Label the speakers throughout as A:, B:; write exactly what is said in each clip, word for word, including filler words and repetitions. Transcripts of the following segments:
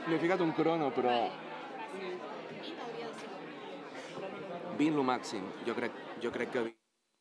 A: he ficat un crono, però... vint lo màxim. Jo crec que...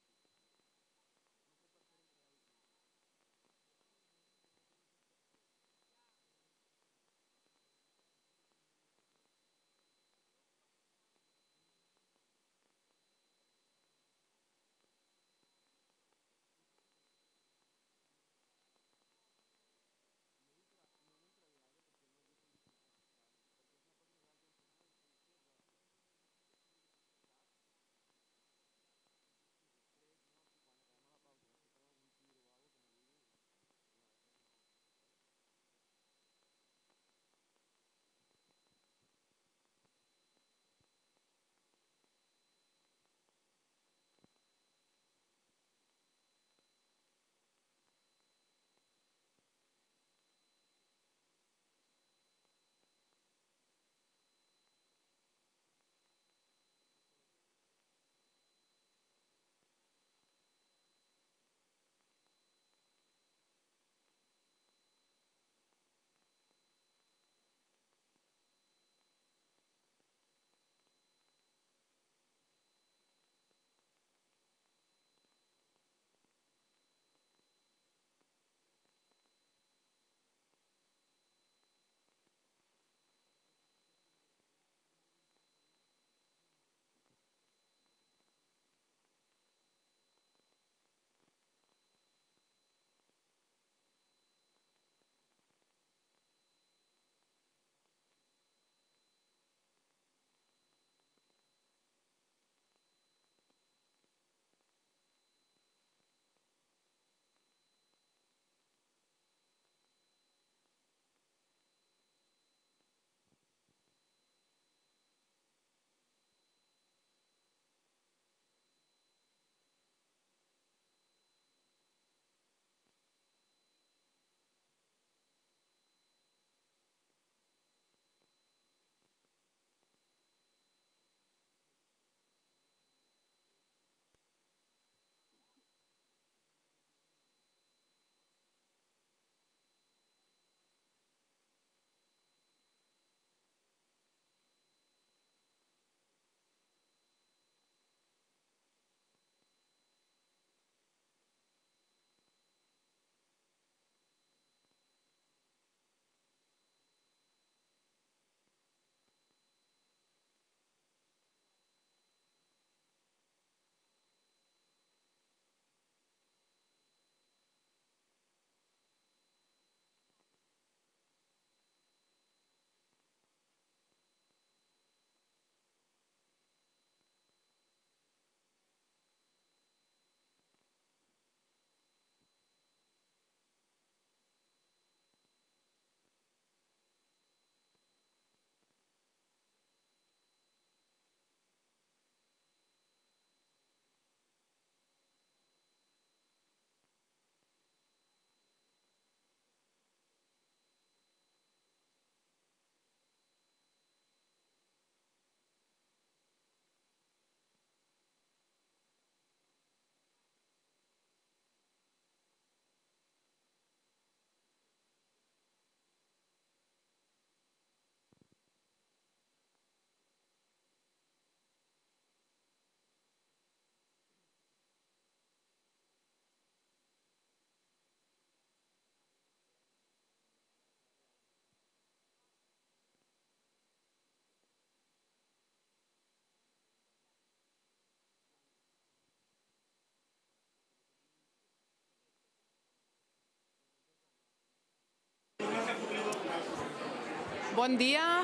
B: Bon dia.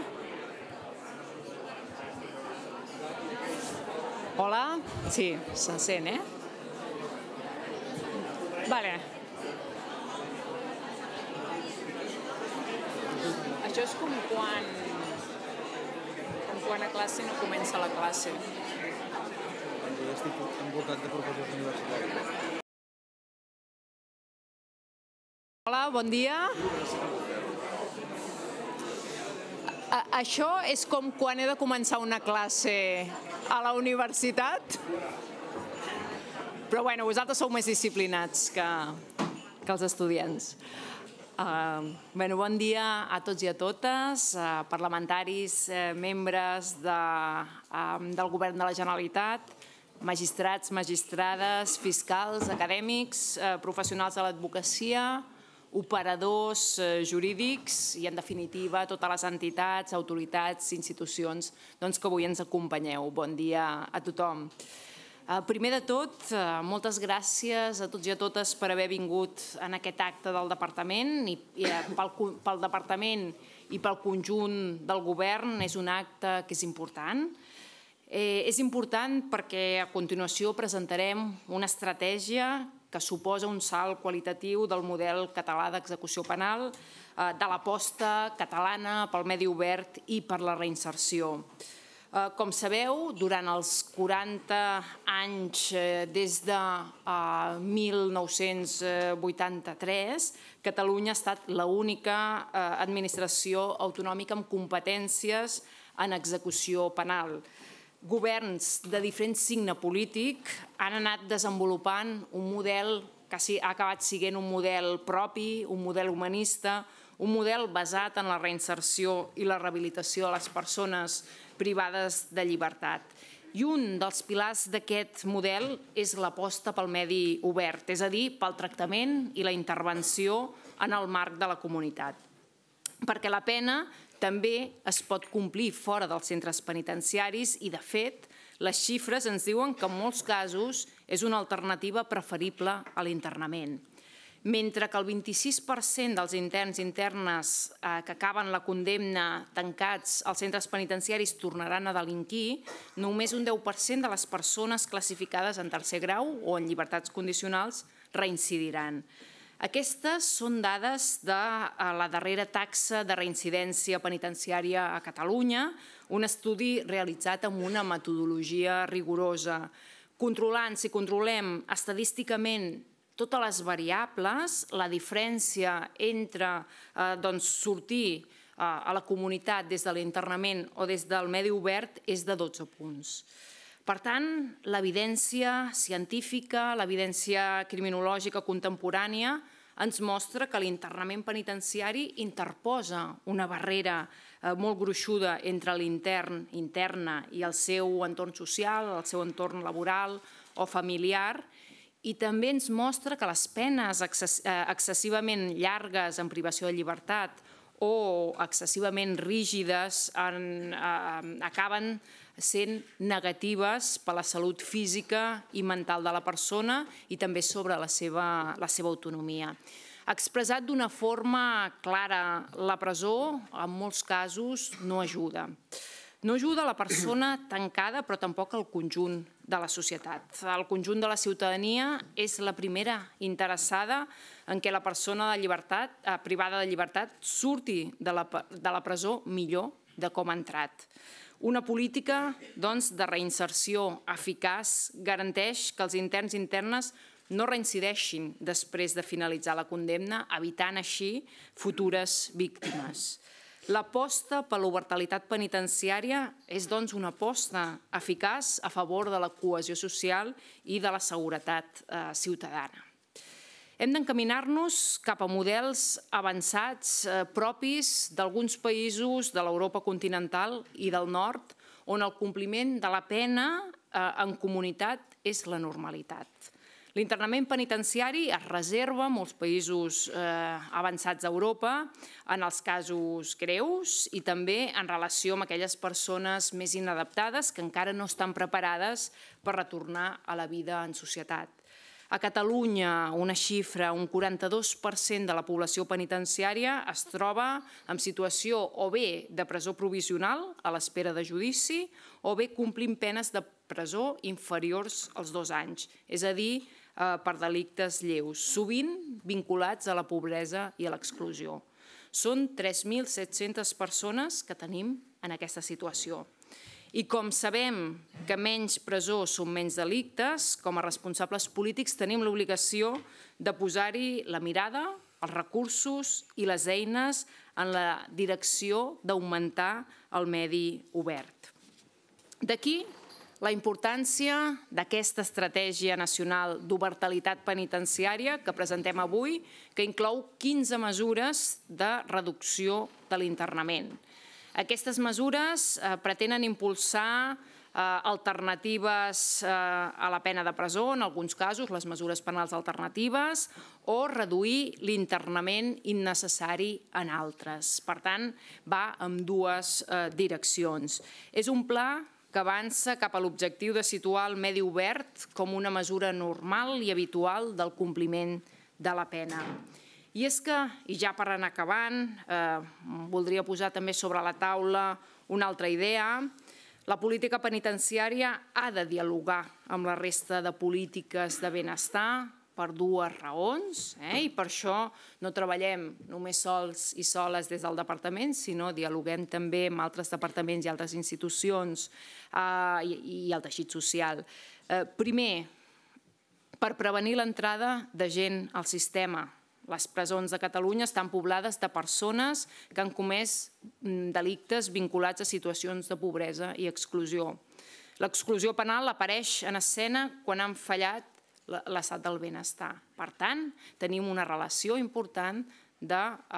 B: Hola? Sí, se sent, eh? Vale. Això és com quan... com quan a classe no comença la classe.
C: Jo estic envoltat de professors universitaris.
B: Hola, bon dia. Això és com quan he de començar una classe a la universitat? Però bueno, vosaltres sou més disciplinats que, que els estudiants. Bon dia a tots i a totes, parlamentaris, membres del Govern de la Generalitat, magistrats, magistrades, fiscals, acadèmics, professionals de l'advocacia, operadors jurídics i, en definitiva, totes les entitats, autoritats, institucions que avui ens acompanyeu. Bon dia a tothom. Primer de tot, moltes gràcies a tots i a totes per haver vingut en aquest acte del Departament. Pel Departament i pel conjunt del Govern és un acte que és important. És important perquè a continuació presentarem una estratègia que suposa un salt qualitatiu del model català d'execució penal, de l'aposta catalana pel medi obert i per la reinserció. Com sabeu, durant els quaranta anys des de mil nou-cents vuitanta-tres, Catalunya ha estat l'única administració autonòmica amb competències en execució penal. Governs de diferent signe polític han anat desenvolupant un model que ha acabat sent un model propi, un model humanista, un model basat en la reinserció i la rehabilitació de les persones privades de llibertat. I un dels pilars d'aquest model és l'aposta pel medi obert, és a dir, pel tractament i la intervenció en el marc de la comunitat. Perquè la pena també es pot complir fora dels centres penitenciaris i, de fet, les xifres ens diuen que en molts casos és una alternativa preferible a l'internament. Mentre que el vint-i-sis per cent dels interns i internes que acaben la condemna tancats als centres penitenciaris tornaran a delinquir, només un deu per cent de les persones classificades en tercer grau o en llibertats condicionals reincidiran. Aquestes són dades de la darrera taxa de reincidència penitenciària a Catalunya, un estudi realitzat amb una metodologia rigorosa. Controlant, si controlem estadísticament totes les variables, la diferència entre sortir a la comunitat des de l'internament o des del medi obert és de dotze punts. Per tant, l'evidència científica, l'evidència criminològica contemporània ens mostra que l'internament penitenciari interposa una barrera molt gruixuda entre l'intern, interna i el seu entorn social, el seu entorn laboral o familiar, i també ens mostra que les penes excessivament llargues en privació de llibertat o excessivament rígides acaben sent negatives per la salut física i mental de la persona i també sobre la seva autonomia. Expressat d'una forma clara, la presó en molts casos no ajuda. No ajuda a la persona tancada, però tampoc al conjunt de la societat. El conjunt de la ciutadania és la primera interessada en què la persona privada de llibertat surti de la presó millor de com ha entrat. Una política de reinserció eficaç garanteix que els interns i internes no reincideixin després de finalitzar la condemna, evitant així futures víctimes. L'aposta per l'obertalitat penitenciària és, doncs, una aposta eficaç a favor de la cohesió social i de la seguretat ciutadana. Hem d'encaminar-nos cap a models avançats propis d'alguns països de l'Europa continental i del nord, on el compliment de la pena en comunitat és la normalitat. L'internament penitenciari es reserva en molts països avançats d'Europa en els casos greus i també en relació amb aquelles persones més inadaptades que encara no estan preparades per retornar a la vida en societat. A Catalunya, una xifra, un quaranta-dos per cent de la població penitenciària es troba en situació o bé de presó provisional a l'espera de judici o bé complint penes de presó inferiors als dos anys, és a dir, per delictes lleus, sovint vinculats a la pobresa i a l'exclusió. Són tres mil set-centes persones que tenim en aquesta situació. I com sabem que menys presó són menys delictes, com a responsables polítics tenim l'obligació de posar-hi la mirada, els recursos i les eines en la direcció d'augmentar el medi obert. D'aquí la importància d'aquesta estratègia nacional d'obertalitat penitenciària que presentem avui, que inclou quinze mesures de reducció de l'internament. Aquestes mesures pretenen impulsar alternatives a la pena de presó, en alguns casos, les mesures penals alternatives, o reduir l'internament innecessari en altres. Per tant, va en dues direccions. És un pla que avança cap a l'objectiu de situar el medi obert com una mesura normal i habitual del compliment de la pena. I és que, i ja per anar acabant, voldria posar també sobre la taula una altra idea. La política penitenciària ha de dialogar amb la resta de polítiques de benestar per dues raons, i per això no treballem només sols i soles des del departament, sinó dialoguem també amb altres departaments i altres institucions i el teixit social. Primer, per prevenir l'entrada de gent al sistema. Les presons de Catalunya estan poblades de persones que han comès delictes vinculats a situacions de pobresa i exclusió. L'exclusió penal apareix en escena quan han fallat l'estat del benestar. Per tant, tenim una relació important de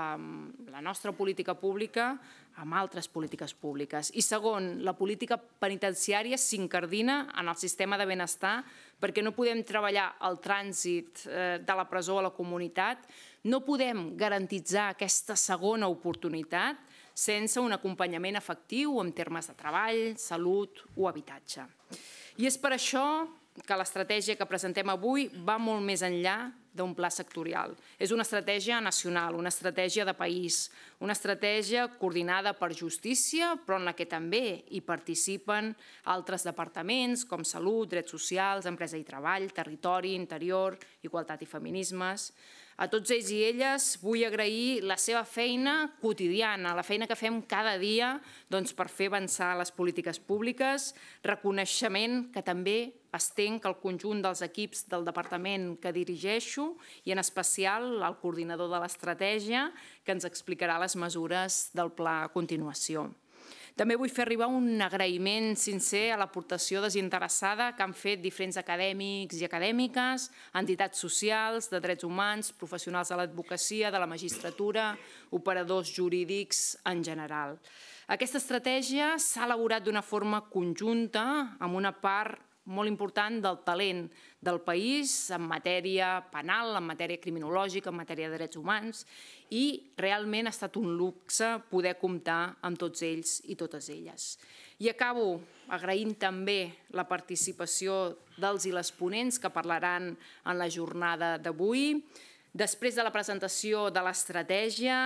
B: la nostra política pública amb altres polítiques públiques. I segon, la política penitenciària s'incardina en el sistema de benestar perquè no podem treballar el trànsit de la presó a la comunitat, no podem garantitzar aquesta segona oportunitat sense un acompanyament efectiu en termes de treball, salut o habitatge. I és per això que l'estratègia que presentem avui va molt més enllà d'un pla sectorial. És una estratègia nacional, una estratègia de país, una estratègia coordinada per justícia, però en la que també hi participen altres departaments com Salut, Drets Socials, Empresa i Treball, Territori, Interior, Igualtat i Feminismes. A tots ells i elles vull agrair la seva feina quotidiana, la feina que fem cada dia per fer avançar les polítiques públiques, reconeixement que també estenc al conjunt dels equips del departament que dirigeixo i en especial al coordinador de l'estratègia que ens explicarà les mesures del pla a continuació. També vull fer arribar un agraïment sincer a l'aportació desinteressada que han fet diferents acadèmics i acadèmiques, entitats socials, de drets humans, professionals de l'advocacia, de la magistratura, operadors jurídics en general. Aquesta estratègia s'ha elaborat d'una forma conjunta amb una part molt important del talent del país en matèria penal, en matèria criminològica, en matèria de drets humans, i realment ha estat un luxe poder comptar amb tots ells i totes elles. I acabo agraint també la participació dels i les ponents que parlaran en la jornada d'avui. Després de la presentació de l'estratègia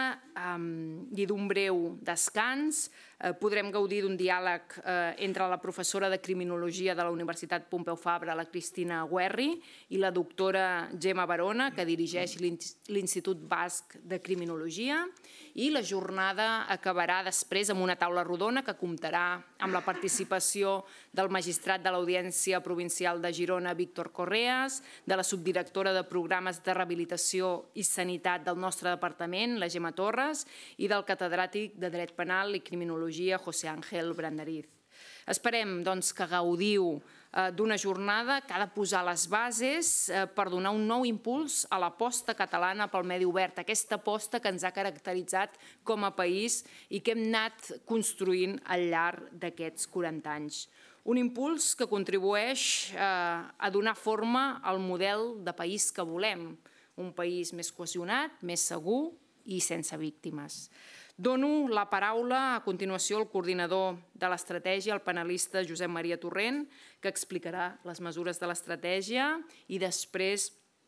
B: i d'un breu descans, podrem gaudir d'un diàleg entre la professora de Criminologia de la Universitat Pompeu Fabra, la Cristina Guerri, i la doctora Gemma Barona, que dirigeix l'Institut Basc de Criminologia, i la jornada acabarà després amb una taula rodona que comptarà amb la participació del magistrat de l'Audiència Provincial de Girona, Víctor Correas, de la subdirectora de Programes de Rehabilitació i Sanitat del nostre departament, la Gemma Torres, i del catedràtic de Dret Penal i Criminologia, José Ángel Brandariz. Esperem que gaudiu d'una jornada que ha de posar les bases per donar un nou impuls a l'aposta catalana pel medi obert, aquesta aposta que ens ha caracteritzat com a país i que hem anat construint al llarg d'aquests quaranta anys. Un impuls que contribueix a donar forma al model de país que volem, un país més cohesionat, més segur i sense víctimes. Dono la paraula a continuació al coordinador de l'estratègia, el panelista Josep Maria Torrent, que explicarà les mesures de l'estratègia i després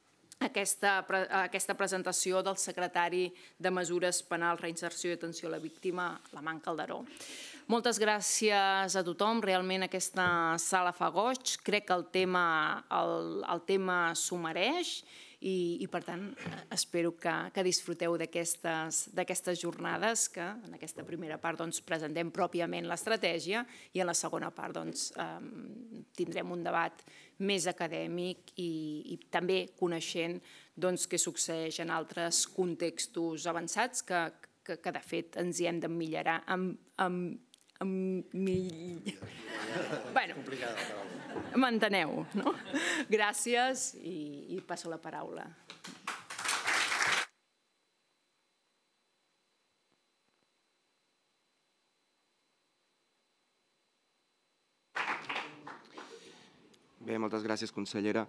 B: aquesta presentació del secretari de Mesures Penals, Reinserció i Atenció a la Víctima, Lamant Calderó. Moltes gràcies a tothom, realment aquesta sala fa goig, crec que el tema s'ho mereix i per tant espero que disfruteu d'aquestes jornades que en aquesta primera part presentem pròpiament l'estratègia i en la segona part tindrem un debat més acadèmic i també coneixent què succeeix en altres contextos avançats que de fet ens hi hem d'emmirallar Bueno, m'enteneu, no? Gràcies i passo la paraula.
A: Bé, moltes gràcies, consellera.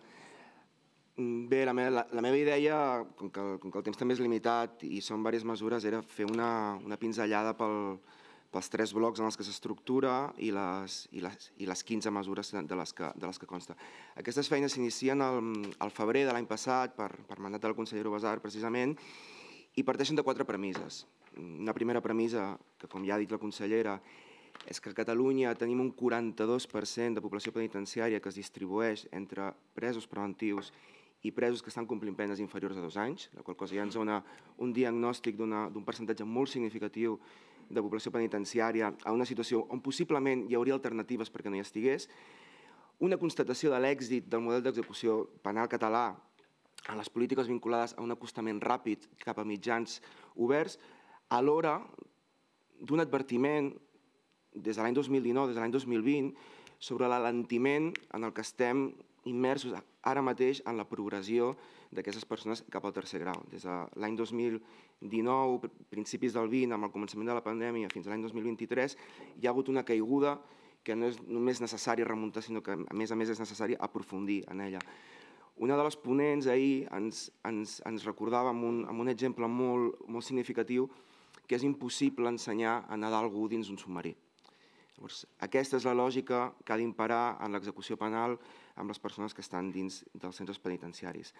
A: Bé, la meva idea, com que el temps també és limitat i són diverses mesures, era fer una pinzellada pels tres blocs en els que s'estructura i les quinze mesures de les que consta. Aquestes feines s'inicien al febrer de l'any passat per mandat del conseller Ubasart, precisament, i parteixen de quatre premisses. Una primera premissa, que com ja ha dit la consellera, és que a Catalunya tenim un quaranta-dos per cent de població penitenciària que es distribueix entre presos preventius i presos que estan complint penes inferiors a dos anys, la qual cosa ja ens dona un diagnòstic d'un percentatge molt significatiu de població penitenciària a una situació on possiblement hi hauria alternatives perquè no hi estigués, una constatació de l'èxit del model d'execució penal català en les polítiques vinculades a un acostament ràpid cap a mitjans oberts, alhora d'un advertiment des de l'any dos mil dinou, des de l'any dos mil vint, sobre l'alentiment en el que estem immersos ara mateix en la progressió d'aquestes persones cap al tercer grau. Des de l'any dos mil dinou, principis del vint, amb el començament de la pandèmia, fins a l'any dos mil vint-i-tres, hi ha hagut una caiguda que no és només necessari remuntar, sinó que a més a més és necessari aprofundir en ella. Una de les ponents ahir ens recordava amb un exemple molt significatiu que és impossible ensenyar a nedar algú dins d'un submarí. Aquesta és la lògica que ha d'imperar en l'execució penal amb les persones que estan dins dels centres penitenciaris.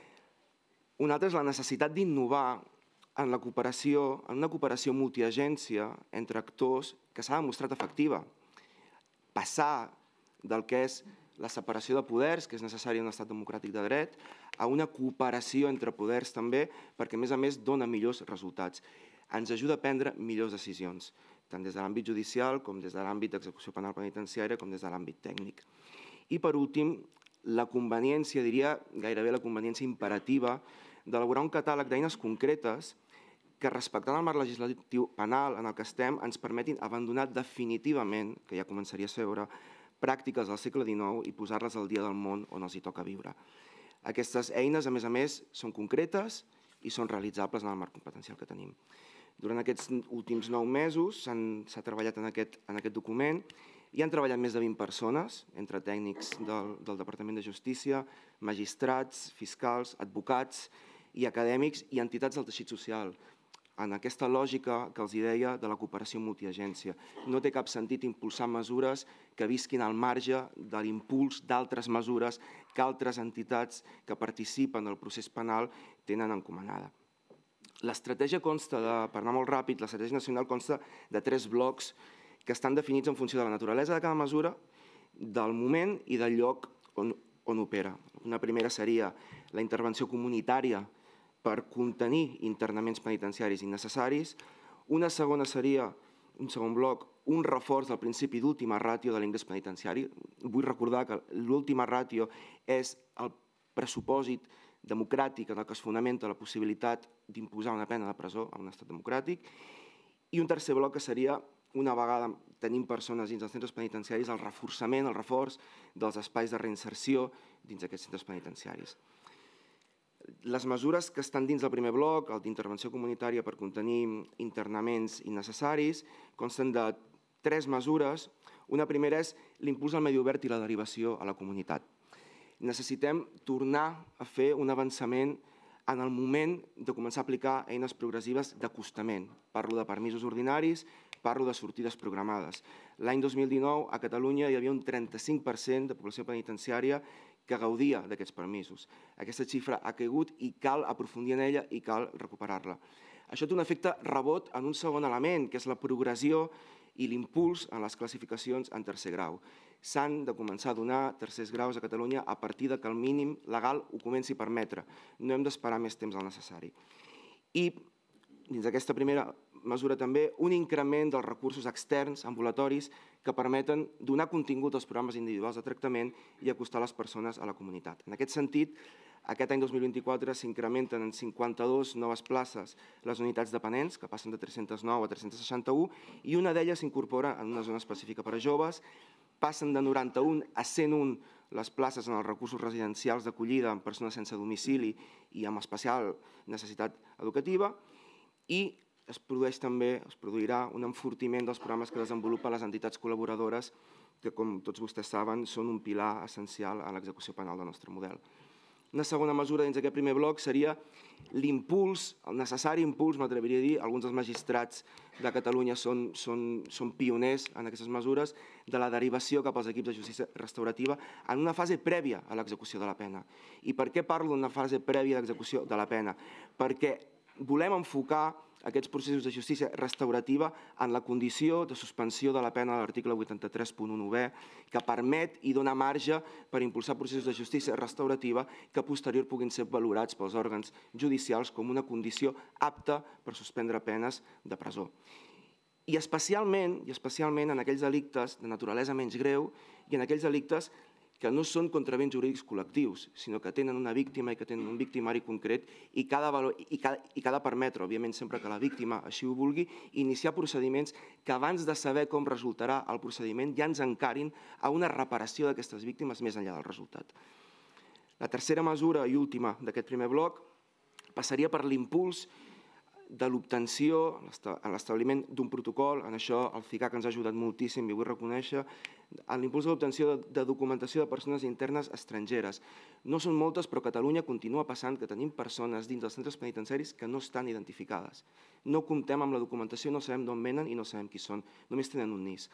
A: Una altra és la necessitat d'innovar en la cooperació, en una cooperació multiagència entre actors que s'ha demostrat efectiva. Passar del que és la separació de poders, que és necessària en un estat democràtic de dret, a una cooperació entre poders també, perquè a més a més dona millors resultats. Ens ajuda a prendre millors decisions, tant des de l'àmbit judicial com des de l'àmbit d'execució penal penitenciària com des de l'àmbit tècnic. I per últim, la conveniència, diria gairebé la conveniència imperativa, d'elaborar un catàleg d'eines concretes que, respectant el marc legislatiu penal en el que estem, ens permetin abandonar definitivament, que ja començaria a ser hora, pràctiques del segle dinou i posar-les al dia del món on els hi toca viure. Aquestes eines, a més a més, són concretes i són realitzables en el marc competencial que tenim. Durant aquests últims nou mesos s'ha treballat en aquest document i han treballat més de vint persones, entre tècnics del Departament de Justícia, magistrats, fiscals, advocats i acadèmics i entitats del teixit social, en aquesta lògica que els deia de la cooperació multiagència. No té cap sentit impulsar mesures que visquin al marge de l'impuls d'altres mesures que altres entitats que participen del procés penal tenen encomanada. L'estratègia consta, per anar molt ràpid, l'estratègia nacional consta de tres blocs que estan definits en funció de la naturalesa de cada mesura, del moment i del lloc on opera. Una primera seria la intervenció comunitària per contenir internaments penitenciaris innecessaris. Una segona seria, un segon bloc, un reforç del principi d'última ràtio de l'ingrés penitenciari. Vull recordar que l'última ràtio és el pressupòsit democràtic en el que es fonamenta la possibilitat d'imposar una pena de presó a un estat democràtic. I un tercer bloc que seria, una vegada tenim persones dins dels centres penitenciaris, el reforçament, el reforç dels espais de reinserció dins d'aquests centres penitenciaris. Les mesures que estan dins del primer bloc, el d'intervenció comunitària per contenir internaments innecessaris, consten de tres mesures. Una primera és l'impuls al medi obert i la derivació a la comunitat. Necessitem tornar a fer un avançament en el moment de començar a aplicar eines progressives d'acostament. Parlo de permisos ordinaris, parlo de sortides programades. L'any dos mil dinou a Catalunya hi havia un trenta-cinc per cent de població penitenciària que gaudia d'aquests permisos. Aquesta xifra ha caigut i cal aprofundir en ella i cal recuperar-la. Això té un efecte rebot en un segon element, que és la progressió i l'impuls en les classificacions en tercer grau. S'han de començar a donar tercers graus a Catalunya a partir que el mínim legal ho comenci a permetre. No hem d'esperar més temps del necessari. I, dins d'aquesta primera mesura també, un increment dels recursos externs, ambulatoris, que permeten donar contingut als programes individuals de tractament i acostar les persones a la comunitat. En aquest sentit, Aquest any dos mil vint-i-quatre s'incrementen en cinquanta-dues noves places les unitats dependents, que passen de tres-cents nou a tres-cents seixanta-u, i una d'elles s'incorpora en una zona específica per a joves. Passen de noranta-un a cent un les places en els recursos residencials d'acollida amb persones sense domicili i amb especial necessitat educativa, i es produeix també, es produirà un enfortiment dels programes que desenvolupen les entitats col·laboradores que, com tots vostès saben, són un pilar essencial a l'execució penal del nostre model. Una segona mesura dins d'aquest primer bloc seria l'impuls, el necessari impuls, m'atreviria a dir, alguns dels magistrats de Catalunya són, són, són pioners en aquestes mesures, de la derivació cap als equips de justícia restaurativa en una fase prèvia a l'execució de la pena. I per què parlo d'una fase prèvia a l'execució de la pena? Perquè volem enfocar aquests processos de justícia restaurativa en la condició de suspensió de la pena de l'article vuitanta-tres punt u be, que permet i dona marge per impulsar processos de justícia restaurativa que a posterior puguin ser valorats pels òrgans judicials com una condició apta per suspendre penes de presó. I especialment, i especialment en aquells delictes de naturalesa menys greu i en aquells delictes que no són contra béns jurídics col·lectius, sinó que tenen una víctima i que tenen un victimari concret i que ha de permetre, òbviament sempre que la víctima així ho vulgui, iniciar procediments que abans de saber com resultarà el procediment ja ens encarin a una reparació d'aquestes víctimes més enllà del resultat. La tercera mesura i última d'aquest primer bloc passaria per l'impuls de l'obtenció, en l'establiment d'un protocol, en això el CICAC ens ha ajudat moltíssim i ho vull reconèixer, en l'impuls de l'obtenció de documentació de persones internes estrangeres. No són moltes, però a Catalunya continua passant que tenim persones dins dels centres penitenciaris que no estan identificades. No comptem amb la documentació, no sabem d'on venen i no sabem qui són, només tenen un N I S.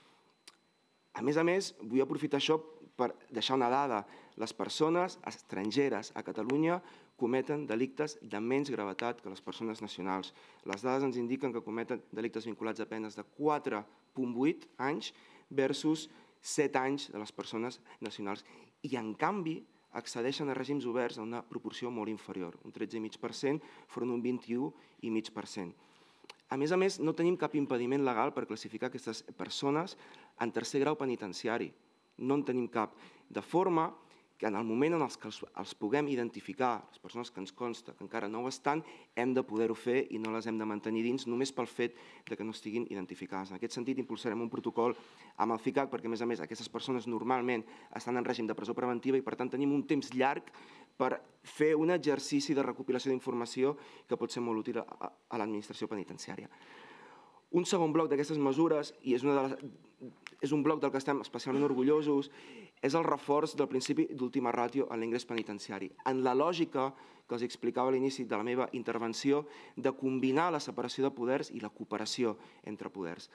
A: A més a més, vull aprofitar això per deixar una dada. Les persones estrangeres a Catalunya cometen delictes de menys gravetat que les persones nacionals. Les dades ens indiquen que cometen delictes vinculats a penes de quatre coma vuit anys versus set anys de les persones nacionals. I, en canvi, accedeixen a règims oberts a una proporció molt inferior, un tretze coma cinc per cent front a un vint-i-u coma cinc per cent. A més a més, no tenim cap impediment legal per classificar aquestes persones en tercer grau penitenciari. No en tenim cap. De forma que en el moment en què els puguem identificar, les persones que ens consta que encara no ho estan, hem de poder-ho fer i no les hem de mantenir dins només pel fet que no estiguin identificades. En aquest sentit, impulsarem un protocol amb el CICAC perquè, a més a més, aquestes persones normalment estan en règim de presó preventiva i, per tant, tenim un temps llarg per fer un exercici de recopilació d'informació que pot ser molt útil a l'administració penitenciària. Un segon bloc d'aquestes mesures, i és un bloc del que estem especialment orgullosos, és el reforç del principi d'última ràtio en l'ingrés penitenciari, en la lògica que els explicava a l'inici de la meva intervenció de combinar la separació de poders i la cooperació entre poders.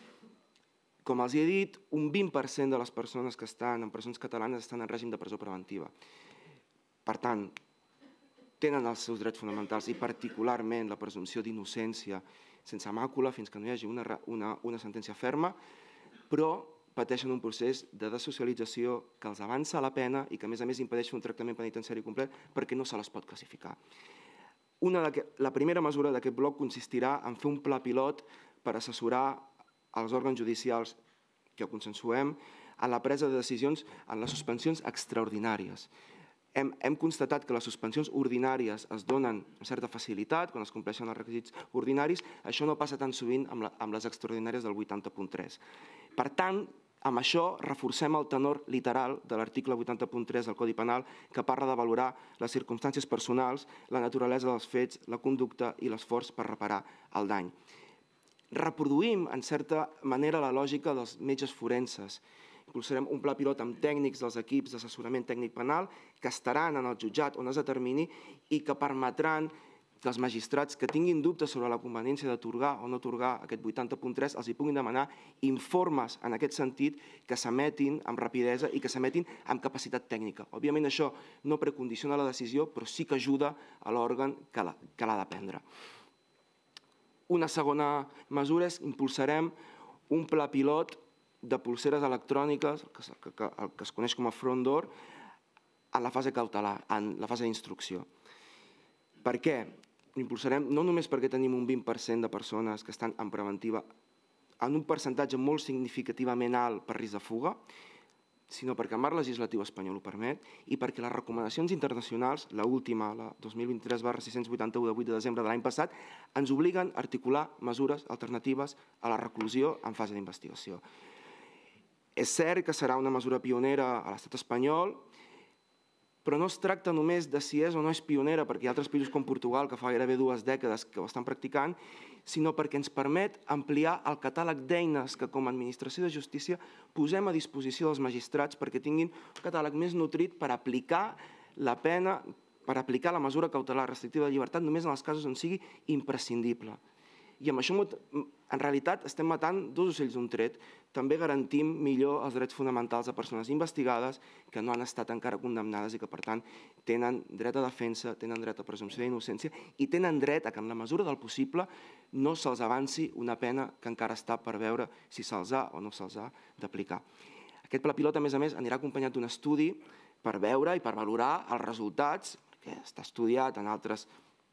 A: Com els he dit, un vint per cent de les persones que estan en presons catalanes estan en règim de presó preventiva. Per tant, tenen els seus drets fonamentals i particularment la presumpció d'innocència sense màcula fins que no hi hagi una sentència ferma, però pateixen un procés de desocialització que els avança la pena i que, a més a més, impedeix un tractament penitenciari complet perquè no se les pot classificar. La primera mesura d'aquest bloc consistirà en fer un pla pilot per assessorar els òrgans judicials que consensuem en la presa de decisions en les suspensions extraordinàries. Hem constatat que les suspensions ordinàries es donen amb certa facilitat quan es compleixen els requisits ordinaris. Això no passa tan sovint amb les extraordinàries del vuitanta punt tres. Per tant, amb això reforcem el tenor literal de l'article vuitanta punt tres del Codi Penal que parla de valorar les circumstàncies personals, la naturalesa dels fets, la conducta i l'esforç per reparar el dany. Reproduïm, en certa manera, la lògica dels metges forenses. Impulsarem un pla pilot amb tècnics dels equips d'assessorament tècnic penal que estaran en el jutjat on es determini i que permetran que els magistrats que tinguin dubtes sobre la conveniència d'atorgar o no atorgar aquest vuitanta punt tres els hi puguin demanar informes en aquest sentit que s'emetin amb rapidesa i que s'emetin amb capacitat tècnica. Òbviament això no precondiciona la decisió, però sí que ajuda a l'òrgan que l'ha de prendre. Una segona mesura és que impulsarem un pla pilot de polseres electròniques, el que es coneix com a front door, en la fase cautelar, en la fase d'instrucció. Per què? Impulsarem no només perquè tenim un vint per cent de persones que estan en preventiva en un percentatge molt significativament alt per risc de fuga, sinó perquè el marc legislatiu espanyol ho permet i perquè les recomanacions internacionals, l'última, la dos mil vint-i-tres barra sis-cents vuitanta-u de vuit de desembre de l'any passat, ens obliguen a articular mesures alternatives a la reclusió en fase d'investigació. És cert que serà una mesura pionera a l'estat espanyol, però no es tracta només de si és o no és pionera, perquè hi ha altres països com Portugal, que fa gairebé dues dècades que ho estan practicant, sinó perquè ens permet ampliar el catàleg d'eines que com a administració de justícia posem a disposició dels magistrats perquè tinguin un catàleg més nutrit per aplicar la pena, per aplicar la mesura cautelar restrictiva de llibertat només en els casos on sigui imprescindible. I amb això, en realitat, estem matant dos ocells d'un tret. També garantim millor els drets fonamentals de persones investigades que no han estat encara condemnades i que, per tant, tenen dret a defensa, tenen dret a presumpció d'innocència i tenen dret a que, en la mesura del possible, no se'ls avanci una pena que encara està per veure si se'ls ha o no se'ls ha d'aplicar. Aquest pla pilot, a més a més, anirà acompanyat d'un estudi per veure i per valorar els resultats, que està estudiat en altres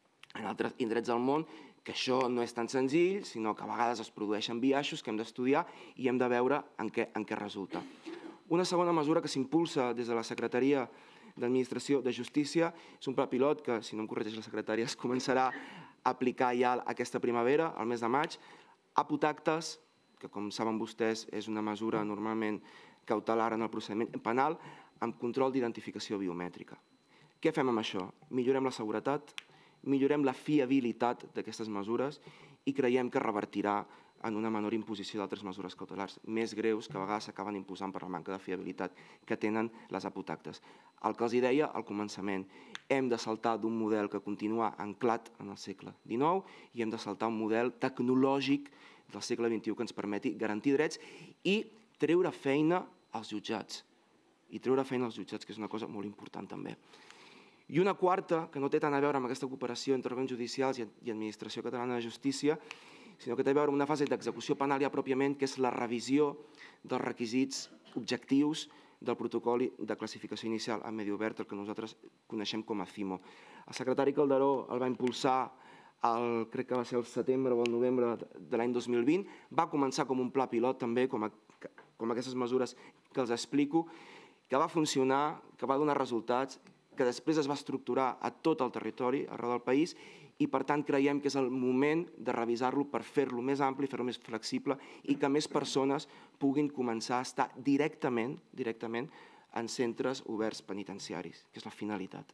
A: indrets del món, que això no és tan senzill, sinó que a vegades es produeixen biaixos que hem d'estudiar i hem de veure en què resulta. Una segona mesura que s'impulsa des de la Secretaria d'Administració de Justícia és un pla pilot que, si no em corregeix la secretària, es començarà a aplicar ja aquesta primavera, al mes de maig, apotactes, que com saben vostès és una mesura normalment cautelar en el procediment penal, amb control d'identificació biomètrica. Què fem amb això? Millorem la seguretat, millorem la fiabilitat d'aquestes mesures i creiem que revertirà en una menor imposició d'altres mesures cautelars més greus que a vegades s'acaben imposant per la manca de fiabilitat que tenen les apotactes. El que els deia al començament, hem de saltar d'un model que continua anclat en el segle dinou i hem de saltar a un model tecnològic del segle vint-i-u que ens permeti garantir drets i treure feina als jutjats. I treure feina als jutjats, que és una cosa molt important també. I una quarta, que no té tant a veure amb aquesta cooperació entre òrgans judicials i Administració Catalana de Justícia, sinó que té a veure amb una fase d'execució penal ja pròpiament, que és la revisió dels requisits objectius del protocol de classificació inicial en medi obert, el que nosaltres coneixem com a CIMO. El secretari Calderó el va impulsar, crec que va ser el setembre o el novembre de l'any dos mil vint, va començar com un pla pilot també, com aquestes mesures que els explico, que va funcionar, que va donar resultats, que després es va estructurar a tot el territori, arreu del país, i per tant creiem que és el moment de revisar-lo per fer-lo més ampli, fer-lo més flexible i que més persones puguin començar a estar directament directament en centres oberts penitenciaris, que és la finalitat.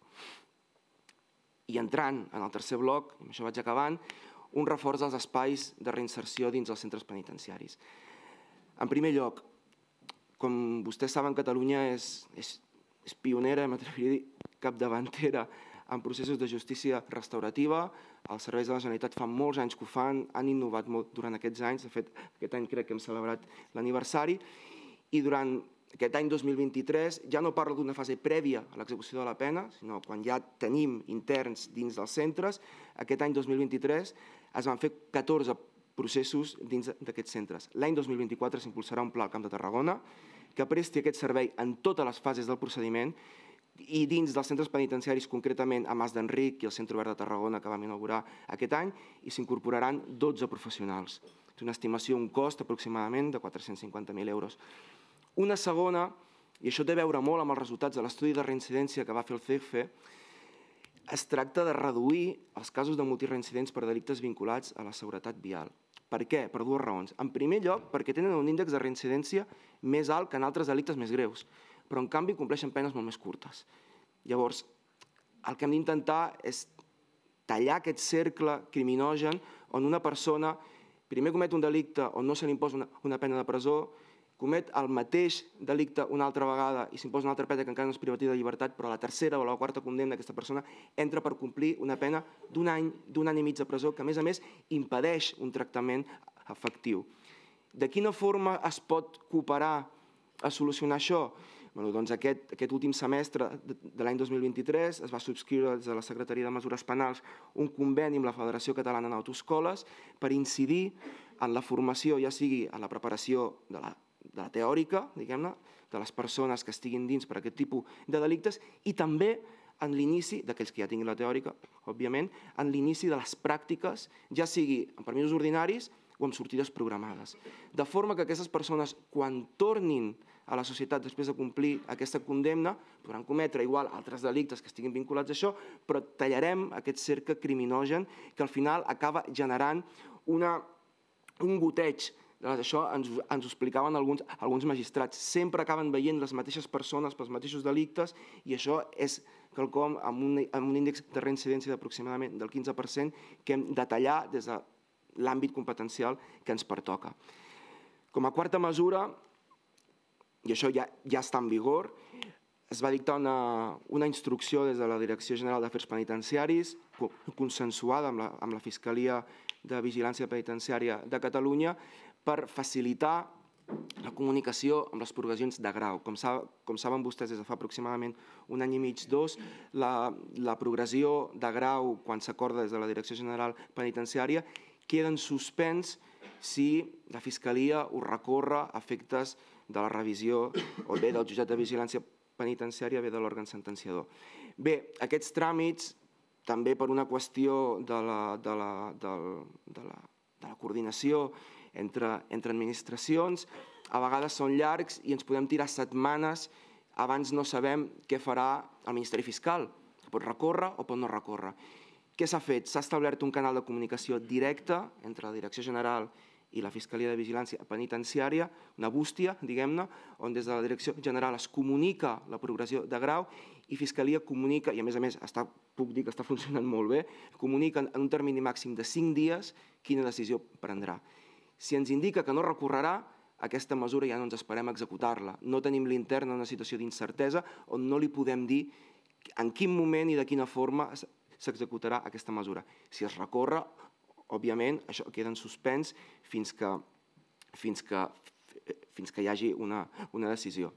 A: I entrant en el tercer bloc, i amb això vaig acabant, un reforç dels espais de reinserció dins els centres penitenciaris. En primer lloc, com vostès saben, Catalunya és és pionera, m'atreviria a dir capdavantera en processos de justícia restaurativa. Els serveis de la Generalitat fa molts anys que ho fan, han innovat molt durant aquests anys, de fet aquest any crec que hem celebrat l'aniversari, i durant aquest any dos mil vint-i-tres ja no parlo d'una fase prèvia a l'execució de la pena, sinó quan ja tenim interns dins dels centres, aquest any dos mil vint-i-tres es van fer catorze processos dins d'aquests centres. L'any dos mil vint-i-quatre s'impulsarà un pla al Camp de Tarragona que presti aquest servei en totes les fases del procediment i dins dels centres penitenciaris, concretament a Mas d'Enric i el Centre Obert de Tarragona que vam inaugurar aquest any, i s'incorporaran dotze professionals. És una estimació, un cost aproximadament de quatre-cents cinquanta mil euros. Una segona, i això té a veure molt amb els resultats de l'estudi de reincidència que va fer el C E F E, es tracta de reduir els casos de multireincidents per delictes vinculats a la seguretat vial. Per què? Per dues raons. En primer lloc, perquè tenen un índex de reincidència més alt que en altres delictes més greus, però en canvi compleixen penes molt més curtes. Llavors, el que hem d'intentar és tallar aquest cercle criminogen on una persona primer comet un delicte on no se li imposa una pena de presó, comet el mateix delicte una altra vegada i s'imposa una altra pena que encara no és privativa de llibertat, però a la tercera o la quarta condemna aquesta persona entra per complir una pena d'un any, d'un any i mig de presó, que a més a més impedeix un tractament efectiu. De quina forma es pot cooperar a solucionar això? Doncs aquest últim semestre de l'any dos mil vint-i-tres es va subscriure des de la Secretaria de Mesures Penals un conveni amb la Federació Catalana d'Autoescoles per incidir en la formació, ja sigui en la preparació de la de la teòrica, diguem-ne, de les persones que estiguin dins per aquest tipus de delictes i també en l'inici, d'aquells que ja tinguin la teòrica, òbviament, en l'inici de les pràctiques, ja sigui en permisos ordinaris o amb sortides programades. De forma que aquestes persones, quan tornin a la societat després de complir aquesta condemna, podran cometre igual altres delictes que estiguin vinculats a això, però tallarem aquest cercle criminogen que al final acaba generant una, un goteig. Això ens, ens ho explicaven alguns, alguns magistrats. Sempre acaben veient les mateixes persones pels mateixos delictes i això és quelcom amb un, amb un índex de reincidència d'aproximadament del quinze per cent que hem de tallar des de l'àmbit competencial que ens pertoca. Com a quarta mesura, i això ja, ja està en vigor, es va dictar una, una instrucció des de la Direcció General d'Afers Penitenciaris, consensuada amb la, amb la Fiscalia de Vigilància Penitenciària de Catalunya, per facilitar la comunicació amb les purgacions de grau. Com, sab, com saben vostès, des de fa aproximadament un any i mig, dos, la, la progressió de grau, quan s'acorda des de la Direcció General Penitenciària, queda en suspens si la Fiscalia ho recorre a efectes de la revisió o bé del jutjat de vigilància penitenciària, bé de l'òrgan sentenciador. Bé, aquests tràmits, també per una qüestió de la, de la, de la, de la, de la coordinació entre, entre administracions, a vegades són llargs i ens podem tirar setmanes abans no sabem què farà el Ministeri Fiscal. Pot recórrer o pot no recórrer. Què s'ha fet? S'ha establert un canal de comunicació directe entre la Direcció General i la Fiscalia de Vigilància Penitenciària, una bústia, diguem-ne, on des de la Direcció General es comunica la progressió de grau i Fiscalia comunica, i a més a més està, puc dir que està funcionant molt bé, comunica en un termini màxim de cinc dies quina decisió prendrà. Si ens indica que no recorrerà, aquesta mesura ja no ens esperem a executar-la. No tenim l'intern en una situació d'incertesa on no li podem dir en quin moment i de quina forma s'executarà aquesta mesura. Si es recorre, òbviament, això queda en suspens fins que, fins que, fins que hi hagi una, una decisió.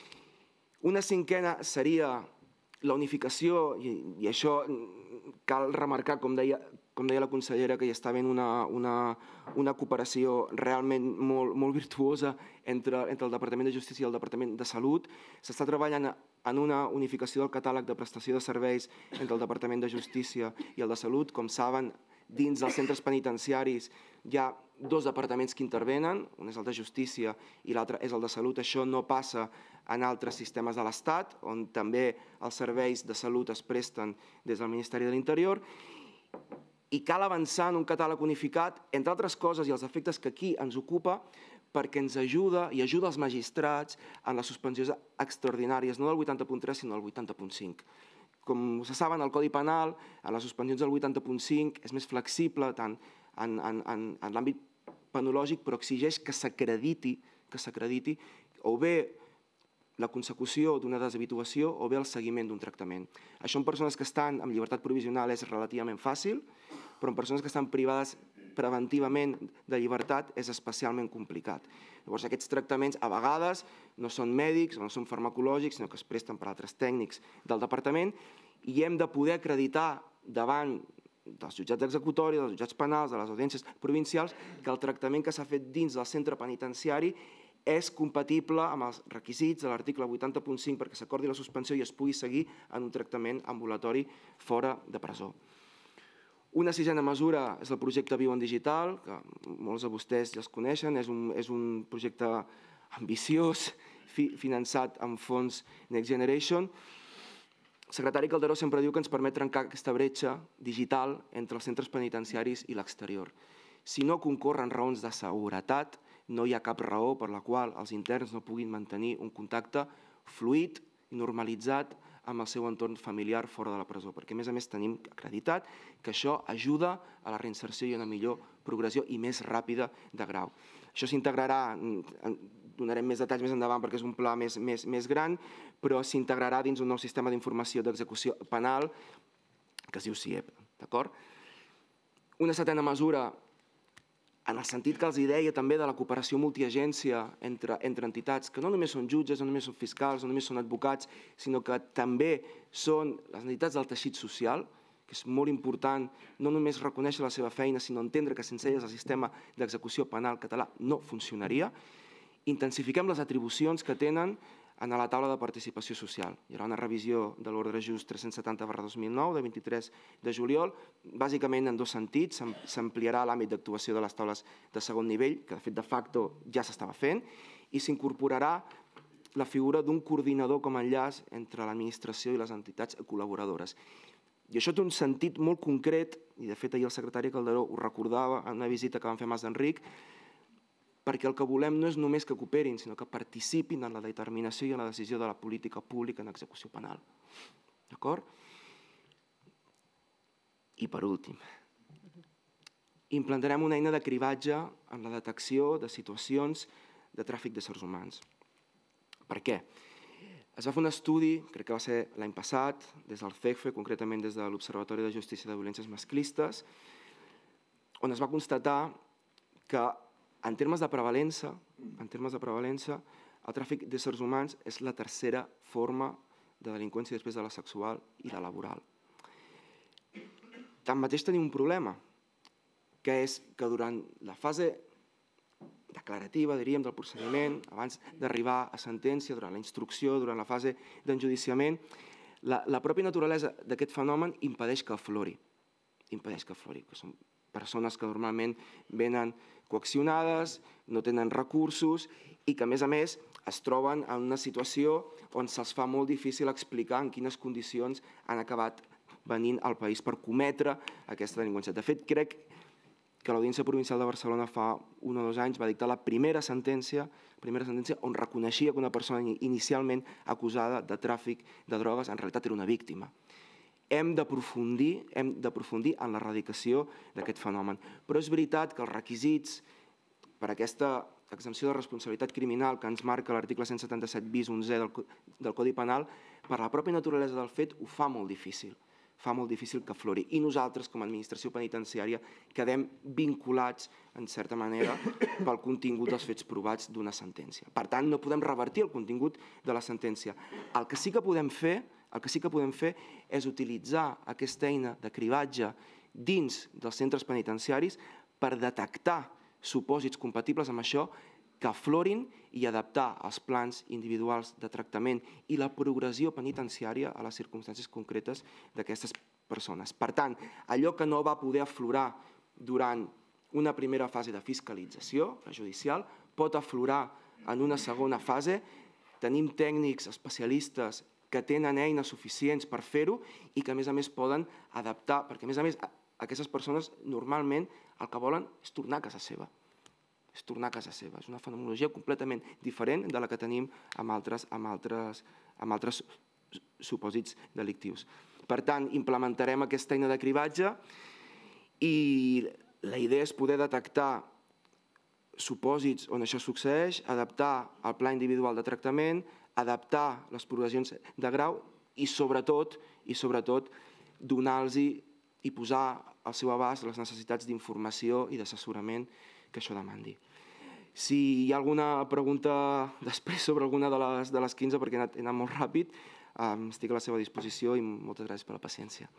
A: Una cinquena seria la unificació, i, i això cal remarcar, com deia, com deia la consellera, que hi està havent una, una, una cooperació realment molt, molt virtuosa entre, entre el Departament de Justícia i el Departament de Salut. S'està treballant en una unificació del catàleg de prestació de serveis entre el Departament de Justícia i el de Salut. Com saben, dins dels centres penitenciaris hi ha dos departaments que intervenen, un és el de Justícia i l'altre és el de Salut. Això no passa en altres sistemes de l'Estat, on també els serveis de salut es presten des del Ministeri de l'Interior, i cal avançar en un catàleg unificat, entre altres coses i els efectes que aquí ens ocupa, perquè ens ajuda i ajuda els magistrats en les suspensions extraordinàries, no del vuitanta punt tres, sinó del vuitanta punt cinc. Com se saben, el Codi Penal, en les suspensions del vuitanta punt cinc, és més flexible tant en, en, en, en l'àmbit penològic, però exigeix que s'acrediti, que s'acrediti o bé la consecució d'una deshabituació o bé el seguiment d'un tractament. Això en persones que estan en llibertat provisional és relativament fàcil, però en persones que estan privades preventivament de llibertat és especialment complicat. Llavors, aquests tractaments a vegades no són mèdics o no són farmacològics, sinó que es presten per altres tècnics del departament i hem de poder acreditar davant dels jutjats executoris, dels jutjats penals, de les audiències provincials, que el tractament que s'ha fet dins del centre penitenciari és compatible amb els requisits de l'article vuitanta punt cinc perquè s'acordi la suspensió i es pugui seguir en un tractament ambulatori fora de presó. Una sisena mesura és el projecte Viu en Digital, que molts de vostès ja es coneixen, és un, és un projecte ambiciós, fi, finançat amb fons Next Generation. El secretari Calderó sempre diu que ens permet trencar aquesta bretxa digital entre els centres penitenciaris i l'exterior. Si no concorren raons de seguretat, no hi ha cap raó per la qual els interns no puguin mantenir un contacte fluid i normalitzat amb el seu entorn familiar fora de la presó, perquè a més a més tenim acreditat que això ajuda a la reinserció i a una millor progressió i més ràpida de grau. Això s'integrarà, donarem més detalls més endavant perquè és un pla més, més, més gran, però s'integrarà dins un nou sistema d'informació d'execució penal que es diu C I E P, d'acord? Una setena mesura, en el sentit que els deia també de la cooperació multiagència entre, entre entitats, que no només són jutges, no només són fiscals, no només són advocats, sinó que també són les entitats del teixit social, que és molt important no només reconèixer la seva feina, sinó entendre que sense elles el sistema d'execució penal català no funcionaria. Intensifiquem les atribucions que tenen en la taula de participació social. Hi haurà una revisió de l'ordre just tres-cents setanta barra dos mil nou, de vint-i-tres de juliol, bàsicament en dos sentits. S'ampliarà l'àmbit d'actuació de les taules de segon nivell, que de fet de facto ja s'estava fent, i s'incorporarà la figura d'un coordinador com a enllaç entre l'administració i les entitats col·laboradores. I això té un sentit molt concret, i de fet ahir el secretari Calderó ho recordava en una visita que vam fer a Mas d'Enric, perquè el que volem no és només que cooperin, sinó que participin en la determinació i en la decisió de la política pública en execució penal. D'acord? I per últim, implantarem una eina de cribatge en la detecció de situacions de tràfic d'éssers humans. Per què? Es va fer un estudi, crec que va ser l'any passat, des del C E F E, concretament des de l'Observatori de Justícia de Violències Masclistes, on es va constatar que en termes de prevalença, en termes de prevalença, el tràfic d'éssers humans és la tercera forma de delinqüència després de la sexual i la laboral. Tanmateix tenim un problema, que és que durant la fase declarativa, diríem, del procediment, abans d'arribar a sentència, durant la instrucció, durant la fase d'enjudiciament, la, la pròpia naturalesa d'aquest fenomen impedeix que aflori. Impedeix que aflori, que són persones que normalment venen coaccionades, no tenen recursos i que, a més a més, es troben en una situació on se'ls fa molt difícil explicar en quines condicions han acabat venint al país per cometre aquesta delinqüència. De fet, crec que l'Audiència Provincial de Barcelona fa un o dos anys va dictar la primera sentència, primera sentència on reconeixia que una persona inicialment acusada de tràfic de drogues en realitat era una víctima. Hem d'aprofundir hem d'aprofundir en l'erradicació d'aquest fenomen. Però és veritat que els requisits per a aquesta exempció de responsabilitat criminal que ens marca l'article cent setanta-set bis onzè del Codi Penal, per la pròpia naturalesa del fet, ho fa molt difícil. fa molt difícil que aflori. I nosaltres, com a administració penitenciària, quedem vinculats, en certa manera, pel contingut dels fets provats d'una sentència. Per tant, no podem revertir el contingut de la sentència. El que sí que podem fer, el que sí que podem fer és utilitzar aquesta eina de cribatge dins dels centres penitenciaris per detectar supòsits compatibles amb això que aflorin i adaptar els plans individuals de tractament i la progressió penitenciària a les circumstàncies concretes d'aquestes persones. Per tant, allò que no va poder aflorar durant una primera fase de fiscalització judicial pot aflorar en una segona fase. Tenim tècnics especialistes que tenen eines suficients per fer-ho i que a més a més poden adaptar, perquè a més a més aquestes persones normalment el que volen és tornar a casa seva. és tornar a casa seva. És una fenomenologia completament diferent de la que tenim amb altres, amb altres, amb altres supòsits delictius. Per tant, implementarem aquesta eina de cribatge i la idea és poder detectar supòsits on això succeeix, adaptar el pla individual de tractament, adaptar les progressions de grau i sobretot, i sobretot donar-los i posar al seu abast les necessitats d'informació i d'assessorament que això demandi. Si hi ha alguna pregunta després sobre alguna de les, de les quinze, perquè he anat, he anat molt ràpid, um, estic a la seva disposició i moltes gràcies per la paciència.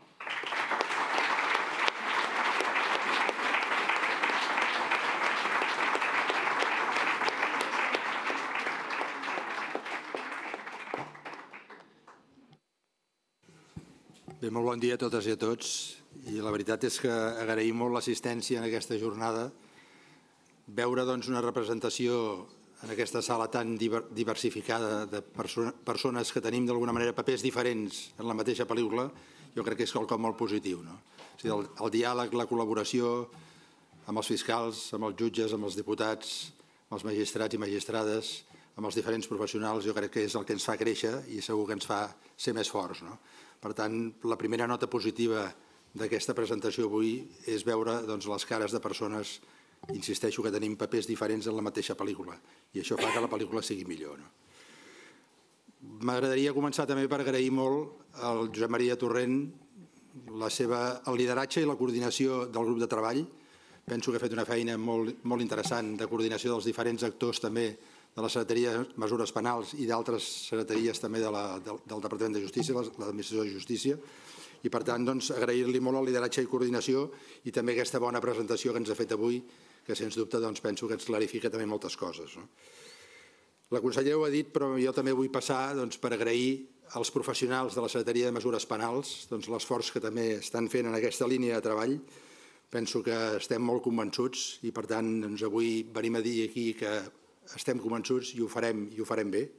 D: Bé, molt bon dia a totes i a tots. I la veritat és que agraïm molt l'assistència en aquesta jornada. Veure doncs, una representació en aquesta sala tan diversificada de perso persones que tenim d'alguna manera papers diferents en la mateixa pel·lícula, jo crec que és quelcom molt positiu. No? O sigui, el, el diàleg, la col·laboració amb els fiscals, amb els jutges, amb els diputats, amb els magistrats i magistrades, amb els diferents professionals, jo crec que és el que ens fa créixer i segur que ens fa ser més forts. No? Per tant, la primera nota positiva d'aquesta presentació avui és veure doncs, les cares de persones, insisteixo que tenim papers diferents en la mateixa pel·lícula i això fa que la pel·lícula sigui millor. No? M'agradaria començar també per agrair molt al Josep Maria Torrent la seva, el lideratge i la coordinació del grup de treball. Penso que ha fet una feina molt, molt interessant de coordinació dels diferents actors també de la Secretaria de Mesures Penals i d'altres secretaries també de la, del, del Departament de Justícia, l'Administració de Justícia, i per tant doncs, agrair-li molt el lideratge i coordinació i també aquesta bona presentació que ens ha fet avui, que sens dubte doncs, penso que ens clarifica també moltes coses. No? La consellera ho ha dit, però jo també vull passar doncs, per agrair als professionals de la Secretaria de Mesures Penals doncs, l'esforç que també estan fent en aquesta línia de treball. Penso que estem molt convençuts i per tant doncs, avui venim a dir aquí que estem convençuts i ho farem, i ho farem bé.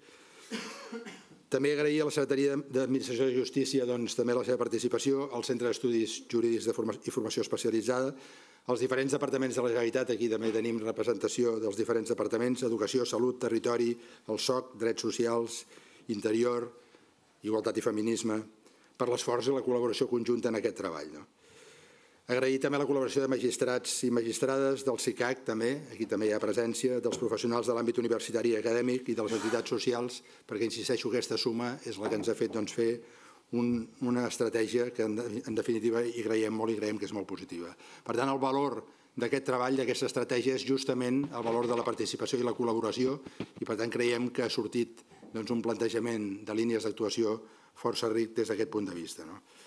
D: També agrair a la Secretaria d'Administració de Justícia també la seva participació, al Centre d'Estudis Jurídics i Formació Especialitzada, als diferents departaments de la Generalitat, aquí també tenim representació dels diferents departaments, Educació, Salut, Territori, el S O C, Drets Socials, Interior, Igualtat i Feminisme, per l'esforç i la col·laboració conjunta en aquest treball. Agrair també la col·laboració de magistrats i magistrades, del C I C A C també, aquí també hi ha presència, dels professionals de l'àmbit universitari i acadèmic i de les entitats socials, perquè, insisteixo, aquesta suma és la que ens ha fet fer una estratègia que, en definitiva, hi creiem molt i creiem que és molt positiva. Per tant, el valor d'aquest treball, d'aquesta estratègia, és justament el valor de la participació i la col·laboració i, per tant, creiem que ha sortit un plantejament de línies d'actuació força ric des d'aquest punt de vista.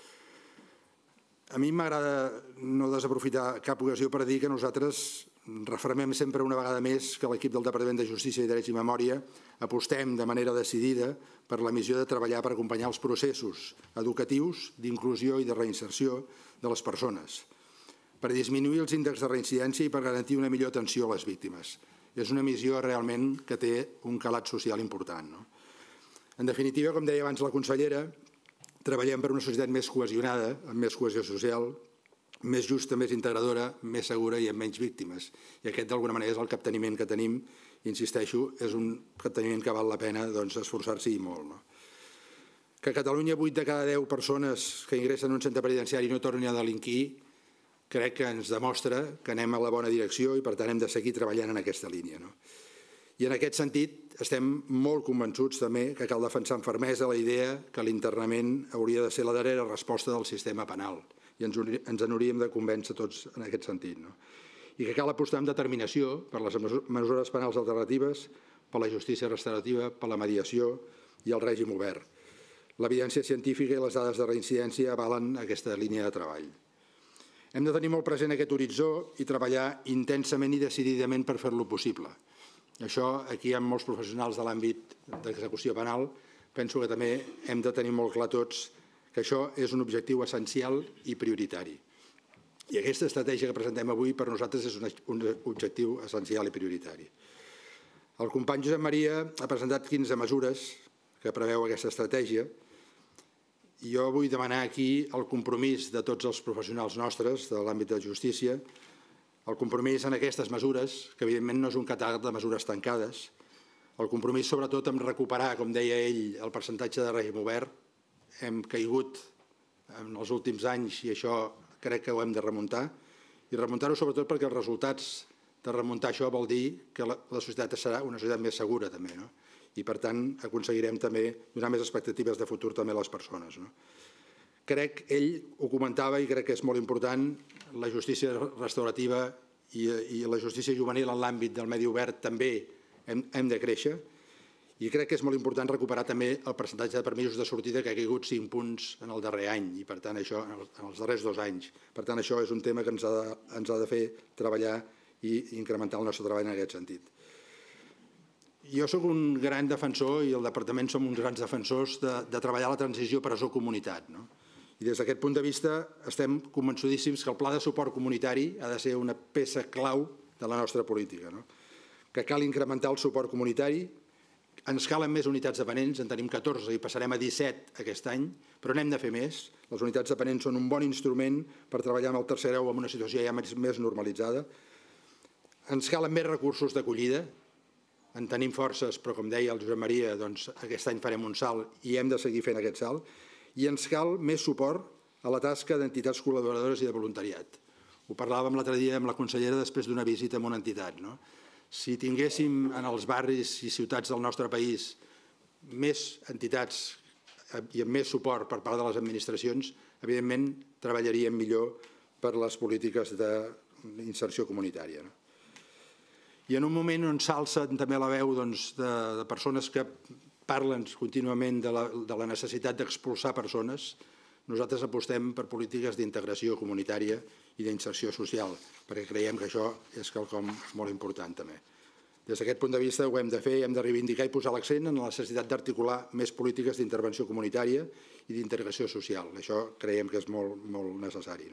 D: A mi m'agrada no desaprofitar cap ocasió per dir que nosaltres refermem sempre una vegada més que l'equip del Departament de Justícia i Drets i Memòria apostem de manera decidida per la missió de treballar per acompanyar els processos educatius d'inclusió i de reinserció de les persones, per disminuir els índexs de reincidència i per garantir una millor atenció a les víctimes. És una missió realment que té un calat social important. En definitiva, com deia abans la consellera, treballem per una societat més cohesionada, amb més cohesió social, més justa, més integradora, més segura i amb menys víctimes. I aquest, d'alguna manera, és el capteniment que tenim. Insisteixo, és un capteniment que val la pena esforçar-s'hi molt. Que a Catalunya vuit de cada deu persones que ingressen en un centre penitenciari no tornin a delinquir, crec que ens demostra que anem a la bona direcció i, per tant, hem de seguir treballant en aquesta línia. I en aquest sentit estem molt convençuts també que cal defensar amb fermesa la idea que l'internament hauria de ser la darrera resposta del sistema penal i ens en hauríem de convèncer tots en aquest sentit. I que cal apostar amb determinació per les mesures penals alternatives, per la justícia restaurativa, per la mediació i el règim obert. L'evidència científica i les dades de reincidència avalen aquesta línia de treball. Hem de tenir molt present aquest horitzó i treballar intensament i decididament per fer-lo possible. Això, aquí hi ha molts professionals de l'àmbit d'execució penal, penso que també hem de tenir molt clar tots que això és un objectiu essencial i prioritari. I aquesta estratègia que presentem avui per nosaltres és un objectiu essencial i prioritari. El company Josep Maria ha presentat quinze mesures que preveu aquesta estratègia i jo vull demanar aquí el compromís de tots els professionals nostres de l'àmbit de justícia, el compromís en aquestes mesures, que evidentment no és un catàleg de mesures tancades, el compromís sobretot en recuperar, com deia ell, el percentatge de règim obert. Hem caigut en els últims anys i això crec que ho hem de remuntar, i remuntar-ho sobretot perquè els resultats de remuntar això vol dir que la societat serà una societat més segura també, i per tant aconseguirem també donar més expectatives de futur també a les persones. Crec, ell ho comentava i crec que és molt important, la justícia restaurativa i la justícia juvenil en l'àmbit del medi obert també hem de créixer i crec que és molt important recuperar també el percentatge de permisos de sortida que ha caigut cinc punts en el darrer any i per tant això en els darrers dos anys. Per tant això és un tema que ens ha de fer treballar i incrementar el nostre treball en aquest sentit. Jo soc un gran defensor i el departament som uns grans defensors de treballar la transició presó-comunitat. I des d'aquest punt de vista estem convençudíssims que el pla de suport comunitari ha de ser una peça clau de la nostra política, que cal incrementar el suport comunitari, ens calen més unitats dependents, en tenim catorze i passarem a disset aquest any, però n'hem de fer més. Les unitats dependents són un bon instrument per treballar amb el tercer grau en una situació ja més normalitzada. Ens calen més recursos d'acollida, en tenim forces, però com deia el Josep Maria, aquest any farem un salt i hem de seguir fent aquest salt. I ens cal més suport a la tasca d'entitats col·laboradores i de voluntariat. Ho parlàvem l'altre dia amb la consellera després d'una visita a una entitat. Si tinguéssim en els barris i ciutats del nostre país més entitats i amb més suport per part de les administracions, evidentment treballaríem millor per les polítiques d'inserció comunitària. I en un moment on s'alça també la veu de persones que parlen contínuament de la necessitat d'expulsar persones, nosaltres apostem per polítiques d'integració comunitària i d'inserció social, perquè creiem que això és quelcom molt important també. Des d'aquest punt de vista ho hem de fer, hem de reivindicar i posar l'accent en la necessitat d'articular més polítiques d'intervenció comunitària i d'integració social. Això creiem que és molt necessari.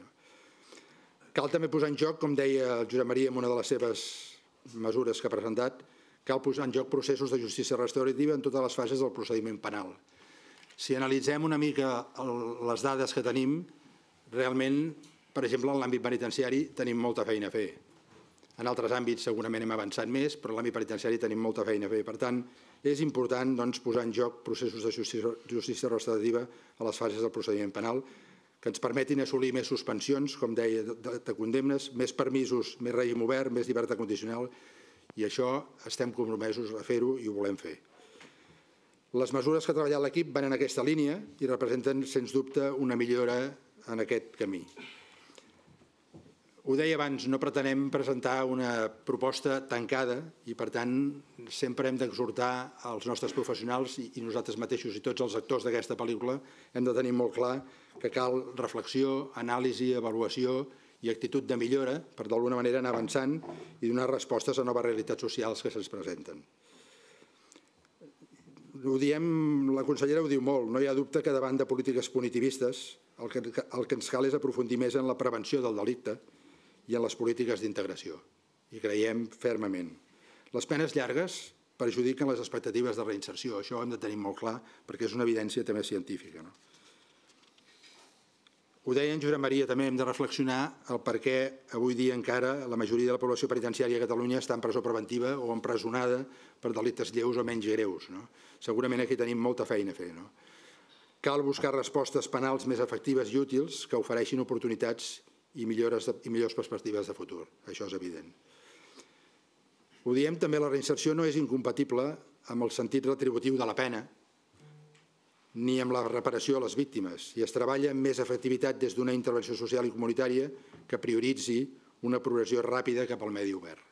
D: Cal també posar en joc, com deia el Josep Maria en una de les seves mesures que ha presentat, cal posar en joc processos de justícia restaurativa en totes les fases del procediment penal. Si analitzem una mica les dades que tenim, realment, per exemple, en l'àmbit penitenciari tenim molta feina a fer. En altres àmbits segurament hem avançat més, però en l'àmbit penitenciari tenim molta feina a fer. Per tant, és important posar en joc processos de justícia restaurativa a les fases del procediment penal que ens permetin assolir més suspensions, com deia, de condemnes, més permisos, més règim obert, més llibertat condicional, i això estem compromesos a fer-ho i ho volem fer. Les mesures que ha treballat l'equip van en aquesta línia i representen, sens dubte, una millora en aquest camí. Ho deia abans, no pretenem presentar una proposta tancada i, per tant, sempre hem d'exhortar els nostres professionals i nosaltres mateixos i tots els actors d'aquesta pel·lícula hem de tenir molt clar que cal reflexió, anàlisi, avaluació i actitud de millora per d'alguna manera anar avançant i donar respostes a noves realitats socials que se'ns presenten. Ho diem, la consellera ho diu molt, no hi ha dubte que davant de polítiques punitivistes el que, el que ens cal és aprofundir més en la prevenció del delicte i en les polítiques d'integració. I creiem fermament. Les penes llargues perjudiquen les expectatives de reinserció. Això ho hem de tenir molt clar perquè és una evidència també científica. No? Ho deia en Josep Maria, també hem de reflexionar el per què avui dia encara la majoria de la població penitenciària a Catalunya està en presó preventiva o empresonada per delictes lleus o menys greus. No? Segurament aquí tenim molta feina a fer. No? Cal buscar respostes penals més efectives i útils que ofereixin oportunitats i millores de, i millors perspectives de futur. Això és evident. Ho diem també, la reinserció no és incompatible amb el sentit retributiu de la pena ni amb la reparació a les víctimes i es treballa amb més efectivitat des d'una intervenció social i comunitària que prioritzi una progressió ràpida cap al medi obert.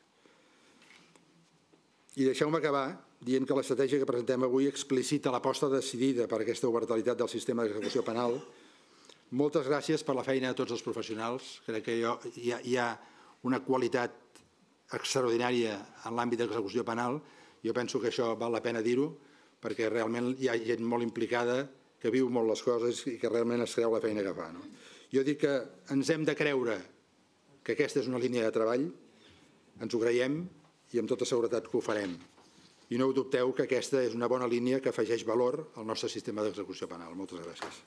D: I deixeu-me acabar dient que l'estratègia que presentem avui explicita l'aposta decidida per aquesta obertalitat del sistema d'execució penal. Moltes gràcies per la feina de tots els professionals. Crec que hi ha una qualitat extraordinària en l'àmbit d'execució penal. Jo penso que això val la pena dir-ho, perquè realment hi ha gent molt implicada que viu molt les coses i que realment es creu la feina que fa. No? Jo dic que ens hem de creure que aquesta és una línia de treball, ens ho creiem i amb tota seguretat que ho farem. I no ho dubteu que aquesta és una bona línia que afegeix valor al nostre sistema d'execució penal. Moltes gràcies.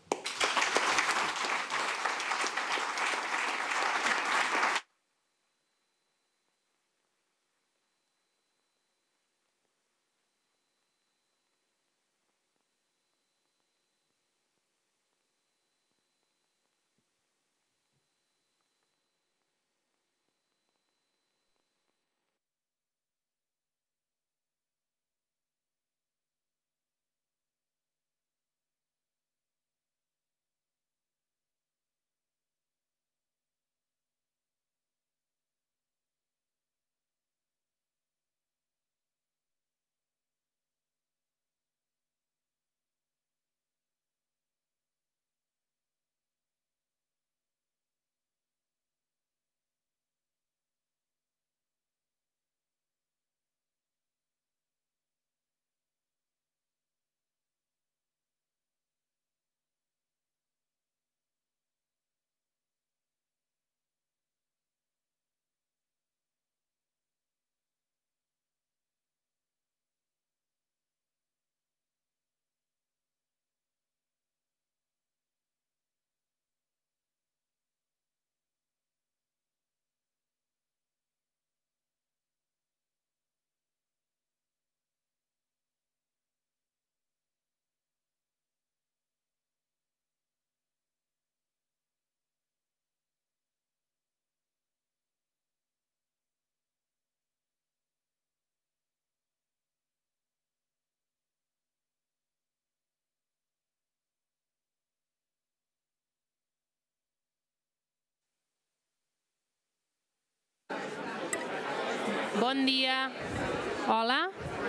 E: Bon dia. Hola.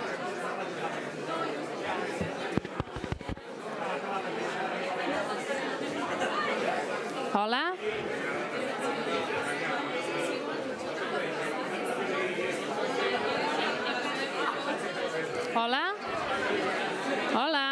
E: Hola. Hola. Hola.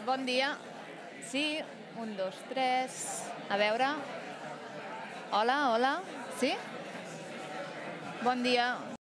F: Bon dia. Sí, un, dos, tres. A veure. Hola, hola. Sí? Bon dia.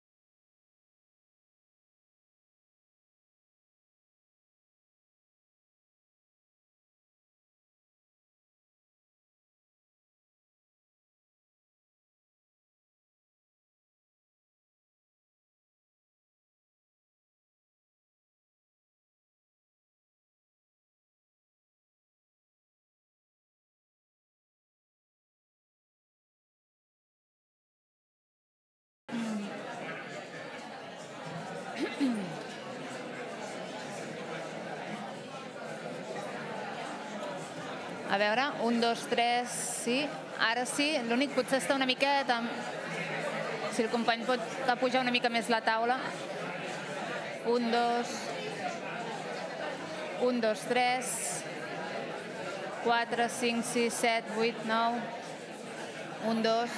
F: A veure, un, dos, tres, sí. Ara sí, l'únic potser està una miqueta... Si el company pot pujar una mica més la taula. Un, dos... Un, dos, tres... Quatre, cinc, sis, set, vuit, nou... Un, dos...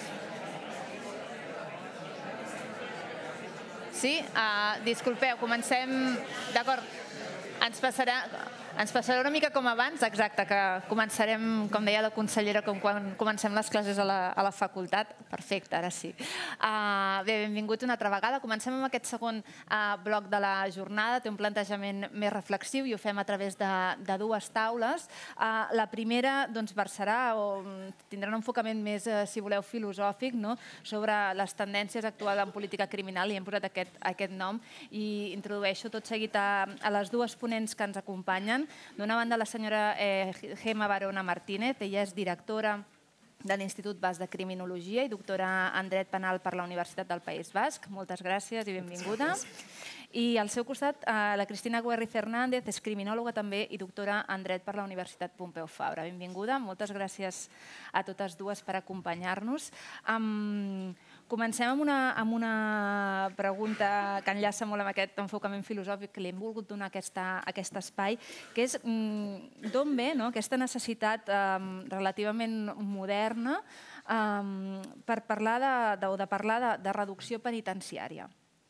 F: Sí? Uh, disculpeu, comencem... D'acord, ens passarà... Ens passarà una mica com abans, exacte, que començarem, com deia la consellera, com quan comencem les classes a la, a la facultat. Perfecte, ara sí. Uh, bé, benvinguts una altra vegada. Comencem amb aquest segon uh, bloc de la jornada. Té un plantejament més reflexiu i ho fem a través de, de dues taules. Uh, la primera doncs, versarà o tindrà un enfocament més, uh, si voleu, filosòfic, no? Sobre les tendències actuals en política criminal, i hem posat aquest, aquest nom, i introdueixo tot seguit a, a les dues ponents que ens acompanyen. D'una banda, la senyora eh, Gemma Barona Martínez, ella és directora de l'Institut Basc de Criminologia i doctora en Dret Penal per la Universitat del País Basc. Moltes gràcies i benvinguda. I al seu costat, la Cristina Guerri Fernández, és criminòloga també i doctora en Dret per la Universitat Pompeu Fabra. Benvinguda. Moltes gràcies a totes dues per acompanyar-nos. Um, Comencem amb una, amb una pregunta que enllaça molt amb aquest enfocament filosòfic que li hem volgut donar aquesta, aquest espai, que és mm, d'on ve, no?, aquesta necessitat um, relativament moderna um, per parlar de, de, o de parlar de, de reducció penitenciària.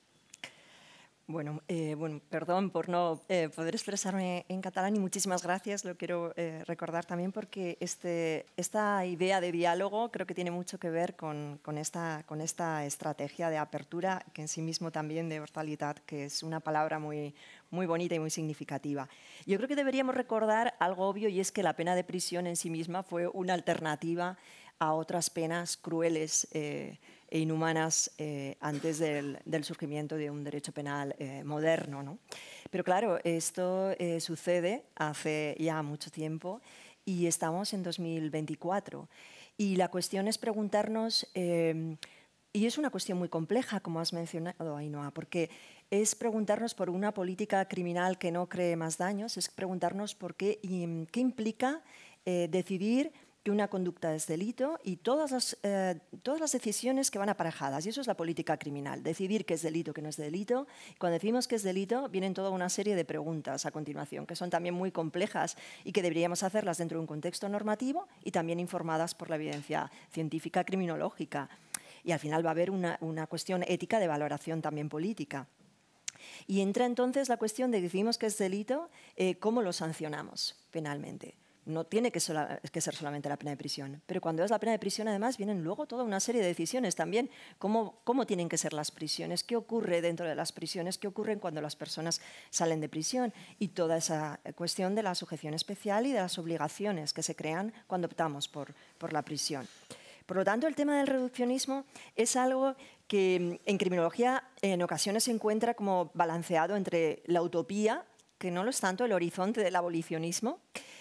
G: Bueno, eh, bueno, perdón por no eh, poder expresarme en catalán y muchísimas gracias, lo quiero eh, recordar también porque este, esta idea de diálogo creo que tiene mucho que ver con, con, esta, con esta estrategia de apertura, que en sí mismo también de oralidad, que es una palabra muy, muy bonita y muy significativa. Yo creo que deberíamos recordar algo obvio, y es que la pena de prisión en sí misma fue una alternativa a otras penas crueles eh, e inhumanas eh, antes del, del surgimiento de un derecho penal eh, moderno, ¿no? Pero claro, esto eh, sucede hace ya mucho tiempo y estamos en dos mil veinticuatro. Y la cuestión es preguntarnos, eh, y es una cuestión muy compleja, como has mencionado, Ainhoa, porque es preguntarnos por una política criminal que no cree más daños, es preguntarnos por qué, y, qué implica eh, decidir que una conducta es delito y todas las, eh, todas las decisiones que van aparejadas. Y eso es la política criminal, decidir qué es delito, qué no es delito. Cuando decimos que es delito, vienen toda una serie de preguntas a continuación, que son también muy complejas y que deberíamos hacerlas dentro de un contexto normativo y también informadas por la evidencia científica criminológica. Y al final va a haber una, una cuestión ética de valoración también política. Y entra entonces la cuestión de que decimos que es delito, eh, ¿cómo lo sancionamos penalmente? No tiene que, sola, que ser solamente la pena de prisión, pero cuando es la pena de prisión además vienen luego toda una serie de decisiones también, cómo, cómo tienen que ser las prisiones, qué ocurre dentro de las prisiones, qué ocurre cuando las personas salen de prisión y toda esa cuestión de la sujeción especial y de las obligaciones que se crean cuando optamos por, por la prisión. Por lo tanto, el tema del reduccionismo es algo que en criminología en ocasiones se encuentra como balanceado entre la utopía, que no lo es tanto el horizonte del abolicionismo,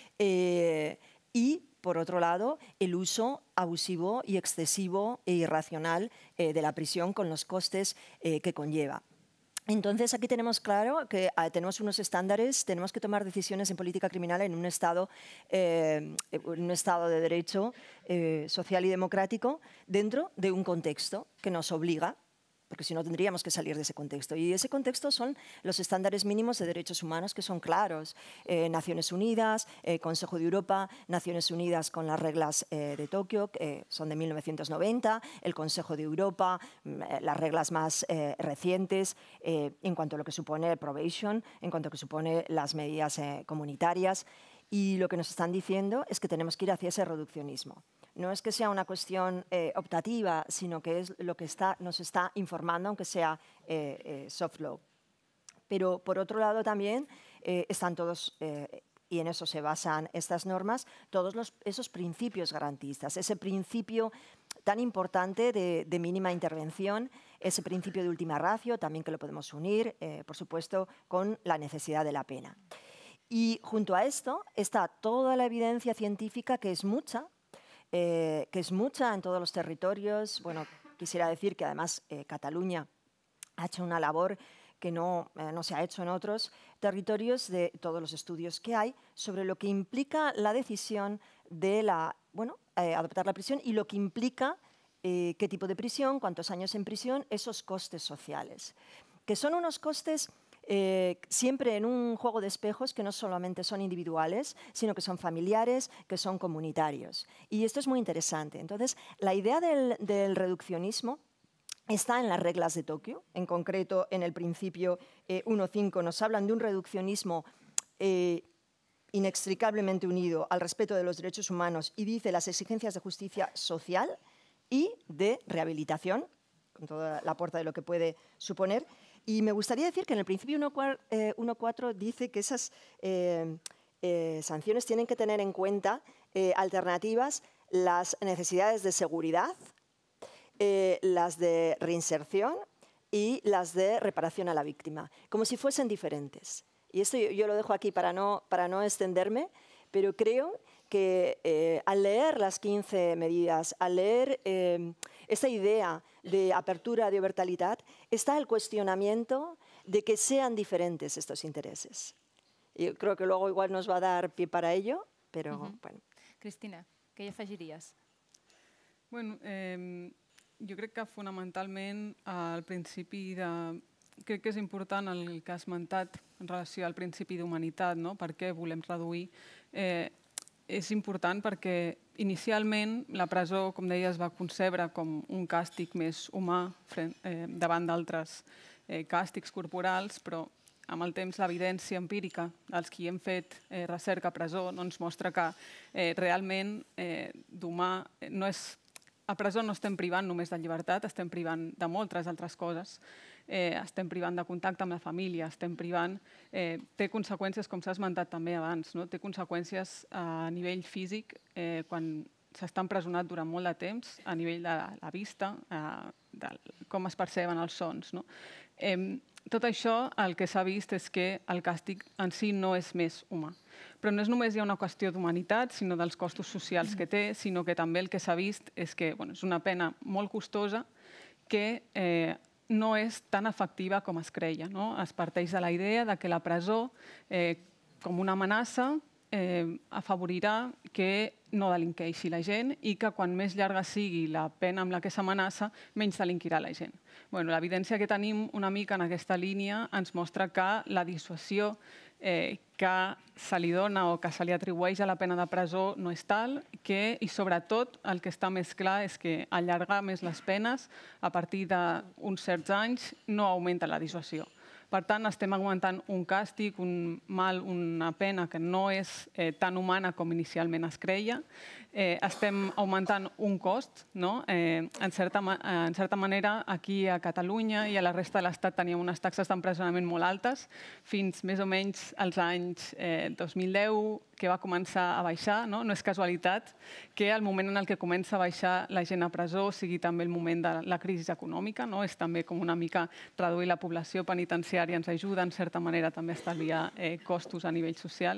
G: Eh, y, por otro lado, el uso abusivo y excesivo e irracional eh, de la prisión con los costes eh, que conlleva. Entonces, aquí tenemos claro que eh, tenemos unos estándares, tenemos que tomar decisiones en política criminal en un Estado, eh, en un estado de derecho eh, social y democrático dentro de un contexto que nos obliga porque si no tendríamos que salir de ese contexto. Y ese contexto son los estándares mínimos de derechos humanos que son claros. Eh, Naciones Unidas, eh, Consejo de Europa, Naciones Unidas con las reglas eh, de Tokio, que eh, son de mil novecientos noventa, el Consejo de Europa, eh, las reglas más eh, recientes eh, en cuanto a lo que supone el probation, en cuanto a lo que supone las medidas eh, comunitarias. Y lo que nos están diciendo es que tenemos que ir hacia ese reduccionismo. No es que sea una cuestión eh, optativa, sino que es lo que está, nos está informando, aunque sea eh, eh, soft law. Pero, por otro lado, también eh, están todos, eh, y en eso se basan estas normas, todos los, esos principios garantistas, ese principio tan importante de, de mínima intervención, ese principio de última ratio, también que lo podemos unir, eh, por supuesto, con la necesidad de la pena. Y junto a esto está toda la evidencia científica, que es mucha, Eh, que es mucha en todos los territorios. Bueno, quisiera decir que además eh, Cataluña ha hecho una labor que no, eh, no se ha hecho en otros territorios, de todos los estudios que hay sobre lo que implica la decisión de la, bueno, eh, adoptar la prisión y lo que implica eh, qué tipo de prisión, cuántos años en prisión, esos costes sociales, que son unos costes Eh, siempre en un juego de espejos que no solamente son individuales, sino que son familiares, que son comunitarios. Y esto es muy interesante. Entonces, la idea del, del reduccionismo está en las reglas de Tokio. En concreto, en el principio eh, uno punto cinco nos hablan de un reduccionismo eh, inextricablemente unido al respeto de los derechos humanos y dice las exigencias de justicia social y de rehabilitación, con toda la puerta de lo que puede suponer. Y me gustaría decir que en el principio uno punto cuatro dice que esas eh, eh, sanciones tienen que tener en cuenta eh, alternativas, las necesidades de seguridad, eh, las de reinserción y las de reparación a la víctima, como si fuesen diferentes. Y esto yo, yo lo dejo aquí para no, para no extenderme, pero creo que eh, al leer las quince medidas, al leer eh, esta idea de apertura, de obertalidad, está el cuestionamiento de que sean diferentes estos intereses. Yo creo que luego igual nos va a dar pie para ello, però, uh-huh. bueno.
H: Cristina, què hi afegiries?
I: Bueno, eh, jo crec que fonamentalment al principi de... Crec que és important el que has esmentat en relació al principi d'humanitat, no? Per què volem reduir... Eh, és important perquè inicialment la presó, com deia, es va concebre com un càstig més humà eh, davant d'altres eh, càstigs corporals, però amb el temps l'evidència empírica dels qui hem fet eh, recerca a presó no ens mostra que eh, realment eh, d'humà no és... A presó no estem privant només de llibertat, estem privant de moltes altres coses. Eh, estem privant de contacte amb la família, estem privant... Eh, té conseqüències, com s'ha esmentat també abans, no? Té conseqüències a nivell físic eh, quan s'està empresonat durant molt de temps, a nivell de la vista, eh, de com es perceben els sons. No? Eh, tot això el que s'ha vist és que el càstig en si no és més humà. Però no és només hi ha una qüestió d'humanitat, sinó dels costos socials que té, sinó que també el que s'ha vist és que bueno, és una pena molt costosa que eh, no és tan efectiva com es creia. No? Es parteix de la idea de que la presó, eh, com una amenaça, eh, afavorirà que no delinqueixi la gent i que quan més llarga sigui la pena amb la que s'amenaça, menys delinquirà la gent. Bueno, l'evidència que tenim una mica en aquesta línia ens mostra que la dissuasió eh, que se li dona o que se li atribueix a la pena de presó no és tal, que, i sobretot el que està més clar és que allargar més les penes a partir d'uns certs anys no augmenta la dissuasió. Per tant, estem augmentant un càstig, un mal, una pena que no és eh, tan humana com inicialment es creia. Eh, estem augmentant un cost, no? Eh, en, certa, en certa manera, aquí a Catalunya i a la resta de l'Estat teníem unes taxes d'empresonament molt altes, fins més o menys als anys eh, dos mil deu, que va començar a baixar. No? No és casualitat que al moment en el que comença a baixar la gent a presó sigui també el moment de la crisi econòmica. No? És també com una mica reduir la població penitenciària, ens ajuda en certa manera també a estalviar eh, costos a nivell social.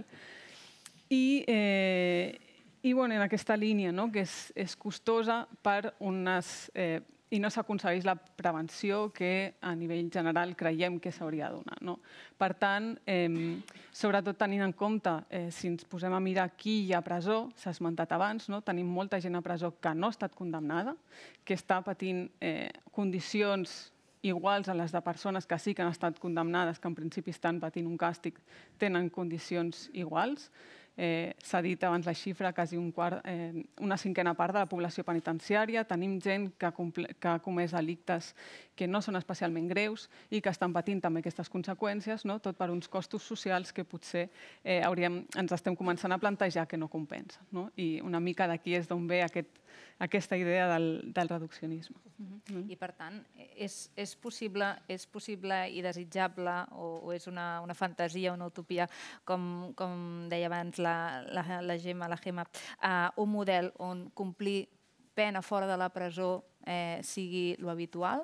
I: I, eh, i bueno, en aquesta línia, no? que és, és costosa per unes... Eh, i no s'aconsegueix la prevenció que a nivell general creiem que s'hauria de donar. No? Per tant, eh, sobretot tenint en compte, eh, si ens posem a mirar qui hi ha a presó, s'ha esmentat abans, no? Tenim molta gent a presó que no ha estat condemnada, que està patint eh, condicions iguals a les de persones que sí que han estat condemnades, que en principi estan patint un càstig, tenen condicions iguals. S'ha dit abans la xifra, quasi una cinquena part de la població penitenciària. Tenim gent que ha comès delictes que no són especialment greus i que estan patint també aquestes conseqüències, tot per uns costos socials que potser ens estem començant a plantejar que no compensen. I una mica d'aquí és d'on ve aquesta idea del reduccionisme.
H: I per tant, és possible i desitjable o és una fantasia, una utopia, com deia abans la Gemma, la Gemma, un model on complir pena fora de la presó sigui l'habitual?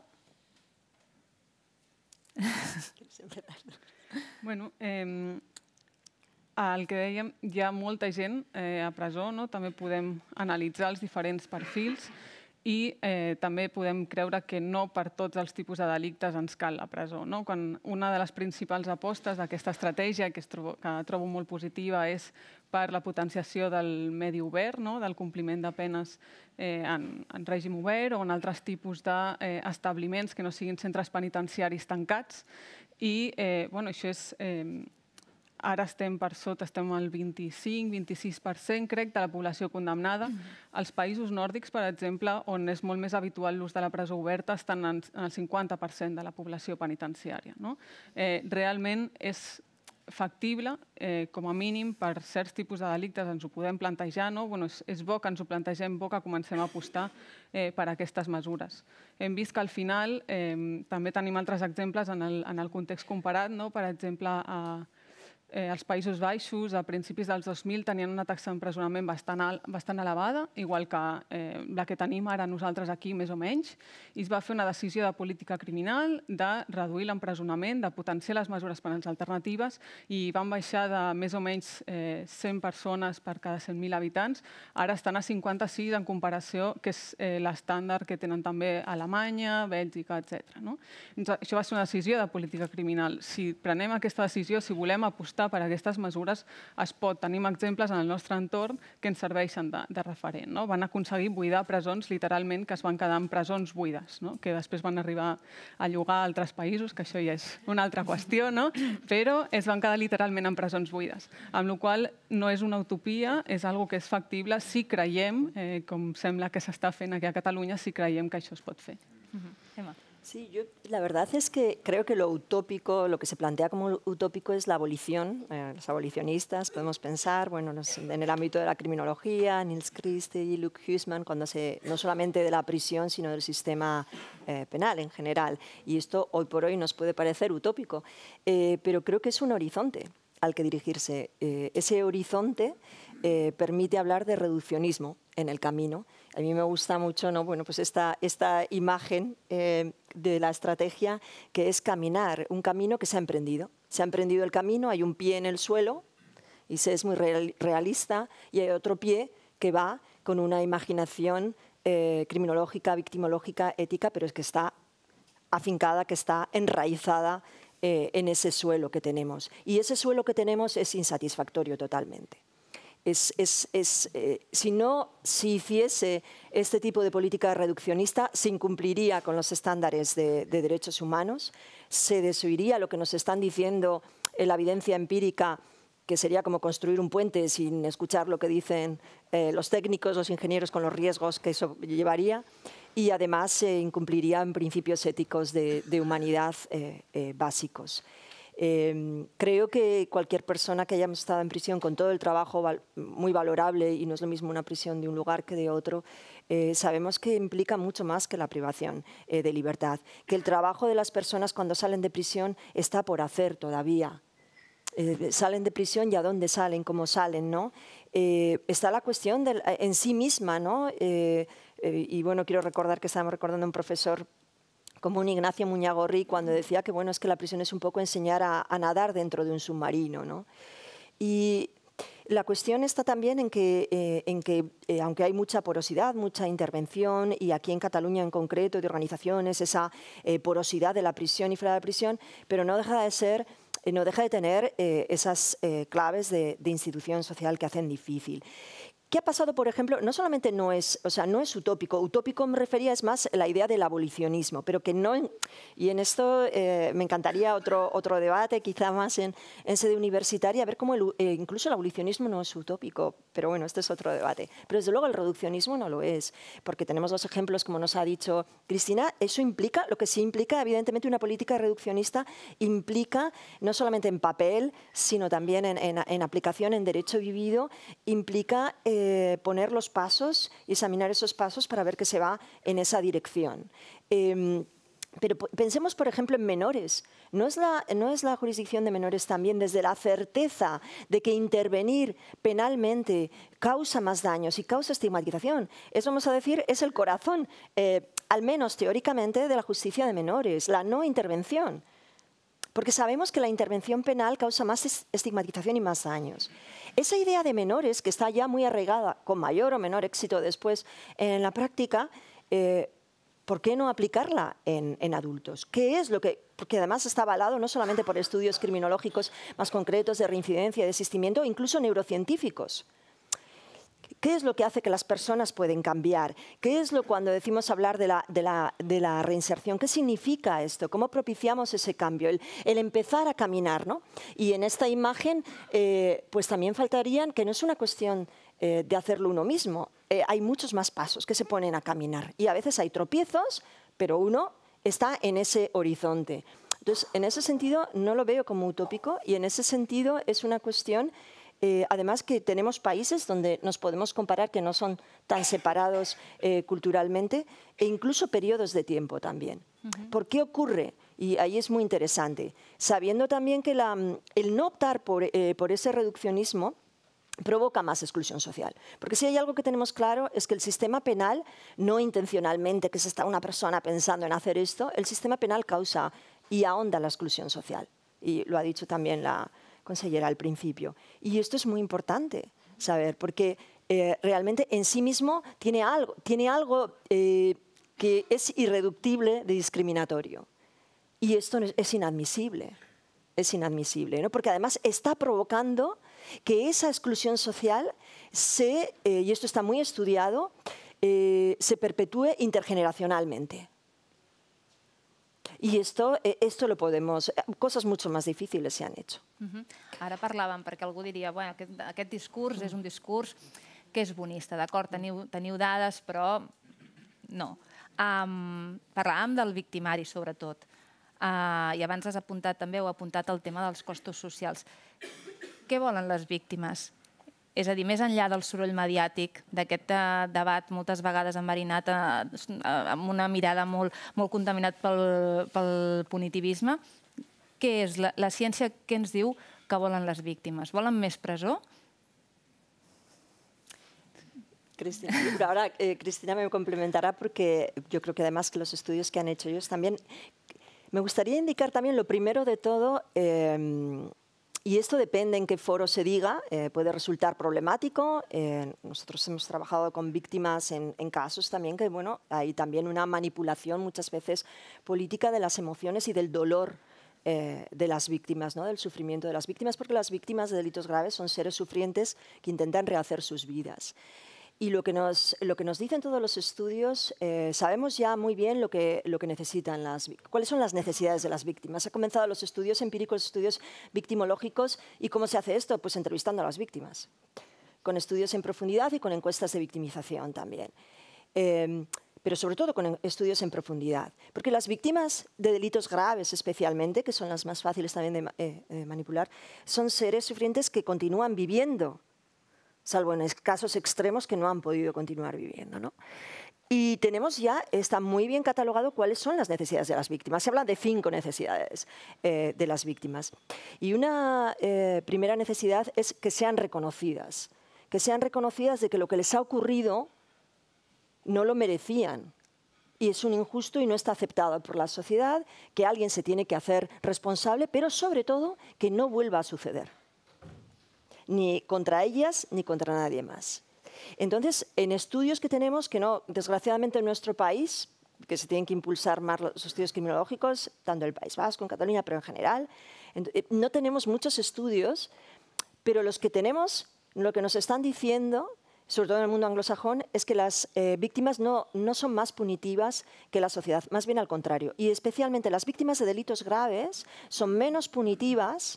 I: Bueno, el que dèiem, hi ha molta gent a presó, també podem analitzar els diferents perfils i també podem creure que no per tots els tipus de delictes ens cal la presó. Una de les principals apostes d'aquesta estratègia, que trobo molt positiva, és per la potenciació del medi obert, del compliment de penes en règim obert o en altres tipus d'establiments que no siguin centres penitenciaris tancats. I això és... Ara estem per sota, estem al vint-i-cinc a vint-i-sis per cent, crec, de la població condemnada. Als països nòrdics, per exemple, on és molt més habitual l'ús de la presó oberta, estan en el cinquanta per cent de la població penitenciària. Realment és factible, com a mínim, per certs tipus de delictes ens ho podem plantejar. És bo que ens ho plantegem, bo que comencem a apostar per aquestes mesures. Hem vist que al final també tenim altres exemples en el context comparat. Per exemple, als Països Baixos, a principis dels dos mil, tenien una taxa d'empresonament bastant elevada, igual que la que tenim ara nosaltres aquí, més o menys, i es va fer una decisió de política criminal de reduir l'empresonament, de potenciar les mesures penals alternatives, i van baixar de més o menys cent persones per cada cent mil habitants. Ara estan a cinquanta-sis en comparació, que és l'estàndard que tenen també Alemanya, Bèlgica, etcètera. Això va ser una decisió de política criminal. Si prenem aquesta decisió, si volem apostar per aquestes mesures, es pot. Tenim exemples en el nostre entorn que ens serveixen de referent. Van aconseguir buidar presons, literalment, que es van quedar en presons buides, que després van arribar a llogar a altres països, que això ja és una altra qüestió, però es van quedar literalment en presons buides. Amb la qual cosa no és una utopia, és una cosa que és factible si creiem, com sembla que s'està fent aquí a Catalunya, si creiem que això es pot fer.
G: Sí, yo la verdad es que creo que lo utópico, lo que se plantea como utópico es la abolición. Eh, los abolicionistas podemos pensar, bueno, en el ámbito de la criminología, Nils Christie, Luke Huisman, cuando se, no solamente de la prisión, sino del sistema eh, penal en general. Y esto hoy por hoy nos puede parecer utópico, eh, pero creo que es un horizonte al que dirigirse. Eh, ese horizonte eh, permite hablar de reduccionismo en el camino. A mí me gusta mucho, ¿no? Bueno, pues esta, esta imagen eh, de la estrategia, que es caminar, un camino que se ha emprendido. Se ha emprendido el camino, hay un pie en el suelo, y se es muy real, realista, y hay otro pie que va con una imaginación eh, criminológica, victimológica, ética, pero es que está afincada, que está enraizada eh, en ese suelo que tenemos. Y ese suelo que tenemos es insatisfactorio totalmente. Es, es, es, eh, si no se hiciese este tipo de política reduccionista, se incumpliría con los estándares de, de derechos humanos, se desoiría lo que nos están diciendo en la evidencia empírica, que sería como construir un puente sin escuchar lo que dicen eh, los técnicos, los ingenieros, con los riesgos que eso llevaría, y además se incumplirían principios éticos de, de humanidad eh, eh, básicos. Eh, creo que cualquier persona que hayamos estado en prisión con todo el trabajo val muy valorable, y no es lo mismo una prisión de un lugar que de otro, eh, sabemos que implica mucho más que la privación eh, de libertad, que el trabajo de las personas cuando salen de prisión está por hacer todavía. Eh, salen de prisión y a dónde salen, cómo salen, ¿no? Eh, está la cuestión de, en sí misma, ¿no? Eh, eh, y bueno, quiero recordar que estábamos recordando a un profesor como un Ignacio Muñagorri, cuando decía que, bueno, es que la prisión es un poco enseñar a, a nadar dentro de un submarino, ¿no? Y la cuestión está también en que, eh, en que eh, aunque hay mucha porosidad, mucha intervención, y aquí en Cataluña en concreto de organizaciones, esa eh, porosidad de la prisión y fuera de la prisión, pero no deja de ser, eh, no deja de tener eh, esas eh, claves de, de institución social que hacen difícil. ¿Qué ha pasado, por ejemplo? No solamente no es, o sea, no es utópico, utópico me refería es más la idea del abolicionismo, pero que no, y en esto eh, me encantaría otro, otro debate, quizá más en, en sede universitaria, ver cómo el, eh, incluso el abolicionismo no es utópico, pero bueno, este es otro debate. Pero desde luego el reduccionismo no lo es, porque tenemos los ejemplos, como nos ha dicho Cristina, eso implica, lo que sí implica, evidentemente, una política reduccionista implica, no solamente en papel, sino también en, en, en aplicación en derecho vivido, implica eh, poner los pasos y examinar esos pasos para ver que se va en esa dirección. Eh, Pero pensemos, por ejemplo, en menores. ¿No es, la, ¿No es la jurisdicción de menores también desde la certeza de que intervenir penalmente causa más daños y causa estigmatización? Eso, vamos a decir, es el corazón, eh, al menos teóricamente, de la justicia de menores, la no intervención. Porque sabemos que la intervención penal causa más estigmatización y más daños. Esa idea de menores, que está ya muy arraigada, con mayor o menor éxito después en la práctica, eh, ¿por qué no aplicarla en, en adultos? ¿Qué es lo que...? Porque además está avalado no solamente por estudios criminológicos más concretos de reincidencia, de desistimiento, incluso neurocientíficos. ¿Qué es lo que hace que las personas pueden cambiar? ¿Qué es lo cuando decimos hablar de la, de la, de la reinserción? ¿Qué significa esto? ¿Cómo propiciamos ese cambio? El, el empezar a caminar, ¿no? Y en esta imagen, eh, pues también faltarían, que no es una cuestión eh, de hacerlo uno mismo. Eh, hay muchos más pasos que se ponen a caminar. Y a veces hay tropiezos, pero uno está en ese horizonte. Entonces, en ese sentido, no lo veo como utópico y en ese sentido es una cuestión... Eh, además que tenemos países donde nos podemos comparar que no son tan separados eh, culturalmente e incluso periodos de tiempo también. Uh-huh. ¿Por qué ocurre? Y ahí es muy interesante. Sabiendo también que la, el no optar por, eh, por ese reduccionismo provoca más exclusión social. Porque si hay algo que tenemos claro es que el sistema penal, no intencionalmente, que se está una persona pensando en hacer esto, el sistema penal causa y ahonda la exclusión social. Y lo ha dicho también la consellera al principio. Y esto es muy importante saber, porque eh, realmente en sí mismo tiene algo, tiene algo eh, que es irreductible de discriminatorio. Y esto es inadmisible, es inadmisible, ¿no? Porque además está provocando que esa exclusión social se, eh, y esto está muy estudiado, eh, se perpetúe intergeneracionalmente. I esto, esto lo podemos... Coses mucho més difíciles se han hecho.
H: Uh-huh. Ara parlàvem, perquè algú diria bueno, aquest, aquest discurs és un discurs que és bonista, d'acord, teniu, teniu dades, però no. Um, parlàvem del victimari, sobretot. Uh, I abans has apuntat també, heu apuntat el tema dels costos socials. Què volen les víctimes? És a dir, més enllà del soroll mediàtic, d'aquest uh, debat moltes vegades enverinat uh, amb una mirada molt, molt contaminat pel, pel punitivisme, què és la, la ciència que ens diu que volen les víctimes? Volen més presó?
G: Cristina, pero ahora eh, Cristina me complementará porque yo creo que además que los estudios que han hecho ellos también... Me gustaría indicar también lo primero de todo... Eh, Y esto depende en qué foro se diga, eh, puede resultar problemático. Eh, nosotros hemos trabajado con víctimas en, en casos también que, bueno, hay también una manipulación muchas veces política de las emociones y del dolor eh, de las víctimas, ¿no? Del sufrimiento de las víctimas, porque las víctimas de delitos graves son seres sufrientes que intentan rehacer sus vidas. Y lo que nos, lo que nos dicen todos los estudios, eh, sabemos ya muy bien lo que, lo que necesitan las víctimas, cuáles son las necesidades de las víctimas. Ha comenzado los estudios empíricos, estudios victimológicos. ¿Y cómo se hace esto? Pues entrevistando a las víctimas, con estudios en profundidad y con encuestas de victimización también. Eh, pero sobre todo con estudios en profundidad. Porque las víctimas de delitos graves especialmente, que son las más fáciles también de eh, eh, manipular, son seres sufrientes que continúan viviendo, salvo en casos extremos que no han podido continuar viviendo, ¿no? Y tenemos ya, está muy bien catalogado cuáles son las necesidades de las víctimas. Se habla de cinco necesidades eh, de las víctimas. Y una eh, primera necesidad es que sean reconocidas, que sean reconocidas de que lo que les ha ocurrido no lo merecían. Y es un injusto y no está aceptado por la sociedad, que alguien se tiene que hacer responsable, pero sobre todo que no vuelva a suceder. Ni contra ellas ni contra nadie más. Entonces, en estudios que tenemos, que no, desgraciadamente en nuestro país, que se tienen que impulsar más los estudios criminológicos, tanto en el País Vasco, en Cataluña, pero en general, no tenemos muchos estudios, pero los que tenemos, lo que nos están diciendo sobre todo en el mundo anglosajón, es que las eh, víctimas no, no son más punitivas que la sociedad, más bien al contrario. Y especialmente las víctimas de delitos graves son menos punitivas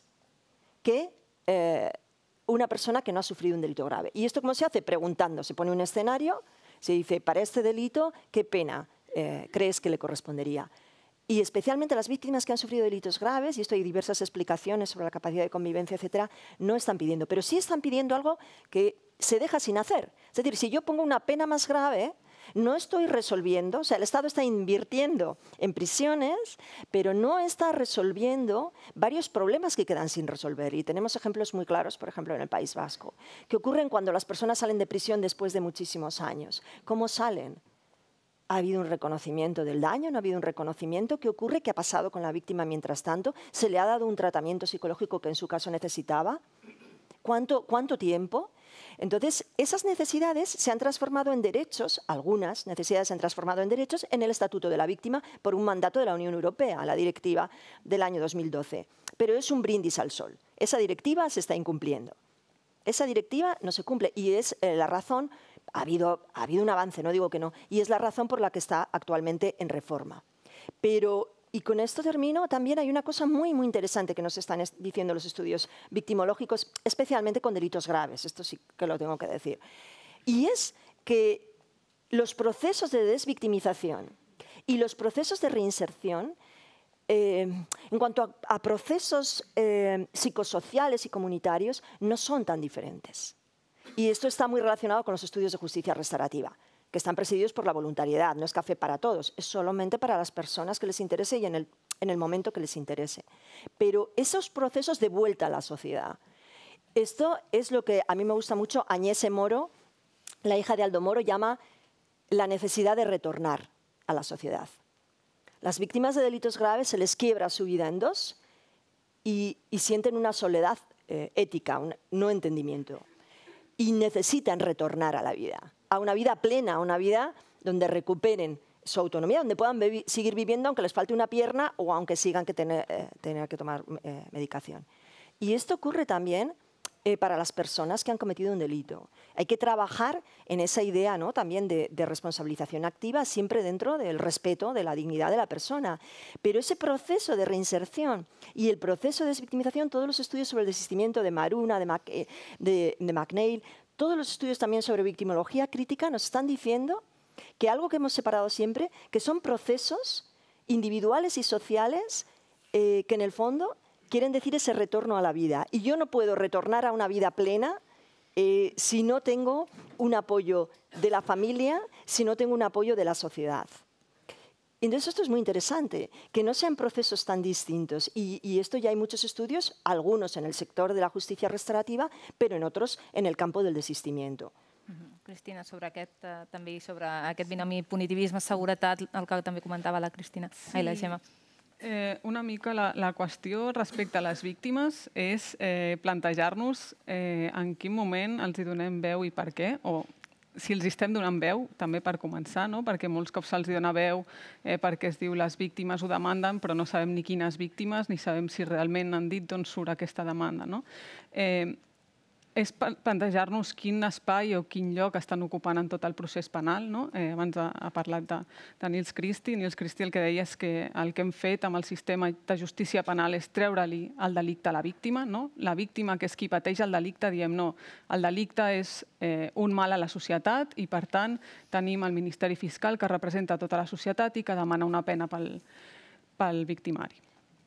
G: que eh, una persona que no ha sufrido un delito grave. ¿Y esto cómo se hace? Preguntando. Se pone un escenario, se dice, para este delito, ¿qué pena eh, crees que le correspondería? Y especialmente las víctimas que han sufrido delitos graves, y esto hay diversas explicaciones sobre la capacidad de convivencia, etcétera, no están pidiendo. Pero sí están pidiendo algo que se deja sin hacer. Es decir, si yo pongo una pena más grave, no estoy resolviendo, o sea, el Estado está invirtiendo en prisiones, pero no está resolviendo varios problemas que quedan sin resolver. Y tenemos ejemplos muy claros, por ejemplo, en el País Vasco, que ocurren cuando las personas salen de prisión después de muchísimos años. ¿Cómo salen? ¿Ha habido un reconocimiento del daño? ¿No ha habido un reconocimiento? ¿Qué ocurre? ¿Qué ha pasado con la víctima mientras tanto? ¿Se le ha dado un tratamiento psicológico que en su caso necesitaba? ¿Cuánto, cuánto tiempo? Entonces, esas necesidades se han transformado en derechos, algunas necesidades se han transformado en derechos en el Estatuto de la Víctima por un mandato de la Unión Europea, la directiva del año dos mil doce. Pero es un brindis al sol. Esa directiva se está incumpliendo. Esa directiva no se cumple y es eh, la razón, ha habido, ha habido un avance, no digo que no, y es la razón por la que está actualmente en reforma. Pero, y con esto termino, también hay una cosa muy, muy interesante que nos están diciendo los estudios victimológicos, especialmente con delitos graves, esto sí que lo tengo que decir. Y es que los procesos de desvictimización y los procesos de reinserción, eh, en cuanto a, a procesos eh, psicosociales y comunitarios, no son tan diferentes. Y esto está muy relacionado con los estudios de justicia restaurativa, que están presididos por la voluntariedad. No es café para todos, es solamente para las personas que les interese y en el, en el momento que les interese. Pero esos procesos de vuelta a la sociedad, esto es lo que a mí me gusta mucho. Agnese Moro, la hija de Aldo Moro, llama la necesidad de retornar a la sociedad. Las víctimas de delitos graves se les quiebra su vida en dos y, y sienten una soledad eh, ética, un no entendimiento. Y necesitan retornar a la vida, a una vida plena, a una vida donde recuperen su autonomía, donde puedan vi- seguir viviendo aunque les falte una pierna o aunque sigan que tener, eh, tener que tomar eh, medicación. Y esto ocurre también eh, para las personas que han cometido un delito. Hay que trabajar en esa idea, ¿no?, también de, de responsabilización activa, siempre dentro del respeto de la dignidad de la persona. Pero ese proceso de reinserción y el proceso de desvictimización, todos los estudios sobre el desistimiento de Maruna, de, Mac, eh, de, de McNeil, todos los estudios también sobre victimología crítica nos están diciendo que algo que hemos separado siempre, que son procesos individuales y sociales eh, que en el fondo quieren decir ese retorno a la vida. Y yo no puedo retornar a una vida plena eh, si no tengo un apoyo de la familia, si no tengo un apoyo de la sociedad. Entonces esto es muy interesante, que no sean procesos tan distintos. Y, y esto ya hay muchos estudios, algunos en el sector de la justicia restaurativa, pero en otros en el campo del desistimiento.
H: Uh-huh. Cristina, sobre aquest, uh, també sobre aquest binomi punitivisme-seguretat, el que també comentava la Cristina. Sí. Ai, la Gemma.
I: Eh, una mica la, la qüestió respecte a les víctimes és eh, plantejar-nos eh, en quin moment els hi donem veu i per què, o si els estem donant veu, també per començar, no? Perquè molts cops se'ls dona veu eh, perquè es diu les víctimes ho demanden, però no sabem ni quines víctimes, ni sabem si realment han dit d'on surt aquesta demanda, no? Eh, és plantejar-nos quin espai o quin lloc estan ocupant en tot el procés penal, no? Eh, abans ha, ha parlat de, de Nils Christie. Nils Christie el que deia és que el que hem fet amb el sistema de justícia penal és treure-li el delicte a la víctima, no? La víctima, que és qui pateix el delicte, diem no, el delicte és eh, un mal a la societat i, per tant, tenim el Ministeri Fiscal que representa tota la societat i que demana una pena pel, pel victimari.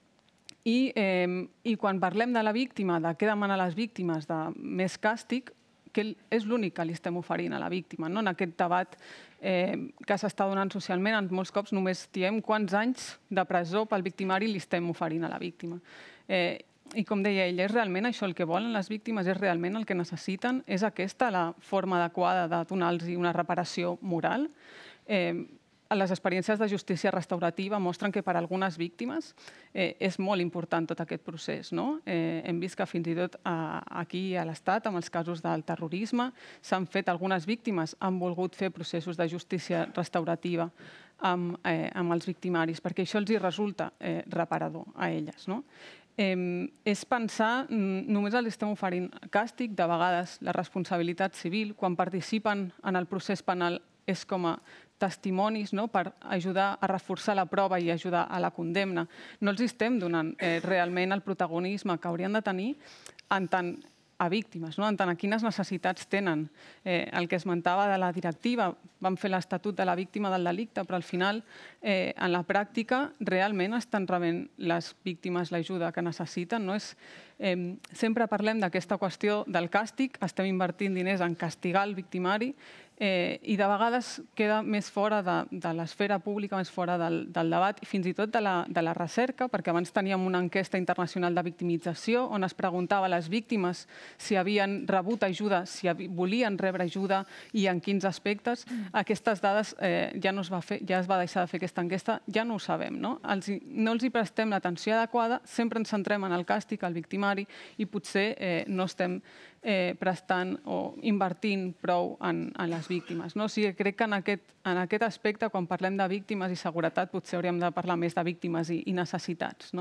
I: I, eh, I quan parlem de la víctima, de què demana a les víctimes, de més càstig, que és l'únic que li estem oferint a la víctima. No? En aquest debat eh, que s'està donant socialment, en molts cops només diem quants anys de presó pel victimari li estem oferint a la víctima. Eh, I com deia ell, és realment això el que volen les víctimes? És realment el que necessiten? És aquesta la forma adequada de donar-los una reparació moral? Eh, Les experiències de justícia restaurativa mostren que per a algunes víctimes eh, és molt important tot aquest procés. No? Eh, hem vist que fins i tot eh, aquí a l'Estat, amb els casos del terrorisme, s'han fet algunes víctimes, han volgut fer processos de justícia restaurativa amb, eh, amb els victimaris, perquè això els hi resulta eh, reparador a elles. No? és pensar, només els estem oferint càstig, de vegades la responsabilitat civil, quan participen en el procés penal és com a testimonis per ajudar a reforçar la prova i ajudar a la condemna. No els estem donant realment el protagonisme que haurien de tenir en tant a víctimes, en tant a quines necessitats tenen. El que esmentava de la directiva, vam fer l'Estatut de la Víctima del Delicte, però al final, en la pràctica, realment estan rebent les víctimes l'ajuda que necessiten. Sempre parlem d'aquesta qüestió del càstig, estem invertint diners en castigar el victimari i de vegades queda més fora de l'esfera pública, més fora del debat i fins i tot de la recerca, perquè abans teníem una enquesta internacional de victimització on es preguntava a les víctimes si havien rebut ajuda, si volien rebre ajuda i en quins aspectes. Aquestes dades ja no es va fer, ja es va deixar de fer aquesta enquesta, ja no ho sabem. No els hi prestem l'atenció adequada, sempre ens centrem en el càstig, al victimari, i potser no estem prestant o invertint prou en les víctimes. O sigui, crec que en aquest aspecte, quan parlem de víctimes i seguretat, potser hauríem de parlar més de víctimes i necessitats.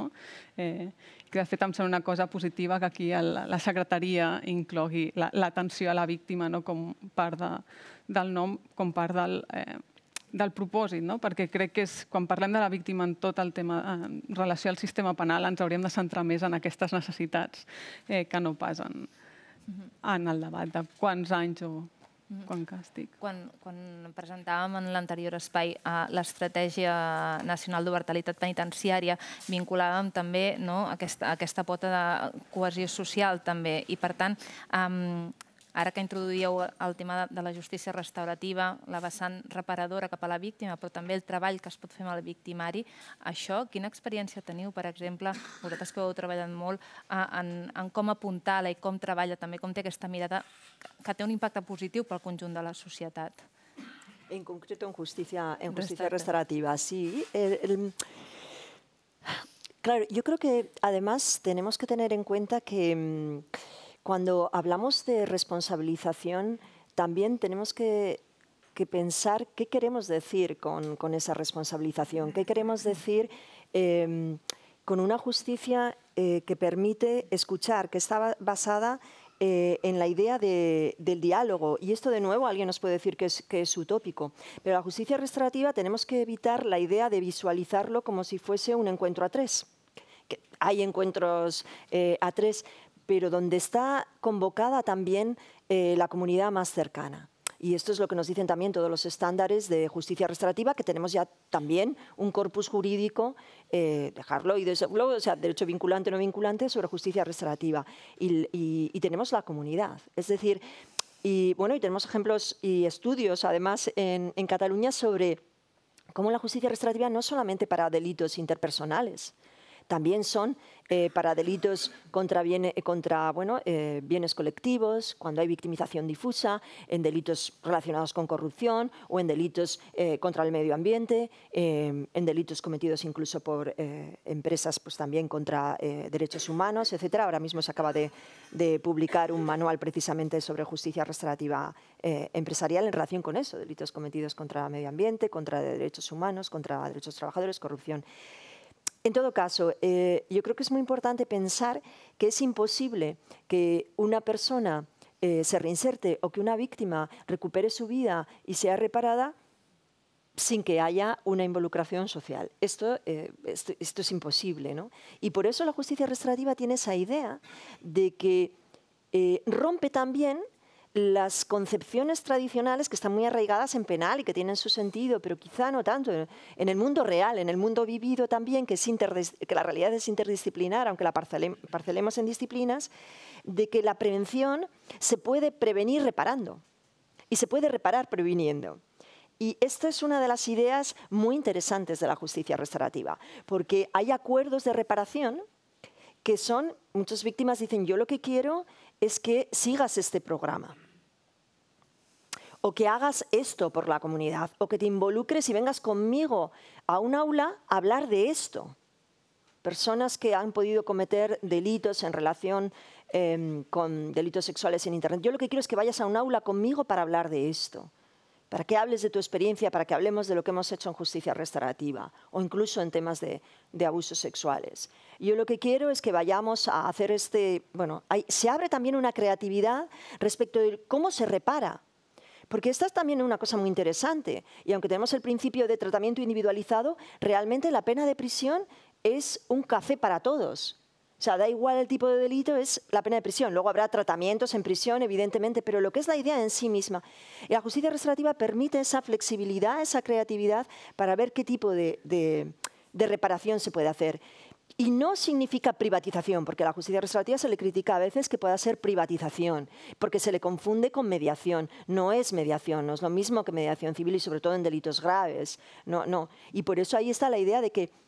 I: De fet, em sembla una cosa positiva que aquí la secretaria inclogui l'atenció a la víctima com part del nom, com part del propòsit, perquè crec que quan parlem de la víctima en tot el tema en relació al sistema penal ens hauríem de centrar més en aquestes necessitats que no pas en el debat de quants anys o quant càstig.
H: Quan presentàvem en l'anterior espai l'Estratègia Nacional d'Obertalitat Penitenciària, vinculàvem també aquesta pota de cohesió social també i, per tant, ara que introduïeu el tema de la justícia restaurativa, la vessant reparadora cap a la víctima, però també el treball que es pot fer amb el victimari, això, quina experiència teniu, per exemple, vosaltres que ho heu treballat molt, en com apuntar-la i com treballa també, com té aquesta mirada que té un impacte positiu pel conjunt de la societat?
G: En concreto en justicia restaurativa, sí. Claro, yo creo que además tenemos que tener en cuenta que cuando hablamos de responsabilización, también tenemos que, que pensar qué queremos decir con, con esa responsabilización, qué queremos decir eh, con una justicia eh, que permite escuchar, que está basada eh, en la idea de, del diálogo. Y esto, de nuevo, alguien nos puede decir que es, que es utópico, pero la justicia restaurativa tenemos que evitar la idea de visualizarlo como si fuese un encuentro a tres. Que hay encuentros eh, a tres, pero donde está convocada también eh, la comunidad más cercana. Y esto es lo que nos dicen también todos los estándares de justicia restaurativa, que tenemos ya también un corpus jurídico, eh, dejarlo, y de, o sea, derecho vinculante o no vinculante sobre justicia restaurativa. Y, y, y tenemos la comunidad. Es decir, y, bueno, y tenemos ejemplos y estudios, además, en, en Cataluña sobre cómo la justicia restaurativa no solamente para delitos interpersonales, también son eh, para delitos contra, bien, contra bueno, eh, bienes colectivos, cuando hay victimización difusa, en delitos relacionados con corrupción o en delitos eh, contra el medio ambiente, eh, en delitos cometidos incluso por eh, empresas pues, también contra eh, derechos humanos, etcétera. Ahora mismo se acaba de, de publicar un manual precisamente sobre justicia restaurativa eh, empresarial en relación con eso, delitos cometidos contra el medio ambiente, contra derechos humanos, contra derechos trabajadores, corrupción. En todo caso, eh, yo creo que es muy importante pensar que es imposible que una persona eh, se reinserte o que una víctima recupere su vida y sea reparada sin que haya una involucración social. Esto, eh, esto, esto es imposible, ¿no? Y por eso la justicia restaurativa tiene esa idea de que eh, rompe también las concepciones tradicionales que están muy arraigadas en penal y que tienen su sentido, pero quizá no tanto en el mundo real, en el mundo vivido también, que, es que la realidad es interdisciplinar, aunque la parcele parcelemos en disciplinas, de que la prevención se puede prevenir reparando y se puede reparar previniendo. Y esto es una de las ideas muy interesantes de la justicia restaurativa, porque hay acuerdos de reparación que son, muchas víctimas dicen, yo lo que quiero es que sigas este programa, o que hagas esto por la comunidad, o que te involucres y vengas conmigo a un aula a hablar de esto. Personas que han podido cometer delitos en relación eh, con delitos sexuales en Internet. Yo lo que quiero es que vayas a un aula conmigo para hablar de esto. para que hables de tu experiencia, para que hablemos de lo que hemos hecho en justicia restaurativa o incluso en temas de, de abusos sexuales. Yo lo que quiero es que vayamos a hacer este... Bueno, hay, se abre también una creatividad respecto de cómo se repara. Porque esta es también una cosa muy interesante. Y aunque tenemos el principio de tratamiento individualizado, realmente la pena de prisión es un café para todos. O sea, da igual el tipo de delito, es la pena de prisión. Luego habrá tratamientos en prisión, evidentemente, pero lo que es la idea en sí misma. Y la justicia restaurativa permite esa flexibilidad, esa creatividad para ver qué tipo de, de, de reparación se puede hacer. Y no significa privatización, porque a la justicia restaurativa se le critica a veces que pueda ser privatización, porque se le confunde con mediación. No es mediación, no es lo mismo que mediación civil y sobre todo en delitos graves. No, no. Y por eso ahí está la idea de que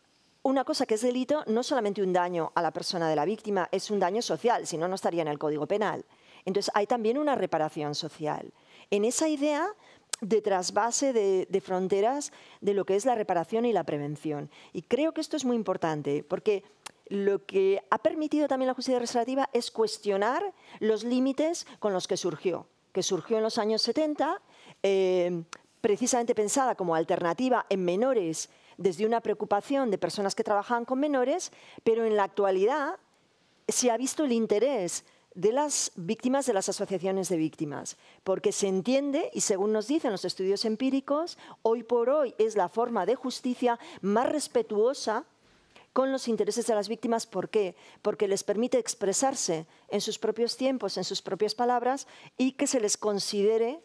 G: una cosa que es delito no es solamente un daño a la persona de la víctima, es un daño social, si no, no estaría en el Código Penal. Entonces hay también una reparación social. En esa idea de trasvase de, de fronteras de lo que es la reparación y la prevención. Y creo que esto es muy importante, porque lo que ha permitido también la justicia restaurativa es cuestionar los límites con los que surgió, que surgió en los años setenta, eh, precisamente pensada como alternativa en menores desde una preocupación de personas que trabajaban con menores, pero en la actualidad se ha visto el interés de las víctimas, de las asociaciones de víctimas, porque se entiende, y según nos dicen los estudios empíricos, hoy por hoy es la forma de justicia más respetuosa con los intereses de las víctimas. ¿Por qué? Porque les permite expresarse en sus propios tiempos, en sus propias palabras, y que se les considere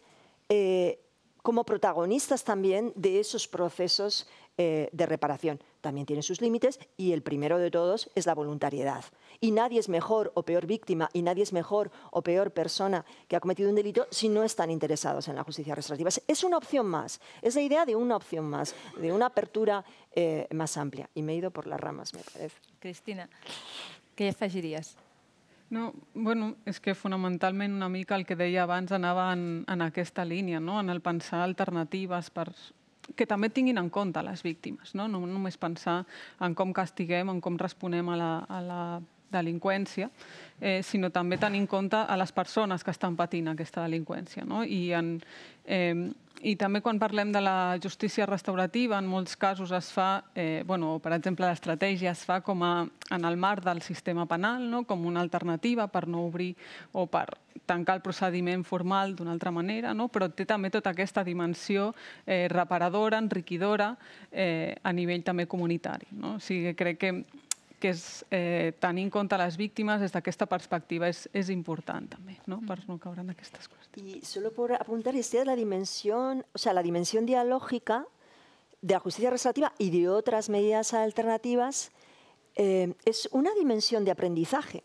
G: eh, como protagonistas también de esos procesos eh, de reparación. También tiene sus límites y el primero de todos es la voluntariedad. Y nadie es mejor o peor víctima y nadie es mejor o peor persona que ha cometido un delito si no están interesados en la justicia restaurativa. Es una opción más, es la idea de una opción más, de una apertura eh, más amplia. Y me he ido por las ramas, me parece.
H: Cristina, què hi afegiries?
I: No, bueno, és que fonamentalment una mica el que deia abans anava en, en aquesta línia, no? En el pensar alternatives per, que també tinguin en compte les víctimes, no? No només pensar en com castiguem, en com responem a la, a la delinqüència, eh, sinó també tenir en compte a les persones que estan patint aquesta delinqüència. No? I, en, eh, I també quan parlem de la justícia restaurativa, en molts casos es fa, eh, bueno, per exemple, l'estratègia es fa com a, en el marc del sistema penal, no? Com una alternativa per no obrir o per tancar el procediment formal d'una altra manera, no? Però té també tota aquesta dimensió eh, reparadora, enriquidora, eh, a nivell també comunitari. No? O sigui, crec que que és eh, tenir en compte les víctimes des d'aquesta perspectiva és, és important també, ¿no? Per no caure en aquestes qüestions.
G: Y solo por apuntar, esta es la dimensión, o sea, la dimensión dialógica de la justicia restaurativa y de otras medidas alternativas, eh, es una dimensión de aprendizaje.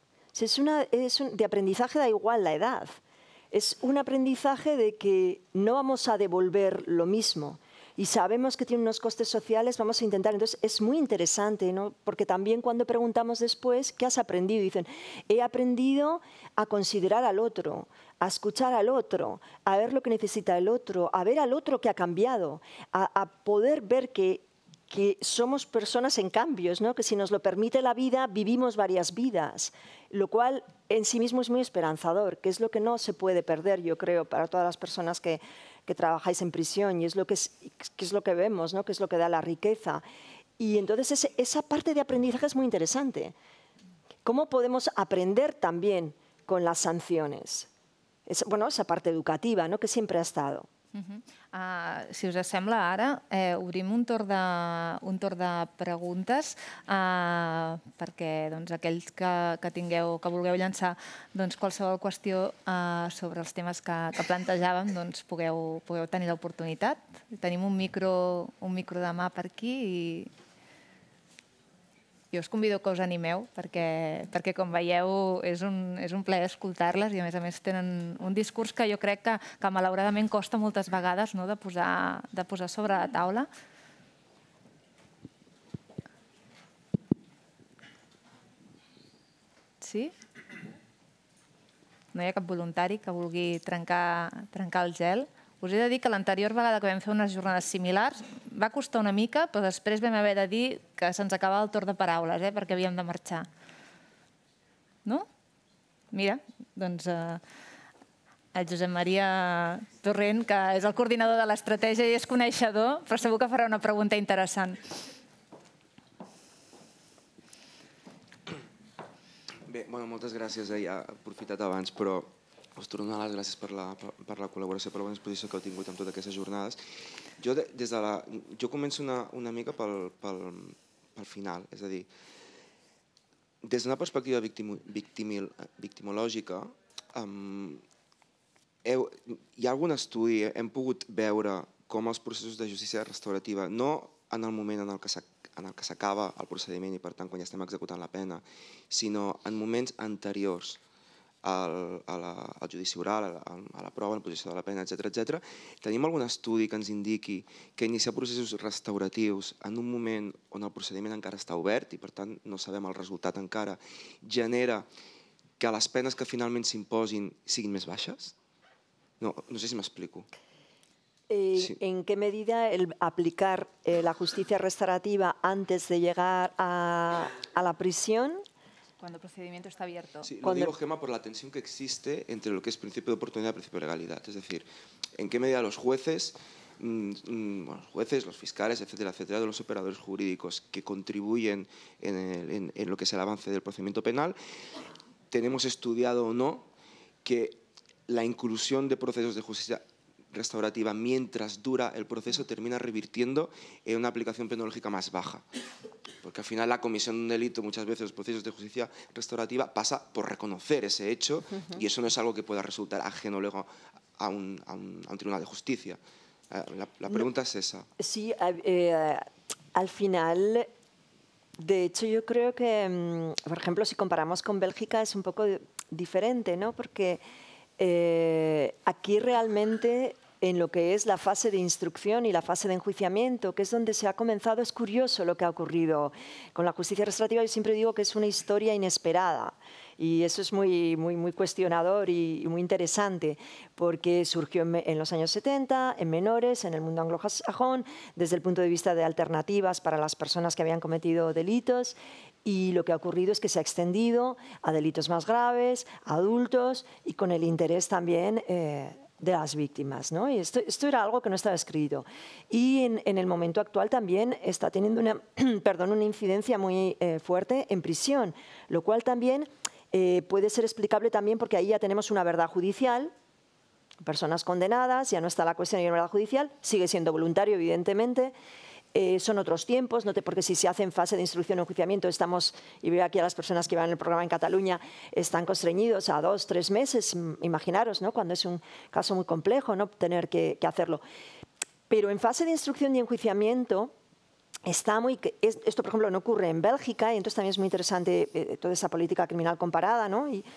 G: Es una, es un, de aprendizaje da igual la edad. Es un aprendizaje de que no vamos a devolver lo mismo. Y sabemos que tiene unos costes sociales, vamos a intentar. Entonces, es muy interesante, ¿no? Porque también cuando preguntamos después, ¿qué has aprendido? Dicen, he aprendido a considerar al otro, a escuchar al otro, a ver lo que necesita el otro, a ver al otro que ha cambiado, a, a poder ver que, que somos personas en cambios, ¿no? Que si nos lo permite la vida, vivimos varias vidas, lo cual en sí mismo es muy esperanzador, que es lo que no se puede perder, yo creo, para todas las personas que que trabajáis en prisión, y es lo que, es, que es lo que vemos, ¿no? Que es lo que da la riqueza. Y entonces ese, esa parte de aprendizaje es muy interesante. ¿Cómo podemos aprender también con las sanciones? Es, bueno, esa parte educativa, ¿no? Que siempre ha estado.
H: Uh-huh. uh, si us sembla, ara eh, obrim un torn de, un torn de preguntes uh, perquè doncs, aquells que, que, tingueu, que vulgueu llançar doncs, qualsevol qüestió uh, sobre els temes que, que plantejàvem, doncs, pugueu, pugueu tenir l'oportunitat. Tenim un micro, un micro de mà per aquí i jo us convido que us animeu perquè, perquè com veieu, és un, és un plaer escoltar-les i a més a més tenen un discurs que jo crec que, que malauradament costa moltes vegades, no? de, posar, de posar sobre la taula. Sí? No hi ha cap voluntari que vulgui trencar, trencar el gel? Us he de dir que l'anterior vegada que vam fer unes jornades similars va costar una mica, però després vam haver de dir que se'ns acabava el torn de paraules, eh, perquè havíem de marxar. No? Mira, doncs... Eh, el Josep Maria Torrent, que és el coordinador de l'estratègia i és coneixedor, però segur que farà una pregunta interessant.
A: Bé, bueno, moltes gràcies. Ja he aprofitat abans, però us torno a donar les gràcies per la, per la col·laboració, per la bona exposició que heu tingut en totes aquestes jornades. Jo, des de la, jo començo una, una mica pel, pel, pel final, és a dir, des d'una perspectiva victim, victimil, victimològica, um, heu, hi ha algun estudi, hem pogut veure com els processos de justícia restaurativa, no en el moment en el que s'acaba el procediment i per tant quan ja estem executant la pena, sinó en moments anteriors al, a la, al judici oral, a la, a la prova, a la posició de la pena, etcètera, etcètera. Tenim algun estudi que ens indiqui que iniciar processos restauratius en un moment on el procediment encara està obert i per tant no sabem el resultat encara, genera que les penes que finalment s'imposin siguin més baixes? No, no sé si m'explico.
G: Eh,
A: Sí.
G: ¿En qué medida el aplicar eh, la justicia restaurativa antes de llegar a, a la prisión?
H: Cuando el procedimiento está abierto.
A: Sí, lo
G: Cuando-
A: digo, Gemma, por la tensión que existe entre lo que es principio de oportunidad y principio de legalidad. Es decir, en qué medida los jueces, mm, mm, bueno, los jueces, los fiscales, etcétera, etcétera, de los operadores jurídicos que contribuyen en, el- en- en lo que es el avance del procedimiento penal, tenemos estudiado o no que la inclusión de procesos de justicia restaurativa mientras dura el proceso termina revirtiendo en una aplicación penológica más baja. Porque al final la comisión de un delito, muchas veces los procesos de justicia restaurativa, pasa por reconocer ese hecho y eso no es algo que pueda resultar ajeno luego a un, a un, a un tribunal de justicia. Eh, La, la pregunta es esa.
G: Sí, eh, al final, de hecho yo creo que, mm, por ejemplo, si comparamos con Bélgica es un poco diferente, ¿no? Porque eh, aquí realmente en lo que es la fase de instrucción y la fase de enjuiciamiento, que es donde se ha comenzado, es curioso lo que ha ocurrido con la justicia restaurativa. Yo siempre digo que es una historia inesperada y eso es muy, muy, muy cuestionador y, y muy interesante porque surgió en, en los años setenta, en menores, en el mundo anglosajón, desde el punto de vista de alternativas para las personas que habían cometido delitos. Y lo que ha ocurrido es que se ha extendido a delitos más graves, a adultos y con el interés también eh, de las víctimas, ¿no? Y esto, esto era algo que no estaba escrito. Y en, en el momento actual también está teniendo una, perdón, una incidencia muy eh, fuerte en prisión, lo cual también eh, puede ser explicable también porque ahí ya tenemos una verdad judicial, personas condenadas, ya no está la cuestión de la verdad judicial, sigue siendo voluntario evidentemente. Eh, son otros tiempos, no te, porque si se hace en fase de instrucción o enjuiciamiento, estamos, y veo aquí a las personas que van en el programa en Cataluña, están constreñidos a dos, tres meses, imaginaros, ¿no? Cuando es un caso muy complejo, ¿no? Tener que, que hacerlo. Pero en fase de instrucción y enjuiciamiento, está muy, esto, por ejemplo, no ocurre en Bélgica, y entonces también es muy interesante eh, toda esa política criminal comparada, ¿no? Y,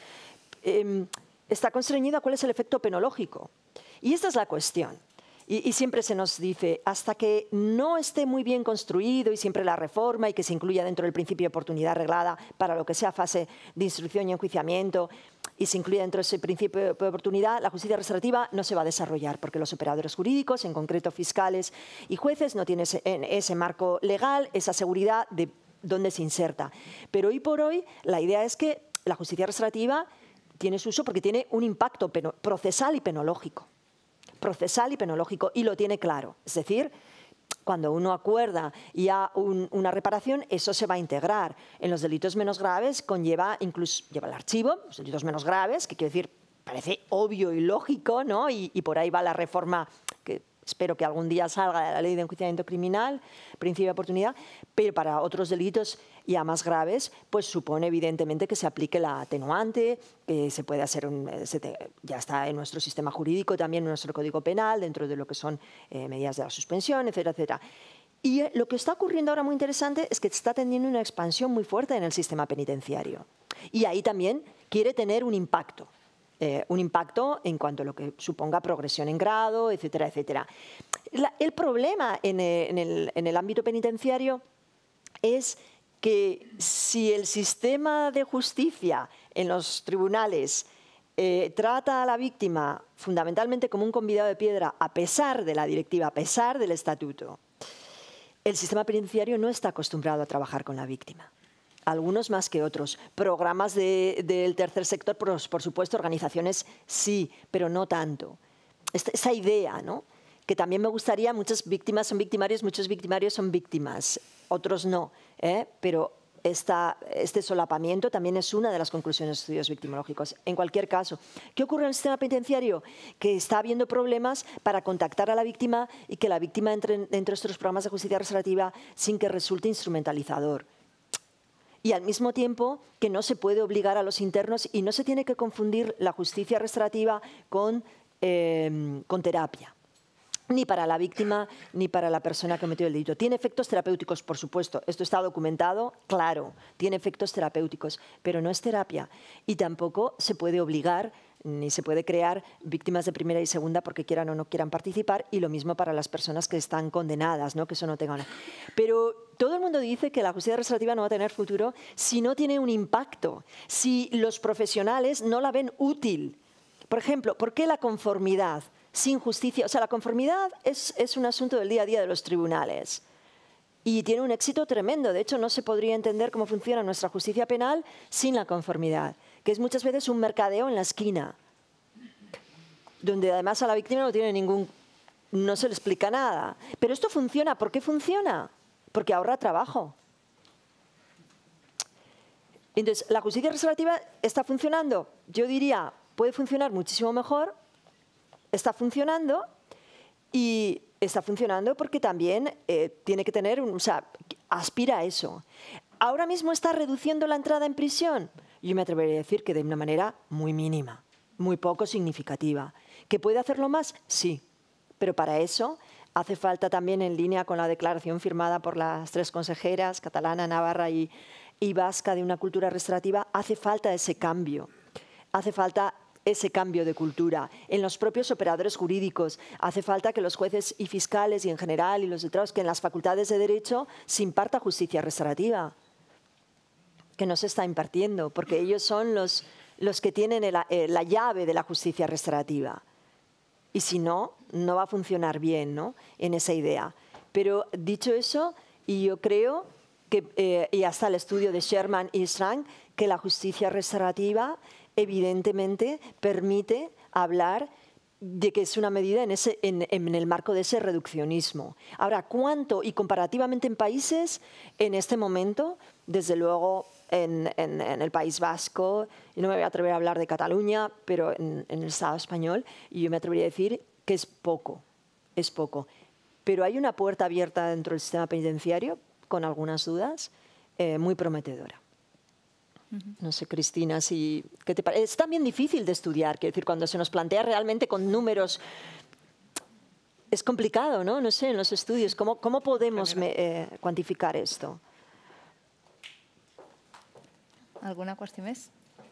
G: eh, está constreñido a cuál es el efecto penológico. Y esta es la cuestión. Y, y siempre se nos dice, hasta que no esté muy bien construido y siempre la reforma y que se incluya dentro del principio de oportunidad arreglada para lo que sea fase de instrucción y enjuiciamiento y se incluya dentro de ese principio de oportunidad, la justicia restaurativa no se va a desarrollar porque los operadores jurídicos, en concreto fiscales y jueces, no tienen ese, ese marco legal, esa seguridad de dónde se inserta. Pero hoy por hoy la idea es que la justicia restaurativa tiene su uso porque tiene un impacto procesal y penológico. procesal y penológico, y lo tiene claro. Es decir, cuando uno acuerda ya un, una reparación, eso se va a integrar. En los delitos menos graves conlleva incluso lleva el archivo, los delitos menos graves, que quiero decir, parece obvio y lógico, ¿no? Y, y por ahí va la reforma que espero que algún día salga de la ley de enjuiciamiento criminal, principio de oportunidad, pero para otros delitos ya más graves, pues supone evidentemente que se aplique la atenuante, que se puede hacer, un, se te, ya está en nuestro sistema jurídico, también en nuestro Código Penal, dentro de lo que son eh, medidas de la suspensión, etcétera, etcétera. Y eh, lo que está ocurriendo ahora muy interesante es que está teniendo una expansión muy fuerte en el sistema penitenciario. Y ahí también quiere tener un impacto. Eh, un impacto en cuanto a lo que suponga progresión en grado, etcétera, etcétera. La, el problema en el, en, el, en el ámbito penitenciario es que si el sistema de justicia en los tribunales eh, trata a la víctima fundamentalmente como un convidado de piedra, a pesar de la directiva, a pesar del estatuto, el sistema penitenciario no está acostumbrado a trabajar con la víctima. algunos más que otros. Programas de, del tercer sector, por, por supuesto, organizaciones sí, pero no tanto. Esta, esa idea, ¿no? Que también me gustaría, muchas víctimas son victimarios, muchos victimarios son víctimas, otros no, ¿eh? Pero esta, este solapamiento también es una de las conclusiones de estudios victimológicos. En cualquier caso, ¿qué ocurre en el sistema penitenciario? Que está habiendo problemas para contactar a la víctima y que la víctima entre dentro de estos programas de justicia restaurativa sin que resulte instrumentalizador. Y al mismo tiempo que no se puede obligar a los internos y no se tiene que confundir la justicia restaurativa con, eh, con terapia. Ni para la víctima ni para la persona que cometió el delito. Tiene efectos terapéuticos, por supuesto. Esto está documentado, claro. Tiene efectos terapéuticos, pero no es terapia. Y tampoco se puede obligar ni se puede crear víctimas de primera y segunda porque quieran o no quieran participar, y lo mismo para las personas que están condenadas, ¿no? Que eso no tenga una... Pero todo el mundo dice que la justicia restaurativa no va a tener futuro si no tiene un impacto, si los profesionales no la ven útil. Por ejemplo, ¿por qué la conformidad sin justicia? O sea, la conformidad es, es un asunto del día a día de los tribunales y tiene un éxito tremendo. De hecho, no se podría entender cómo funciona nuestra justicia penal sin la conformidad, que es muchas veces un mercadeo en la esquina, donde además a la víctima no tiene ningún, no se le explica nada. Pero esto funciona. ¿Por qué funciona? Porque ahorra trabajo. Entonces, ¿la justicia restaurativa está funcionando? Yo diría, puede funcionar muchísimo mejor. Está funcionando y está funcionando porque también eh, tiene que tener, un, o sea, aspira a eso. ¿Ahora mismo está reduciendo la entrada en prisión? Yo me atrevería a decir que de una manera muy mínima, muy poco significativa. ¿Que puede hacerlo más? Sí, pero para eso hace falta también, en línea con la declaración firmada por las tres consejeras, catalana, navarra y, y vasca, de una cultura restaurativa, hace falta ese cambio. Hace falta ese cambio de cultura en los propios operadores jurídicos. Hace falta que los jueces y fiscales y en general y los letrados, que en las facultades de derecho se imparta justicia restaurativa, que no se está impartiendo, porque ellos son los, los que tienen el, eh, la llave de la justicia restaurativa. Y si no, no va a funcionar bien, ¿no? En esa idea. Pero dicho eso, y yo creo que, eh, y hasta el estudio de Sherman y Strang, que la justicia restaurativa evidentemente permite hablar de que es una medida en, ese, en, en el marco de ese reduccionismo. Ahora, ¿cuánto? Y comparativamente en países, en este momento, desde luego en, en, en el País Vasco, y no me voy a atrever a hablar de Cataluña, pero en, en el Estado español, y yo me atrevería a decir que es poco, es poco. Pero hay una puerta abierta dentro del sistema penitenciario, con algunas dudas, eh, muy prometedora. No sé, Cristina, si, ¿qué te parece? Es también difícil de estudiar, quiero decir, cuando se nos plantea realmente con números, es complicado, ¿no? No sé, en los estudios, ¿cómo, cómo podemos me, eh, cuantificar esto?
H: ¿Alguna cuestión más?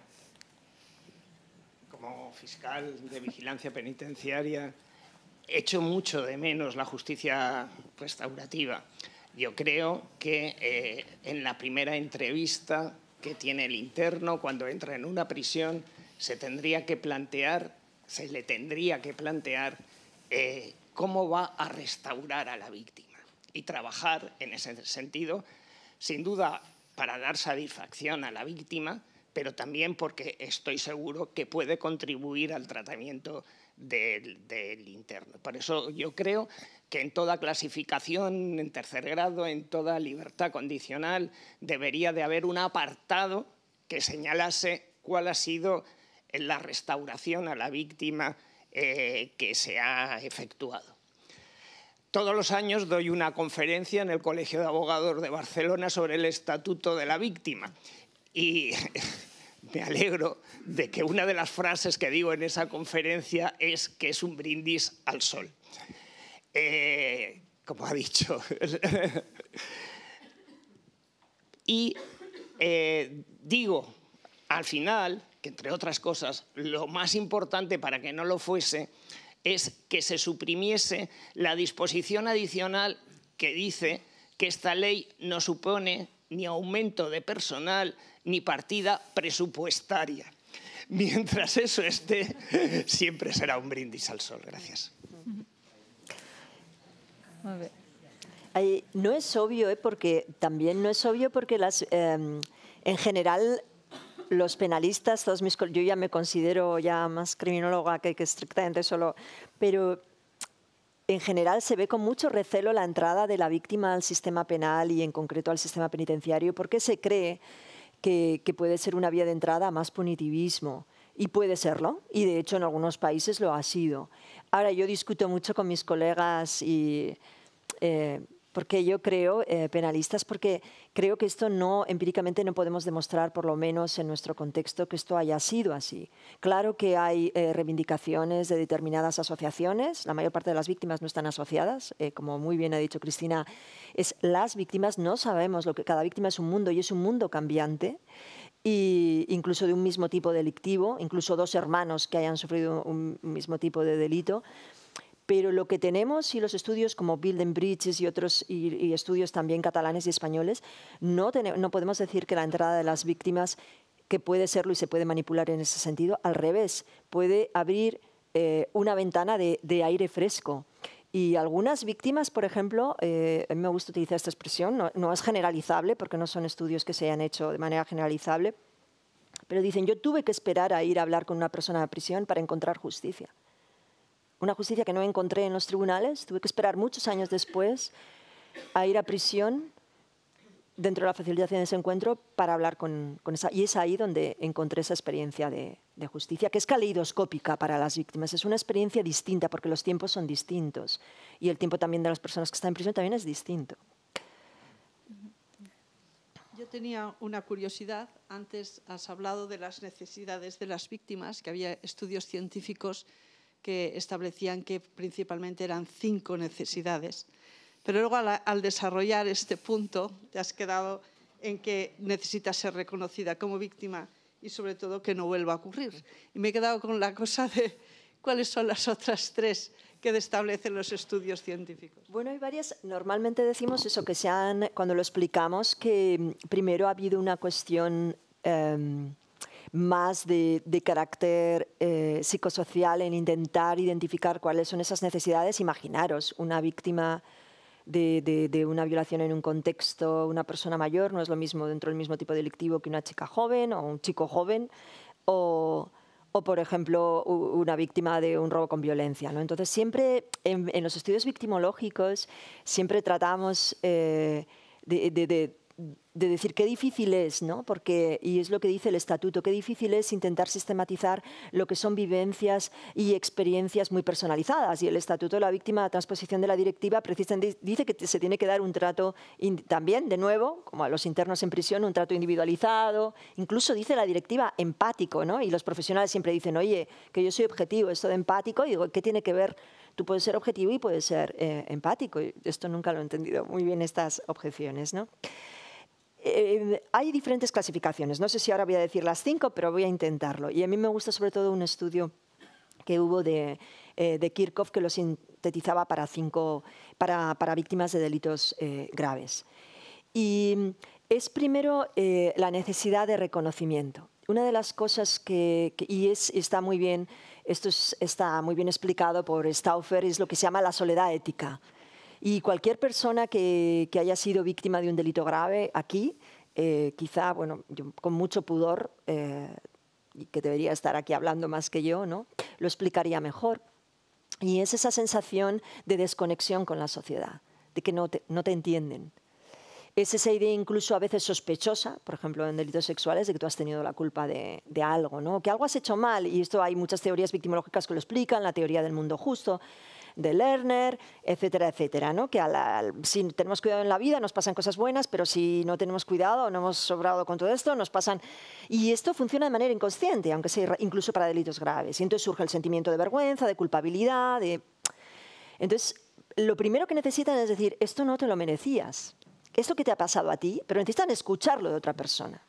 J: Como fiscal de vigilancia penitenciaria, echo mucho de menos la justicia restaurativa. Yo creo que eh, en la primera entrevista que tiene el interno cuando entra en una prisión, se tendría que plantear, se le tendría que plantear eh, cómo va a restaurar a la víctima y trabajar en ese sentido, sin duda para dar satisfacción a la víctima, pero también porque estoy seguro que puede contribuir al tratamiento del, del interno. Por eso yo creo que en toda clasificación en tercer grado, en toda libertad condicional, debería de haber un apartado que señalase cuál ha sido la restauración a la víctima eh, que se ha efectuado. Todos los años doy una conferencia en el Colegio de Abogados de Barcelona sobre el Estatuto de la Víctima y me alegro de que una de las frases que digo en esa conferencia es que es un brindis al sol. Eh, como ha dicho. Y eh, digo, al final, que entre otras cosas, lo más importante para que no lo fuese es que se suprimiese la disposición adicional que dice que esta ley no supone ni aumento de personal ni partida presupuestaria. Mientras eso esté, siempre será un brindis al sol. Gracias.
G: No es obvio, ¿eh? Porque también no es obvio porque las, eh, en general, los penalistas, todos mis, yo ya me considero ya más criminóloga que, que estrictamente solo, pero en general se ve con mucho recelo la entrada de la víctima al sistema penal y en concreto al sistema penitenciario, porque se cree que, que puede ser una vía de entrada a más punitivismo. Y puede serlo, y de hecho en algunos países lo ha sido. Ahora, yo discuto mucho con mis colegas y... Eh, porque yo creo, eh, penalistas, porque creo que esto no, empíricamente no podemos demostrar, por lo menos en nuestro contexto, que esto haya sido así. Claro que hay eh, reivindicaciones de determinadas asociaciones, la mayor parte de las víctimas no están asociadas, eh, como muy bien ha dicho Cristina, es las víctimas, no sabemos, lo que cada víctima es un mundo y es un mundo cambiante, y incluso de un mismo tipo delictivo, incluso dos hermanos que hayan sufrido un mismo tipo de delito. Pero lo que tenemos, y los estudios como Building Bridges y otros y, y estudios también catalanes y españoles, no, no podemos decir que la entrada de las víctimas, que puede serlo y se puede manipular en ese sentido, al revés, puede abrir eh, una ventana de, de aire fresco. Y algunas víctimas, por ejemplo, eh, a mí me gusta utilizar esta expresión, no, no es generalizable porque no son estudios que se hayan hecho de manera generalizable, pero dicen, yo tuve que esperar a ir a hablar con una persona de prisión para encontrar justicia. Una justicia que no encontré en los tribunales, tuve que esperar muchos años después a ir a prisión dentro de la facilitación de ese encuentro para hablar con, con esa... Y es ahí donde encontré esa experiencia de, de justicia, que es caleidoscópica para las víctimas. Es una experiencia distinta porque los tiempos son distintos y el tiempo también de las personas que están en prisión también es distinto.
K: Yo tenía una curiosidad. Antes has hablado de las necesidades de las víctimas, que había estudios científicos que establecían que principalmente eran cinco necesidades. Pero luego al, al desarrollar este punto te has quedado en que necesitas ser reconocida como víctima y sobre todo que no vuelva a ocurrir. Y me he quedado con la cosa de cuáles son las otras tres que establecen los estudios científicos.
G: Bueno, hay varias. Normalmente decimos eso, que se han, cuando lo explicamos, que primero ha habido una cuestión eh, más de, de carácter eh, psicosocial en intentar identificar cuáles son esas necesidades. Imaginaros, una víctima de, de, de una violación en un contexto, una persona mayor, no es lo mismo dentro del mismo tipo delictivo que una chica joven o un chico joven, o, o por ejemplo, una víctima de un robo con violencia, ¿no? Entonces, siempre en, en los estudios victimológicos, siempre tratamos eh, de, de, de de decir qué difícil es, ¿no? Porque, y es lo que dice el estatuto, qué difícil es intentar sistematizar lo que son vivencias y experiencias muy personalizadas. Y el estatuto de la víctima, la transposición de la directiva, precisamente dice que se tiene que dar un trato también, de nuevo, como a los internos en prisión, un trato individualizado, incluso dice la directiva empático, ¿no? Y los profesionales siempre dicen, oye, que yo soy objetivo, esto de empático, y digo, ¿qué tiene que ver? Tú puedes ser objetivo y puedes ser eh, empático. Y esto nunca lo he entendido muy bien, estas objeciones, ¿no? Eh, hay diferentes clasificaciones. No sé si ahora voy a decir las cinco, pero voy a intentarlo. Y a mí me gusta sobre todo un estudio que hubo de, eh, de Kirchhoff que lo sintetizaba para, cinco, para, para víctimas de delitos eh, graves. Y es primero eh, la necesidad de reconocimiento. Una de las cosas que, que y es, está muy bien, esto es, está muy bien explicado por Stauffer, es lo que se llama la soledad ética. Y cualquier persona que, que haya sido víctima de un delito grave aquí, eh, quizá, bueno, yo, con mucho pudor, eh, y que debería estar aquí hablando más que yo, ¿no?, lo explicaría mejor. Y es esa sensación de desconexión con la sociedad, de que no te, no te entienden. Es esa idea incluso a veces sospechosa, por ejemplo, en delitos sexuales, de que tú has tenido la culpa de, de algo, ¿no?, que algo has hecho mal. Y esto hay muchas teorías victimológicas que lo explican, la teoría del mundo justo, de Lerner, etcétera, etcétera, ¿no? Que al, al, si tenemos cuidado en la vida nos pasan cosas buenas, pero si no tenemos cuidado, no hemos sobrado con todo esto, nos pasan... Y esto funciona de manera inconsciente, aunque sea incluso para delitos graves. Y entonces surge el sentimiento de vergüenza, de culpabilidad, de... Entonces, lo primero que necesitan es decir, esto no te lo merecías, esto que te ha pasado a ti, pero necesitan escucharlo de otra persona.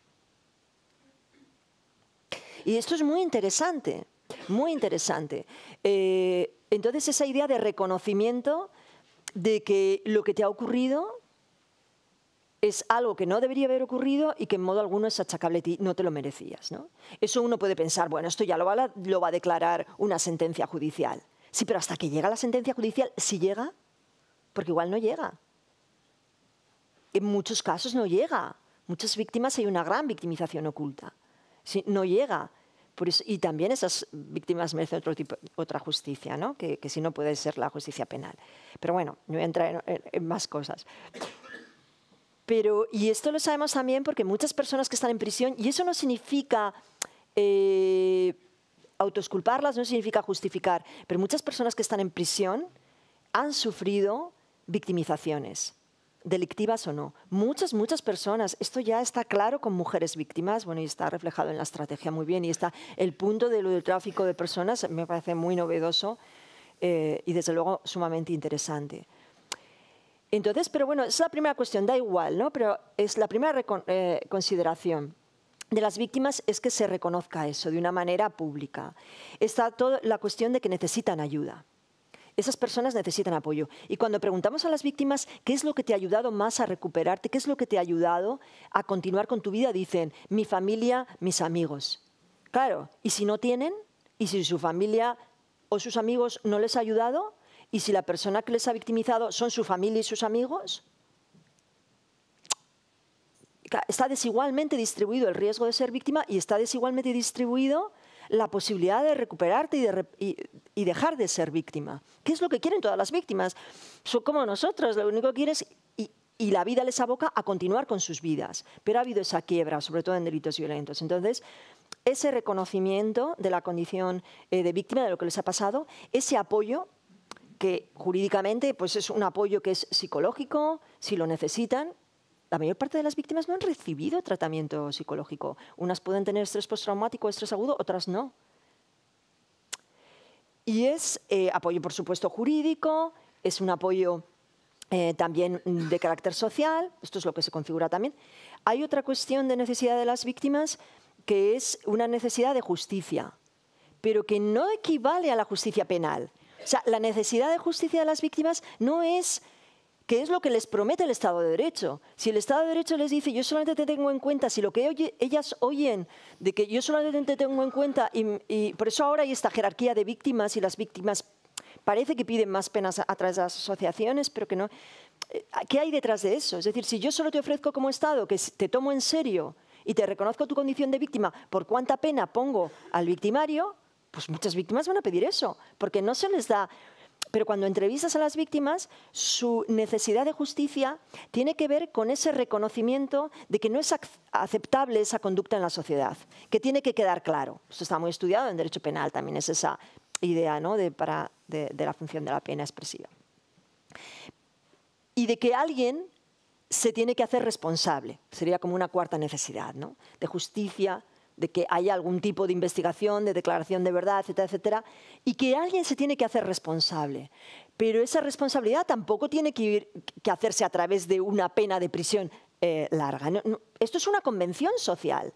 G: Y esto es muy interesante, muy interesante. Eh, Entonces, esa idea de reconocimiento de que lo que te ha ocurrido es algo que no debería haber ocurrido y que en modo alguno es achacable a ti, no te lo merecías, ¿no? Eso uno puede pensar, bueno, esto ya lo va, a, lo va a declarar una sentencia judicial. Sí, pero hasta que llega la sentencia judicial, ¿sí llega? Porque igual no llega. En muchos casos no llega. muchas víctimas hay una gran victimización oculta. Sí, no llega. Por eso, y también esas víctimas merecen otro tipo, otra justicia, ¿no? que, que si no puede ser la justicia penal. Pero bueno, no voy a entrar en, en, en más cosas. Pero, y esto lo sabemos también porque muchas personas que están en prisión, y eso no significa eh, autoexculparlas, no significa justificar, pero muchas personas que están en prisión han sufrido victimizaciones, delictivas o no. Muchas, muchas personas. Esto ya está claro con mujeres víctimas, bueno, y está reflejado en la estrategia muy bien, y está el punto de lo del tráfico de personas, me parece muy novedoso eh, y desde luego sumamente interesante. Entonces, pero bueno, es la primera cuestión, da igual, ¿no? Pero es la primera eh, consideración de las víctimas es que se reconozca eso de una manera pública. Está toda la cuestión de que necesitan ayuda. Esas personas necesitan apoyo. Y cuando preguntamos a las víctimas qué es lo que te ha ayudado más a recuperarte, qué es lo que te ha ayudado a continuar con tu vida, dicen, mi familia, mis amigos. Claro, ¿y si no tienen? ¿Y si su familia o sus amigos no les ha ayudado? ¿Y si la persona que les ha victimizado son su familia y sus amigos? Está desigualmente distribuido el riesgo de ser víctima y está desigualmente distribuido la posibilidad de recuperarte y, de, y, y dejar de ser víctima. ¿Qué es lo que quieren todas las víctimas? Son como nosotros, lo único que quieren es, y, y la vida les aboca a continuar con sus vidas. Pero ha habido esa quiebra, sobre todo en delitos violentos. Entonces, ese reconocimiento de la condición eh, de víctima, de lo que les ha pasado, ese apoyo, que jurídicamente pues es un apoyo que es psicológico, si lo necesitan. La mayor parte de las víctimas no han recibido tratamiento psicológico. Unas pueden tener estrés postraumático, estrés agudo, otras no. Y es eh, apoyo, por supuesto, jurídico, es un apoyo eh, también de carácter social, esto es lo que se configura también. Hay otra cuestión de necesidad de las víctimas que es una necesidad de justicia, pero que no equivale a la justicia penal. O sea, la necesidad de justicia de las víctimas no es... ¿Qué es lo que les promete el Estado de Derecho? Si el Estado de Derecho les dice, yo solamente te tengo en cuenta, si lo que oye, ellas oyen de que yo solamente te tengo en cuenta, y, y por eso ahora hay esta jerarquía de víctimas y las víctimas parece que piden más penas a, a través de las asociaciones, pero que no. ¿Qué hay detrás de eso? Es decir, si yo solo te ofrezco como Estado que te tomo en serio y te reconozco tu condición de víctima, ¿por cuánta pena pongo al victimario? Pues muchas víctimas van a pedir eso, porque no se les da... Pero cuando entrevistas a las víctimas, su necesidad de justicia tiene que ver con ese reconocimiento de que no es aceptable esa conducta en la sociedad, que tiene que quedar claro. Esto está muy estudiado en derecho penal, también es esa idea, ¿no? de, para, de, de la función de la pena expresiva. Y de que alguien se tiene que hacer responsable, sería como una cuarta necesidad, ¿no? De justicia, de que haya algún tipo de investigación, de declaración de verdad, etcétera, etcétera, y que alguien se tiene que hacer responsable. Pero esa responsabilidad tampoco tiene que, ir, que hacerse a través de una pena de prisión eh, larga. No, no, esto es una convención social.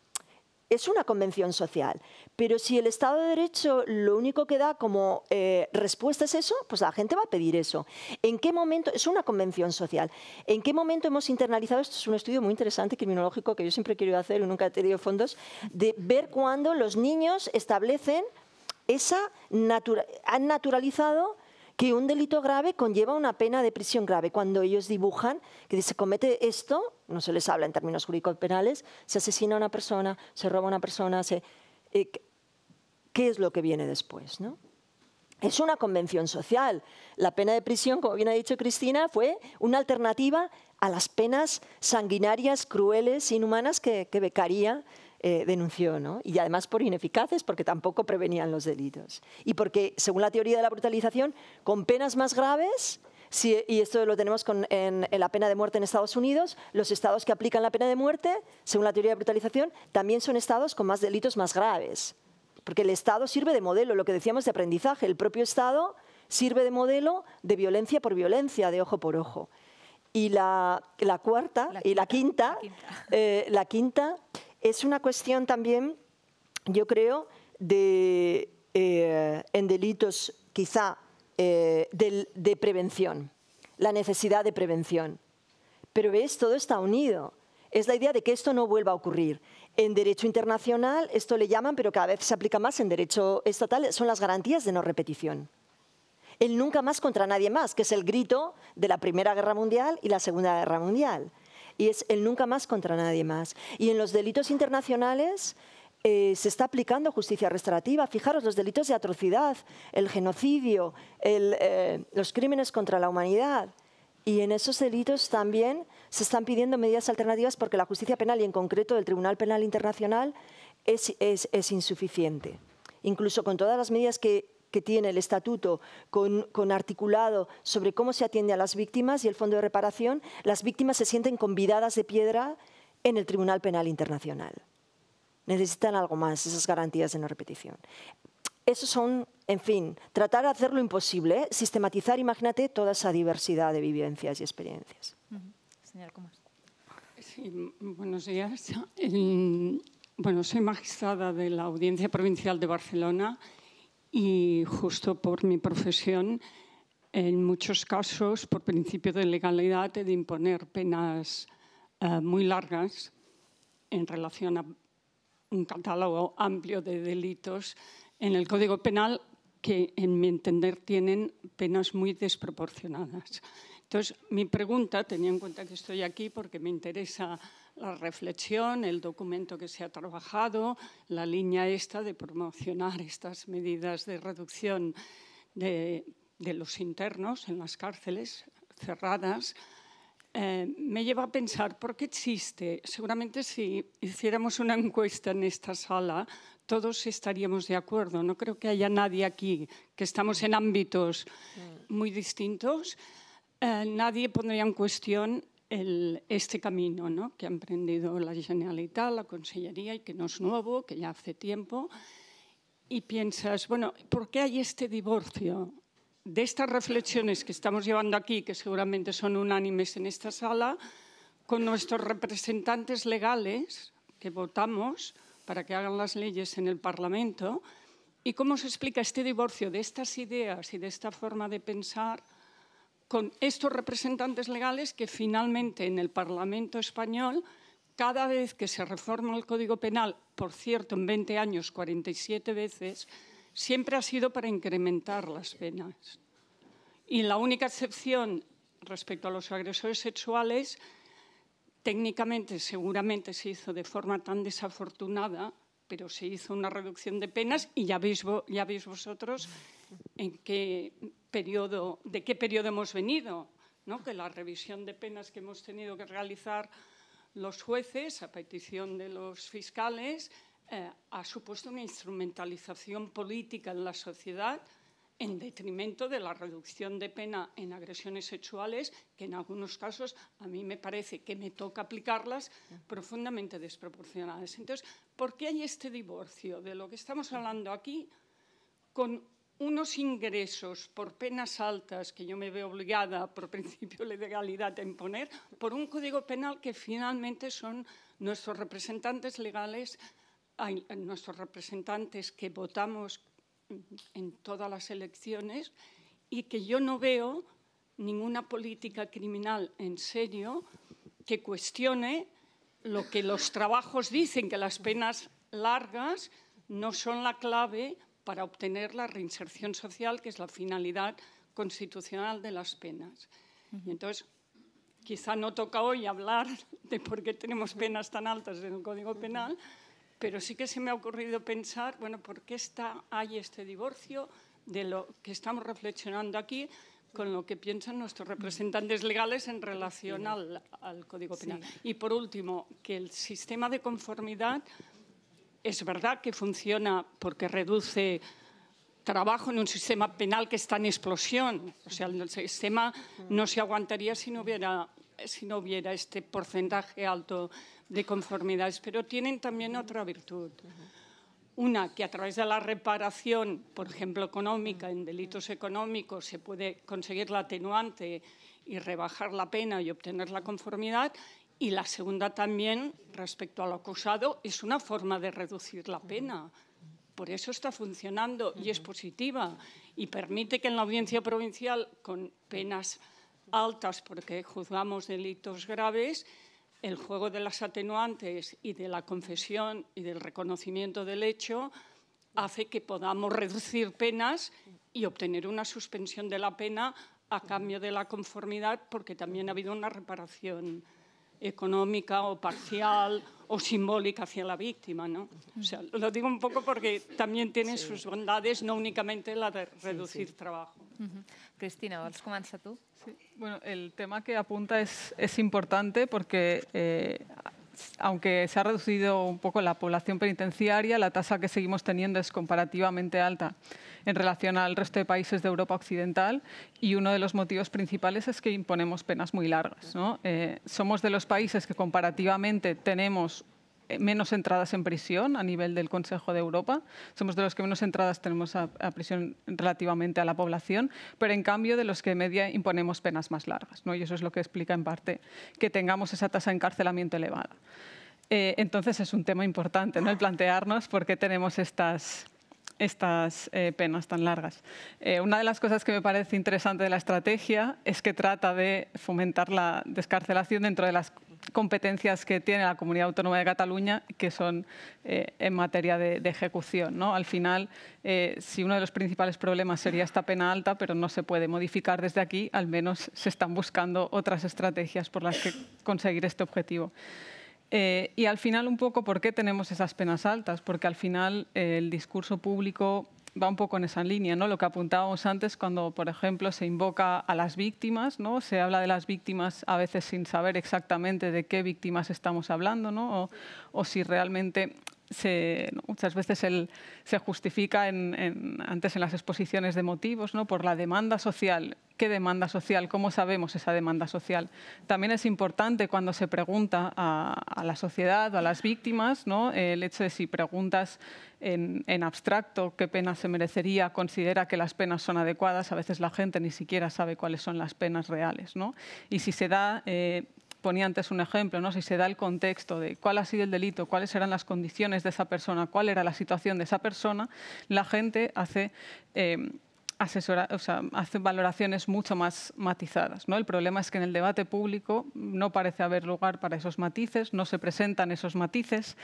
G: Es una convención social. Pero si el Estado de Derecho lo único que da como eh, respuesta es eso, pues la gente va a pedir eso. ¿En qué momento? Es una convención social. ¿En qué momento hemos internalizado? Esto es un estudio muy interesante, criminológico, que yo siempre he querido hacer y nunca he tenido fondos, de ver cuándo los niños establecen esa... Natura, han naturalizado que un delito grave conlleva una pena de prisión grave. Cuando ellos dibujan que se comete esto, no se les habla en términos jurídicos penales, se asesina a una persona, se roba a una persona, se, eh, ¿qué es lo que viene después, ¿no? Es una convención social. La pena de prisión, como bien ha dicho Cristina, fue una alternativa a las penas sanguinarias, crueles, inhumanas que, que Beccaria Eh, denunció, ¿no? Y además por ineficaces, porque tampoco prevenían los delitos. Y porque, según la teoría de la brutalización, con penas más graves, si, y esto lo tenemos con, en, en la pena de muerte en Estados Unidos, los estados que aplican la pena de muerte, según la teoría de brutalización, también son estados con más delitos más graves. Porque el Estado sirve de modelo, lo que decíamos de aprendizaje. El propio Estado sirve de modelo de violencia por violencia, de ojo por ojo. Y la, la cuarta
H: la
G: y la quinta, la quinta, eh, la quinta es una cuestión también, yo creo, de, eh, en delitos quizá eh, de, de prevención, la necesidad de prevención. Pero ves, todo está unido. Es la idea de que esto no vuelva a ocurrir. En derecho internacional, esto le llaman, pero cada vez se aplica más en derecho estatal, son las garantías de no repetición. El nunca más contra nadie más, que es el grito de la Primera Guerra Mundial y la Segunda Guerra Mundial. y es el nunca más contra nadie más. Y en los delitos internacionales eh, se está aplicando justicia restaurativa. Fijaros, los delitos de atrocidad, el genocidio, el, eh, los crímenes contra la humanidad. Y en esos delitos también se están pidiendo medidas alternativas porque la justicia penal, y en concreto el Tribunal Penal Internacional, es, es, es insuficiente. Incluso con todas las medidas que, que tiene el Estatuto, con, con articulado sobre cómo se atiende a las víctimas y el Fondo de Reparación, las víctimas se sienten convidadas de piedra en el Tribunal Penal Internacional. Necesitan algo más, esas garantías de no repetición. Esos son, en fin, tratar de hacer lo imposible, ¿eh? Sistematizar, imagínate, toda esa diversidad de vivencias y experiencias.
H: Uh-huh. Señora Comas.
L: Sí, buenos días. El, bueno, soy magistrada de la Audiencia Provincial de Barcelona y justo por mi profesión, en muchos casos, por principio de legalidad, he de imponer penas uh, muy largas en relación a un catálogo amplio de delitos en el Código Penal que, en mi entender, tienen penas muy desproporcionadas. Entonces, mi pregunta, tenía en cuenta que estoy aquí porque me interesa la reflexión, el documento que se ha trabajado, la línea esta de promocionar estas medidas de reducción de, de los internos en las cárceles cerradas, eh, me lleva a pensar por qué existe. Seguramente si hiciéramos una encuesta en esta sala, todos estaríamos de acuerdo. No creo que haya nadie aquí, que estamos en ámbitos muy distintos, eh, nadie pondría en cuestión el, este camino, ¿no?, que ha emprendido la Generalitat, la Consellería, y que no es nuevo, que ya hace tiempo. Y piensas, bueno, ¿por qué hay este divorcio de estas reflexiones que estamos llevando aquí, que seguramente son unánimes en esta sala, con nuestros representantes legales que votamos para que hagan las leyes en el Parlamento? ¿Y cómo se explica este divorcio de estas ideas y de esta forma de pensar con estos representantes legales que finalmente en el Parlamento español, cada vez que se reforma el Código Penal, por cierto, en veinte años, cuarenta y siete veces, siempre ha sido para incrementar las penas? Y la única excepción respecto a los agresores sexuales, técnicamente seguramente se hizo de forma tan desafortunada, pero se hizo una reducción de penas y ya veis, ya veis vosotros en qué periodo, de qué periodo hemos venido, ¿no? Que la revisión de penas que hemos tenido que realizar los jueces a petición de los fiscales eh, ha supuesto una instrumentalización política en la sociedad en detrimento de la reducción de pena en agresiones sexuales, que en algunos casos a mí me parece que me toca aplicarlas profundamente desproporcionadas. Entonces, ¿por qué hay este divorcio de lo que estamos hablando aquí con unos ingresos por penas altas que yo me veo obligada por principio de legalidad a imponer, por un Código Penal que finalmente son nuestros representantes legales, nuestros representantes que votamos en todas las elecciones, y que yo no veo ninguna política criminal en serio que cuestione lo que los trabajos dicen, que las penas largas no son la clave para obtener la reinserción social, que es la finalidad constitucional de las penas. Y entonces, quizá no toca hoy hablar de por qué tenemos penas tan altas en el Código Penal, pero sí que se me ha ocurrido pensar, bueno, ¿por qué está, hay este divorcio de lo que estamos reflexionando aquí con lo que piensan nuestros representantes legales en relación al, al Código Penal? Sí. Y por último, que el sistema de conformidad es verdad que funciona porque reduce trabajo en un sistema penal que está en explosión. O sea, el sistema no se aguantaría si no hubiera, si no hubiera este porcentaje alto de conformidades, pero tienen también otra virtud. Una, que a través de la reparación, por ejemplo, económica, en delitos económicos, se puede conseguir la atenuante y rebajar la pena y obtener la conformidad. Y la segunda también, respecto al acusado, es una forma de reducir la pena. Por eso está funcionando y es positiva. Y permite que en la audiencia provincial, con penas altas, porque juzgamos delitos graves, el juego de las atenuantes y de la confesión y del reconocimiento del hecho hace que podamos reducir penas y obtener una suspensión de la pena a cambio de la conformidad, porque también ha habido una reparación económica o parcial o simbólica hacia la víctima, ¿no? O sea, lo digo un poco porque también tiene sí. sus bondades, no únicamente la de reducir sí, sí. trabajo.
H: Uh-huh. Cristina, ¿vols començar tú?
I: Sí. Bueno, el tema que apunta es, es importante porque eh, aunque se ha reducido un poco la población penitenciaria, la tasa que seguimos teniendo es comparativamente alta en relación al resto de países de Europa Occidental, y uno de los motivos principales es que imponemos penas muy largas, ¿no? Eh, somos de los países que comparativamente tenemos menos entradas en prisión a nivel del Consejo de Europa. Somos de los que menos entradas tenemos a, a prisión relativamente a la población, pero en cambio de los que de media imponemos penas más largas, ¿no? Y eso es lo que explica en parte que tengamos esa tasa de encarcelamiento elevada. Eh, entonces es un tema importante, ¿no? El plantearnos por qué tenemos estas... estas eh, penas tan largas. Eh, una de las cosas que me parece interesante de la estrategia es que trata de fomentar la descarcelación dentro de las competencias que tiene la Comunidad Autónoma de Cataluña, que son eh, en materia de, de ejecución, ¿no? Al final, eh, si uno de los principales problemas sería esta pena alta, pero no se puede modificar desde aquí, al menos se están buscando otras estrategias por las que conseguir este objetivo. Eh, y al final un poco, ¿por qué tenemos esas penas altas? Porque al final eh, el discurso público va un poco en esa línea, ¿no? Lo que apuntábamos antes cuando, por ejemplo, se invoca a las víctimas, ¿no? Se habla de las víctimas a veces sin saber exactamente de qué víctimas estamos hablando, ¿no? O, o si realmente... Se, ¿no? Muchas veces el, se justifica en, en, antes en las exposiciones de motivos, ¿no? Por la demanda social. ¿Qué demanda social? ¿Cómo sabemos esa demanda social? También es importante cuando se pregunta a, a la sociedad o a las víctimas, ¿no? El hecho de si preguntas en, en abstracto qué pena se merecería, considera que las penas son adecuadas, a veces la gente ni siquiera sabe cuáles son las penas reales, ¿no? Y si se da... Eh, ponía antes un ejemplo, ¿no? Si se da el contexto de cuál ha sido el delito, cuáles eran las condiciones de esa persona, cuál era la situación de esa persona, la gente hace, eh, asesora, o sea, hace valoraciones mucho más matizadas, ¿no? El problema es que en el debate público no parece haber lugar para esos matices, no se presentan esos matices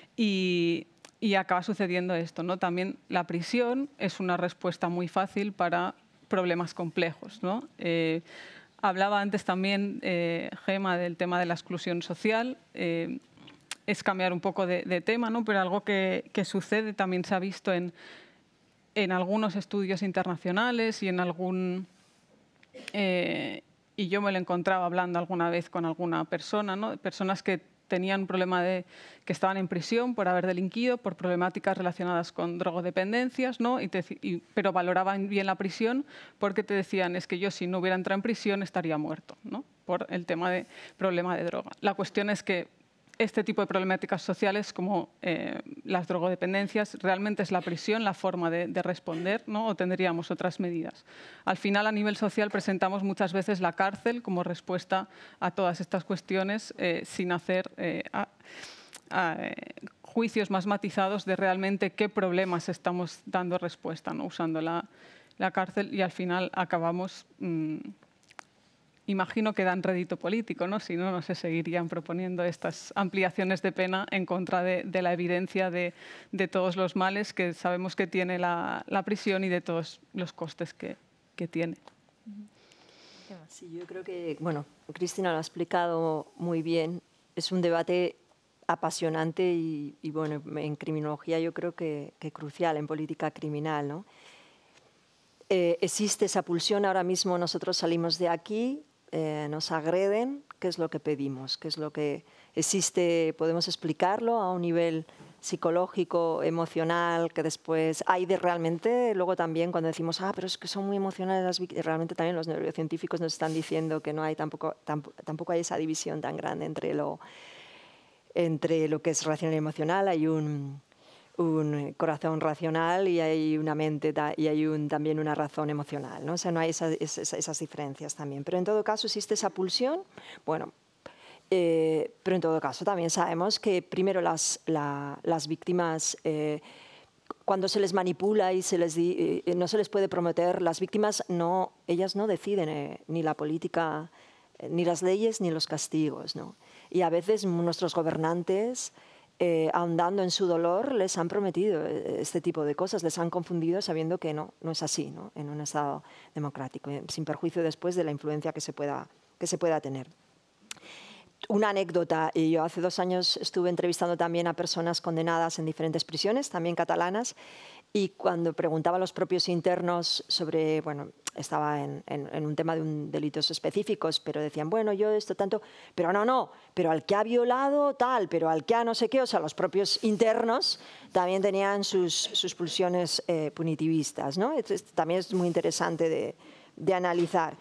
I: y, y acaba sucediendo esto, ¿no? También la prisión es una respuesta muy fácil para problemas complejos, ¿no? Eh, Hablaba antes también, eh, Gema, del tema de la exclusión social. Eh, es cambiar un poco de, de tema, ¿no? Pero algo que, que sucede también se ha visto en, en algunos estudios internacionales y en algún... Eh, y yo me lo encontraba hablando alguna vez con alguna persona, ¿no? Personas que tenían un problema de que estaban en prisión por haber delinquido, por problemáticas relacionadas con drogodependencias, ¿no? Y te, y, pero valoraban bien la prisión porque te decían es que yo si no hubiera entrado en prisión estaría muerto, ¿no? Por el tema de problema de droga. La cuestión es que este tipo de problemáticas sociales como eh, las drogodependencias, realmente es la prisión la forma de, de responder, ¿no? O tendríamos otras medidas. Al final, a nivel social, presentamos muchas veces la cárcel como respuesta a todas estas cuestiones eh, sin hacer eh, a, a, eh, juicios más matizados de realmente qué problemas estamos dando respuesta, ¿no? Usando la, la cárcel y al final acabamos... Mmm, imagino que dan rédito político, ¿no? Si no, no se seguirían proponiendo estas ampliaciones de pena en contra de, de la evidencia de, de todos los males que sabemos que tiene la, la prisión y de todos los costes que, que tiene.
G: Sí, yo creo que, bueno, Cristina lo ha explicado muy bien. Es un debate apasionante y, y bueno, en criminología yo creo que, que crucial, en política criminal, ¿no? Eh, existe esa pulsión, ahora mismo nosotros salimos de aquí, eh, nos agreden, ¿qué es lo que pedimos? ¿Qué es lo que existe? Podemos explicarlo a un nivel psicológico, emocional, que después hay de realmente, luego también cuando decimos, ah, pero es que son muy emocionales las víctimas, realmente también los neurocientíficos nos están diciendo que no hay tampoco, tampoco, tampoco hay esa división tan grande entre lo, entre lo que es racional y emocional, hay un... un corazón racional y hay una mente y hay un, también una razón emocional, ¿no? O sea, no hay esa, esas, esas diferencias también. Pero en todo caso existe esa pulsión, bueno, eh, pero en todo caso también sabemos que primero las, la, las víctimas, eh, cuando se les manipula y se les di, eh, no se les puede prometer, las víctimas no, ellas no deciden eh, ni la política, eh, ni las leyes, ni los castigos, ¿no? Y a veces nuestros gobernantes... Eh, ahondando en su dolor, les han prometido este tipo de cosas, les han confundido sabiendo que no, no es así, ¿no? En un Estado democrático, sin perjuicio después de la influencia que se pueda, que se pueda tener. una anécdota. Yo hace dos años estuve entrevistando también a personas condenadas en diferentes prisiones, también catalanas, y cuando preguntaba a los propios internos sobre, bueno, estaba en, en, en un tema de un, delitos específicos, pero decían, bueno, yo esto tanto, pero no, no, pero al que ha violado tal, pero al que ha no sé qué, o sea, los propios internos también tenían sus, sus pulsiones eh, punitivistas, ¿no? Entonces, también es muy interesante de, de analizar.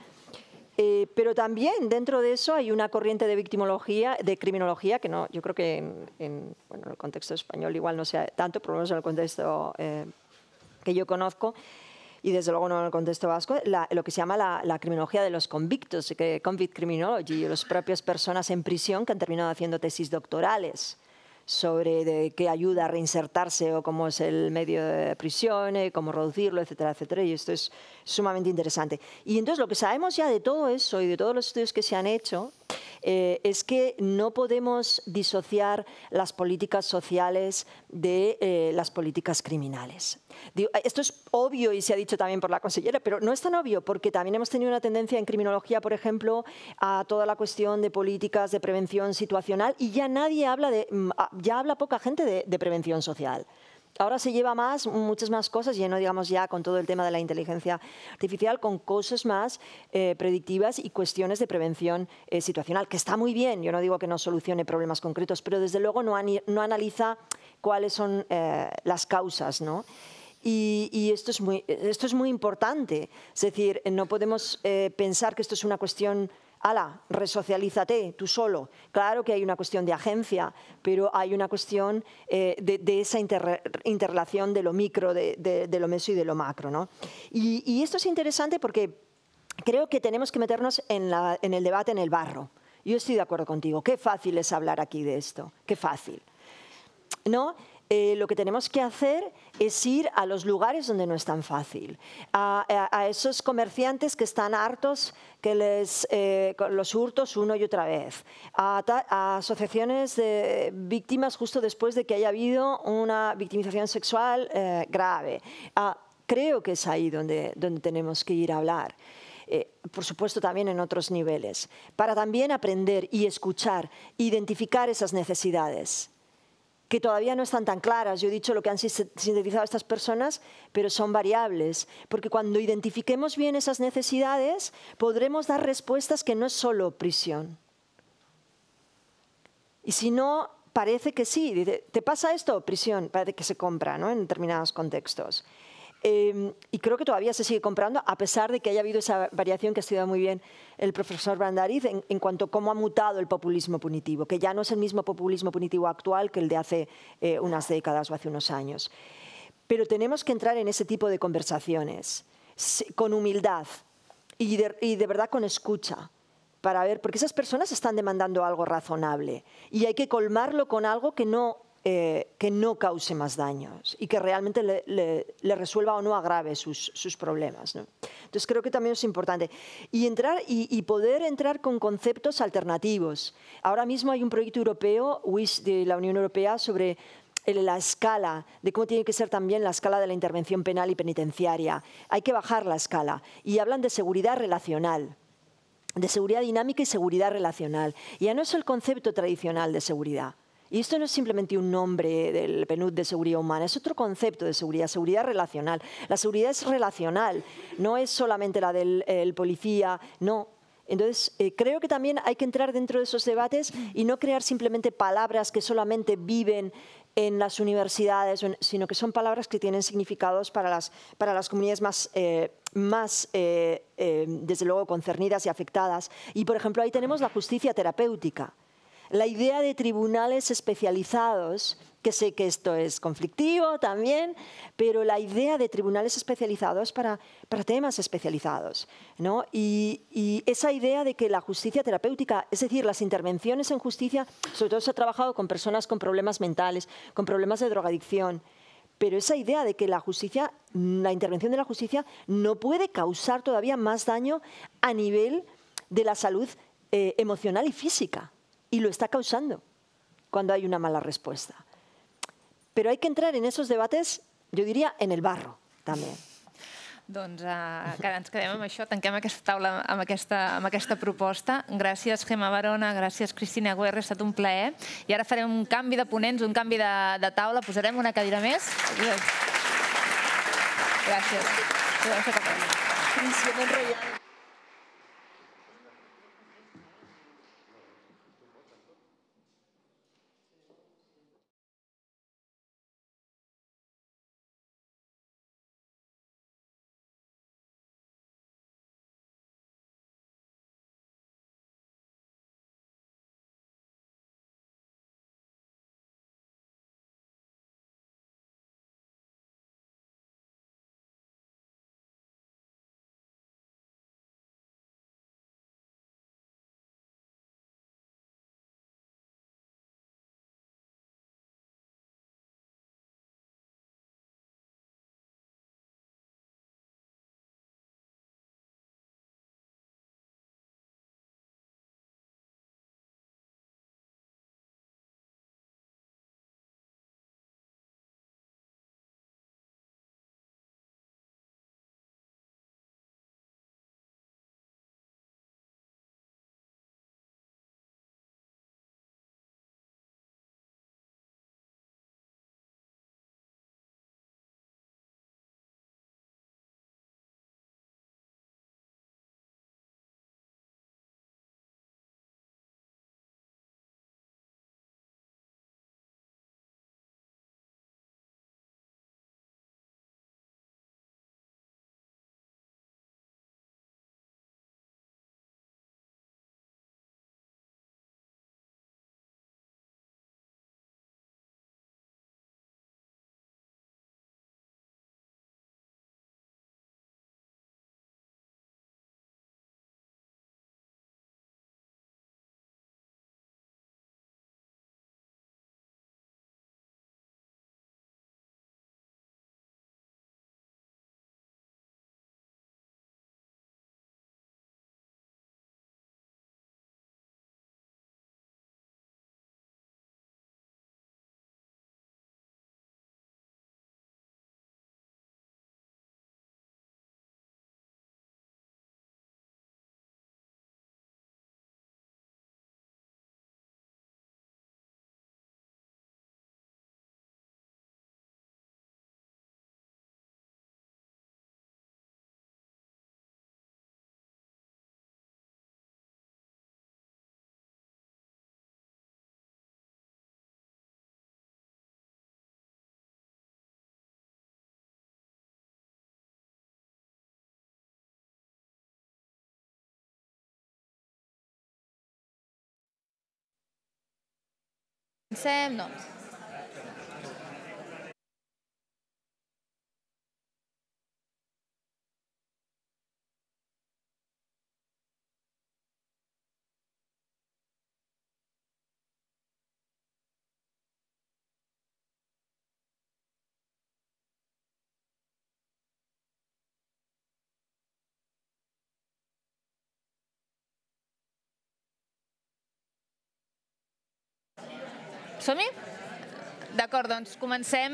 G: Eh, pero también dentro de eso hay una corriente de victimología, de criminología, que no, yo creo que en, en, bueno, en el contexto español igual no sea tanto, por lo menos en el contexto eh, que yo conozco, y desde luego no en el contexto vasco, la, lo que se llama la, la criminología de los convictos, que convict criminology, las propias personas en prisión que han terminado haciendo tesis doctorales sobre de qué ayuda a reinsertarse o cómo es el medio de prisión, cómo reducirlo, etcétera, etcétera. Y esto es sumamente interesante. Y entonces lo que sabemos ya de todo eso y de todos los estudios que se han hecho eh, es que no podemos disociar las políticas sociales de eh, las políticas criminales. Digo, esto es obvio y se ha dicho también por la consellera, pero no es tan obvio porque también hemos tenido una tendencia en criminología, por ejemplo, a toda la cuestión de políticas de prevención situacional y ya nadie habla de, ya habla poca gente de, de prevención social. Ahora se lleva más, muchas más cosas, y no digamos ya con todo el tema de la inteligencia artificial, con cosas más eh, predictivas y cuestiones de prevención eh, situacional, que está muy bien, yo no digo que no solucione problemas concretos, pero desde luego no, no analiza cuáles son eh, las causas, ¿no? Y, y esto, es muy, esto es muy importante, es decir, no podemos eh, pensar que esto es una cuestión, ala, resocialízate tú solo. Claro que hay una cuestión de agencia, pero hay una cuestión eh, de, de esa inter, interrelación de lo micro, de, de, de lo meso y de lo macro, ¿no? Y, y esto es interesante porque creo que tenemos que meternos en, la, en el debate en el barro. Yo estoy de acuerdo contigo, qué fácil es hablar aquí de esto, qué fácil, ¿no? Eh, lo que tenemos que hacer es ir a los lugares donde no es tan fácil, a, a, a esos comerciantes que están hartos que les eh, los hurtos una y otra vez, a, a asociaciones de víctimas justo después de que haya habido una victimización sexual eh, grave. A, creo que es ahí donde, donde tenemos que ir a hablar. Eh, por supuesto también en otros niveles, para también aprender y escuchar, identificar esas necesidades que todavía no están tan claras. Yo he dicho lo que han sintetizado estas personas, pero son variables, porque cuando identifiquemos bien esas necesidades, podremos dar respuestas que no es solo prisión. Y si no, parece que sí. Dice, ¿te pasa esto? Prisión. Parece que se compra, ¿no? En determinados contextos. Eh, y creo que todavía se sigue comprando, a pesar de que haya habido esa variación que ha estudiado muy bien el profesor Brandariz en, en cuanto a cómo ha mutado el populismo punitivo, que ya no es el mismo populismo punitivo actual que el de hace eh, unas décadas o hace unos años. Pero tenemos que entrar en ese tipo de conversaciones con humildad y de, y de verdad con escucha, para ver, porque esas personas están demandando algo razonable y hay que colmarlo con algo que no Eh, que no cause más daños y que realmente le, le, le resuelva o no agrave sus, sus problemas, ¿no? Entonces creo que también es importante. Y, entrar, y, y poder entrar con conceptos alternativos. Ahora mismo hay un proyecto europeo, W I S, de la Unión Europea, sobre la escala, de cómo tiene que ser también la escala de la intervención penal y penitenciaria. Hay que bajar la escala. Y hablan de seguridad relacional, de seguridad dinámica y seguridad relacional. Y ya no es el concepto tradicional de seguridad. Y esto no es simplemente un nombre del P N U D de seguridad humana, es otro concepto de seguridad, seguridad relacional. La seguridad es relacional, no es solamente la del el policía, no. Entonces, eh, creo que también hay que entrar dentro de esos debates y no crear simplemente palabras que solamente viven en las universidades, sino que son palabras que tienen significados para las, para las comunidades más, eh, más eh, eh, desde luego, concernidas y afectadas. Y, por ejemplo, ahí tenemos la justicia terapéutica. La idea de tribunales especializados, que sé que esto es conflictivo también, pero la idea de tribunales especializados para, para temas especializados, ¿no? Y, y esa idea de que la justicia terapéutica, es decir, las intervenciones en justicia, sobre todo se ha trabajado con personas con problemas mentales, con problemas de drogadicción, pero esa idea de que la justicia, la intervención de la justicia no puede causar todavía más daño a nivel de la salud eh, emocional y física. Y lo está causando cuando hay una mala respuesta. Pero hay que entrar en esos debates, yo diría, en el barro también.
F: Doncs que ens quedem amb això, tanquem aquesta taula amb aquesta proposta. Gràcies, Gemma Barona, gràcies, Cristina Guerra, ha estat un plaer. I ara farem un canvi de ponents, un canvi de taula, posarem una cadira més. Gràcies. Gràcies. Comencem, no. Som-hi? D'acord, doncs comencem...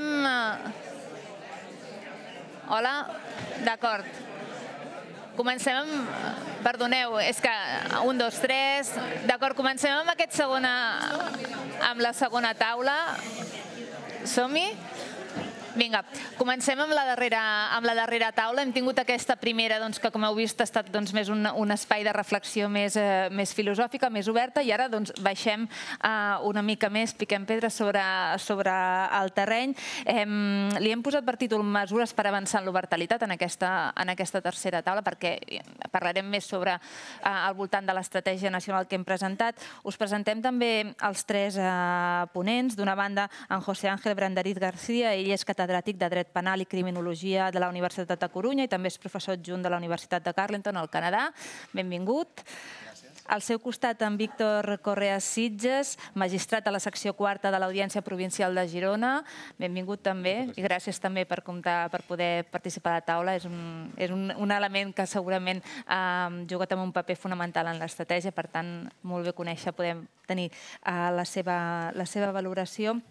F: Hola? D'acord. Comencem amb... Perdoneu, és que... Un, dos, tres... D'acord, comencem amb aquest segona... amb la segona taula. Som-hi? Vinga, comencem amb la darrera, amb la darrera taula. Hem tingut aquesta primera, doncs, que com heu vist ha estat doncs, més un, un espai de reflexió més, eh, més filosòfica, més oberta, i ara doncs, baixem eh, una mica més, piquem pedres sobre, sobre el terreny. Eh, li hem posat per títol Mesures per avançar en l'obertalitat en aquesta, en aquesta tercera taula, perquè parlarem més sobre eh, al voltant de l'estratègia nacional que hem presentat. Us presentem també els tres eh, ponents. D'una banda, en José Ángel Brandariz García, ell és catedràtic de Dret Penal i Criminologia de la Universitat de Corunya i també és professor adjunt de la Universitat de Carleton, al Canadà. Benvingut. Al seu costat, en Víctor Correa Sitges, magistrat a la secció quarta de l'Audiència Provincial de Girona. Benvingut també i gràcies també per comptar, per poder participar a la taula. És un, és un, un element que segurament ha eh, jugat amb un paper fonamental en l'estratègia, per tant, molt bé conèixer, podem tenir eh, la, seva, la seva valoració.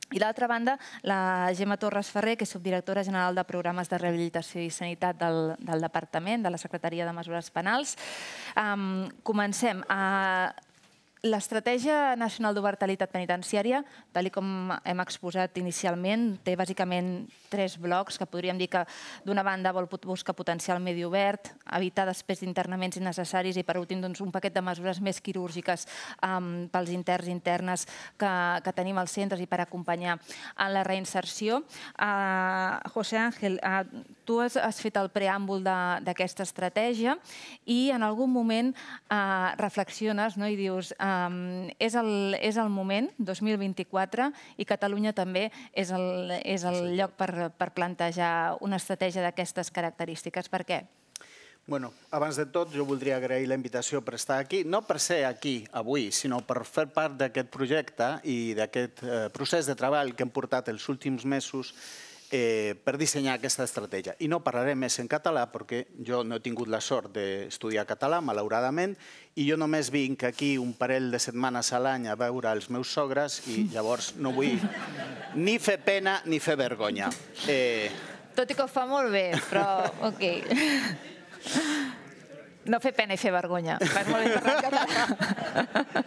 H: I d'altra banda, la Gemma Torres Ferrer, que és subdirectora general de Programes de Rehabilitació i Sanitat del, del Departament, de la Secretaria de Mesures Penals. Um, comencem. Uh, L'Estratègia Nacional d'Obertalitat Penitenciària, tal com hem exposat inicialment, té bàsicament tres blocs que podríem dir que d'una banda vol buscar potenciar el medi obert, evitar després d'internaments innecessaris i per últim un paquet de mesures més quirúrgiques pels interns i internes que tenim als centres i per acompanyar en la reinserció. José Ángel, tu has fet el preàmbul d'aquesta estratègia i en algun moment reflexiones i dius és el moment, dos mil vint-i-quatre, i Catalunya també és el lloc per plantejar una estratègia d'aquestes característiques. Per què?
M: Bueno, abans de tot, jo voldria agrair la invitació per estar aquí, no per ser aquí avui, sinó per fer part d'aquest projecte i d'aquest procés de treball que hem portat els últims mesos per dissenyar aquesta estratègia. I no parlaré més en català perquè jo no he tingut la sort d'estudiar català, malauradament, i jo només vinc aquí un parell de setmanes a l'any a veure els meus sogres i llavors no vull ni fer pena ni fer vergonya.
H: Tot i que ho fa molt bé, però ok. No fer pena i fer vergonya. Fas molt bé parlar català.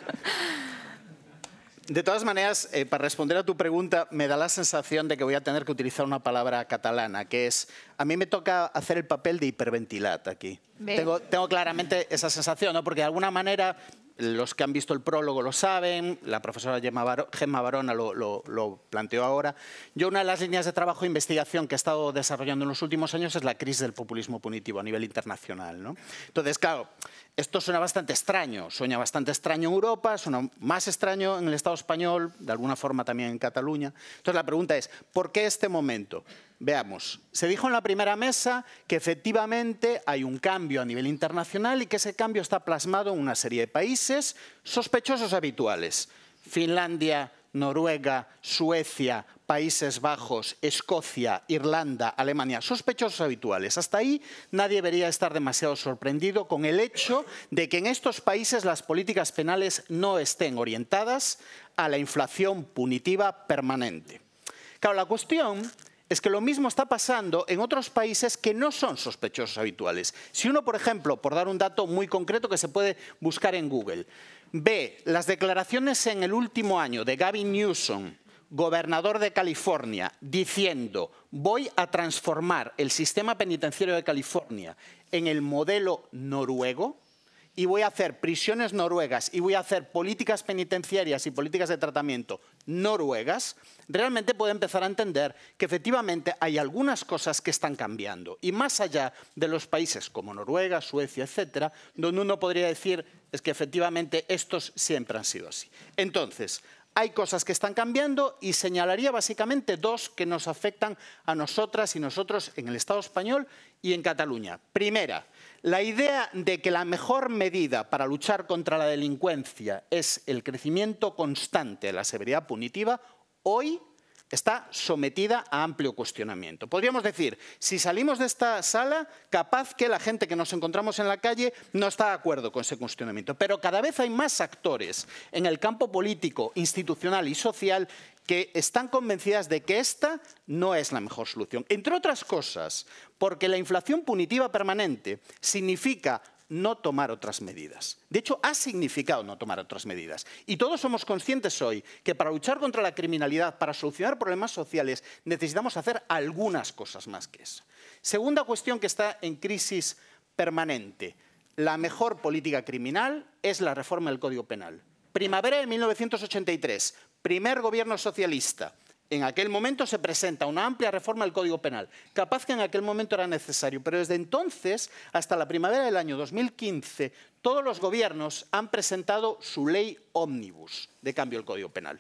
M: De todas maneras, eh, para responder a tu pregunta, me da la sensación de que voy a tener que utilizar una palabra catalana, que es, a mí me toca hacer el papel de hiperventilat aquí. Tengo, tengo claramente esa sensación, ¿no? Porque de alguna manera, los que han visto el prólogo lo saben, la profesora Gemma Barona lo, lo, lo planteó ahora. Yo una de las líneas de trabajo e investigación que he estado desarrollando en los últimos años es la crisis del populismo punitivo a nivel internacional, ¿no? Entonces, claro, esto suena bastante extraño, suena bastante extraño en Europa, suena más extraño en el Estado español, de alguna forma también en Cataluña. Entonces la pregunta es, ¿por qué este momento? Veamos, se dijo en la primera mesa que efectivamente hay un cambio a nivel internacional y que ese cambio está plasmado en una serie de países sospechosos habituales. Finlandia, Noruega, Suecia, Países Bajos, Escocia, Irlanda, Alemania, sospechosos habituales. Hasta ahí nadie debería estar demasiado sorprendido con el hecho de que en estos países las políticas penales no estén orientadas a la inflación punitiva permanente. Claro, la cuestión es que lo mismo está pasando en otros países que no son sospechosos habituales. Si uno, por ejemplo, por dar un dato muy concreto que se puede buscar en Google, ve las declaraciones en el último año de Gavin Newsom, gobernador de California, diciendo voy a transformar el sistema penitenciario de California en el modelo noruego y voy a hacer prisiones noruegas y voy a hacer políticas penitenciarias y políticas de tratamiento noruegas, realmente puede empezar a entender que efectivamente hay algunas cosas que están cambiando. Y más allá de los países como Noruega, Suecia, etcétera, donde uno podría decir es que efectivamente estos siempre han sido así. Entonces, hay cosas que están cambiando y señalaría básicamente dos que nos afectan a nosotras y nosotros en el Estado español y en Cataluña. Primera, la idea de que la mejor medida para luchar contra la delincuencia es el crecimiento constante de la severidad punitiva, hoy está sometida a amplio cuestionamiento. Podríamos decir, si salimos de esta sala, capaz que la gente que nos encontramos en la calle no está de acuerdo con ese cuestionamiento. Pero cada vez hay más actores en el campo político, institucional y social que están convencidas de que esta no es la mejor solución. Entre otras cosas, porque la inflación punitiva permanente significa no tomar otras medidas. De hecho, ha significado no tomar otras medidas. Y todos somos conscientes hoy que para luchar contra la criminalidad, para solucionar problemas sociales, necesitamos hacer algunas cosas más que eso. Segunda cuestión que está en crisis permanente. La mejor política criminal es la reforma del Código Penal. Primavera de mil novecientos ochenta y tres, primer gobierno socialista. En aquel momento se presenta una amplia reforma del Código Penal. Capaz que en aquel momento era necesario, pero desde entonces, hasta la primavera del año dos mil quince, todos los gobiernos han presentado su ley ómnibus de cambio del Código Penal.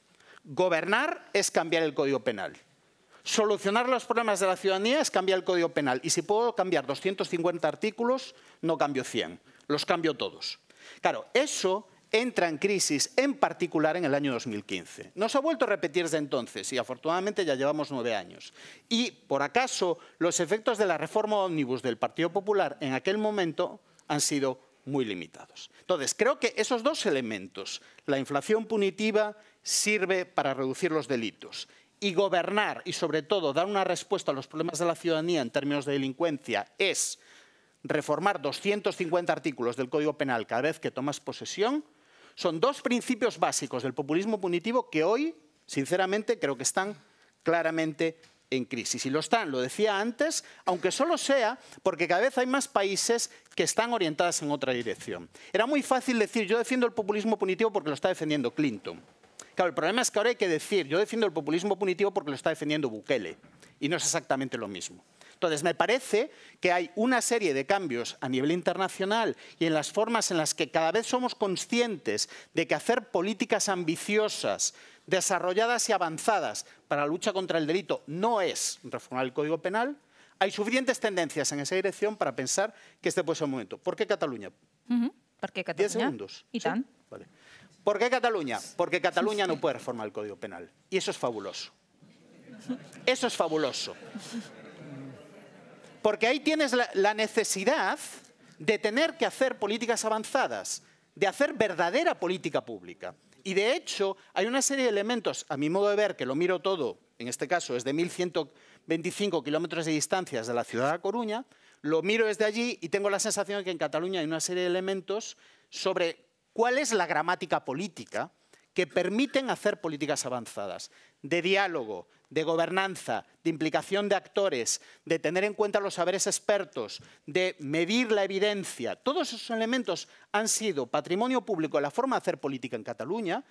M: Gobernar es cambiar el Código Penal. Solucionar los problemas de la ciudadanía es cambiar el Código Penal. Y si puedo cambiar doscientos cincuenta artículos, no cambio cien. Los cambio todos. Claro, eso entra en crisis, en particular en el año dos mil quince. No se ha vuelto a repetir desde entonces y afortunadamente ya llevamos nueve años. Y, por acaso, los efectos de la reforma ómnibus del Partido Popular en aquel momento han sido muy limitados. Entonces, creo que esos dos elementos, la inflación punitiva sirve para reducir los delitos. Y gobernar y, sobre todo, dar una respuesta a los problemas de la ciudadanía en términos de delincuencia es reformar doscientos cincuenta artículos del Código Penal cada vez que tomas posesión. Son dos principios básicos del populismo punitivo que hoy, sinceramente, creo que están claramente en crisis. Y lo están, lo decía antes, aunque solo sea porque cada vez hay más países que están orientadas en otra dirección. Era muy fácil decir, yo defiendo el populismo punitivo porque lo está defendiendo Clinton. Claro, el problema es que ahora hay que decir, yo defiendo el populismo punitivo porque lo está defendiendo Bukele. Y no es exactamente lo mismo. Entonces, me parece que hay una serie de cambios a nivel internacional y en las formas en las que cada vez somos conscientes de que hacer políticas ambiciosas, desarrolladas y avanzadas para la lucha contra el delito no es reformar el Código Penal. Hay suficientes tendencias en esa dirección para pensar que este puede ser el momento. ¿Por qué Cataluña?
H: Uh-huh. Per què Catalunya?
M: diez segundos.
H: I tant.
M: ¿Sí? Vale. ¿Por qué Cataluña? Porque Cataluña no puede reformar el Código Penal. Y eso es fabuloso. Eso es fabuloso. Porque ahí tienes la, la necesidad de tener que hacer políticas avanzadas, de hacer verdadera política pública. Y de hecho, hay una serie de elementos, a mi modo de ver, que lo miro todo, en este caso es de mil ciento veinticinco kilómetros de distancia de la ciudad de A Coruña, lo miro desde allí y tengo la sensación de que en Cataluña hay una serie de elementos sobre cuál es la gramática política que permiten hacer políticas avanzadas, de diálogo, de gobernanza, de implicación de actores, de tener en cuenta los saberes expertos, de medir la evidencia. Todos esos elementos han sido patrimonio público de la forma de hacer política en Cataluña.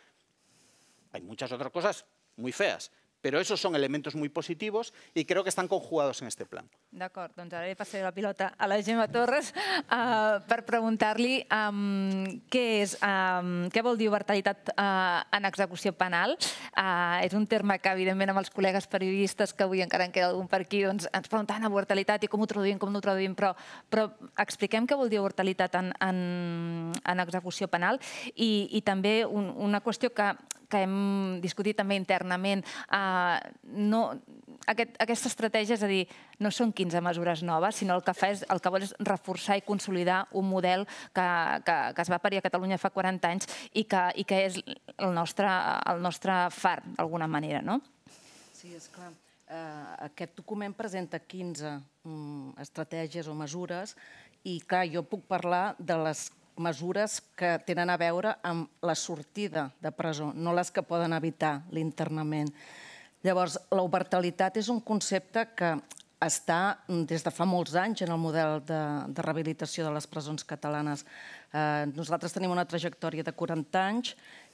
M: Hay muchas otras cosas muy feas, però esos són elementos muy positivos i creo que estan conjugados en este plan.
H: D'acord, doncs ara li passaré la pilota a la Gemma Torres uh, per preguntar-li um, què és, um, què vol dir obertalitat uh, en execució penal. Uh, és un terme que, evidentment, amb els col·legues periodistes, que avui encara en queda algun per aquí, doncs, ens preguntaven obertalitat i com ho traduïm, com no ho traduïm, però, però expliquem què vol dir obertalitat en, en, en execució penal i, i també un, una qüestió que que hem discutit també internament, uh, no, aquest, aquesta estratègia, és a dir, no són quinze mesures noves, sinó el que fa és, el que vol és reforçar i consolidar un model que, que, que es va parir a Catalunya fa quaranta anys i que, i que és el nostre, el nostre far, d'alguna manera, no?
N: Sí, esclar. Uh, aquest document presenta quinze um, estratègies o mesures i, clar, jo puc parlar de les mesures que tenen a veure amb la sortida de presó, no les que poden evitar l'internament. Llavors, l'obertalitat és un concepte que està des de fa molts anys en el model de, de rehabilitació de les presons catalanes. Eh, nosaltres tenim una trajectòria de quaranta anys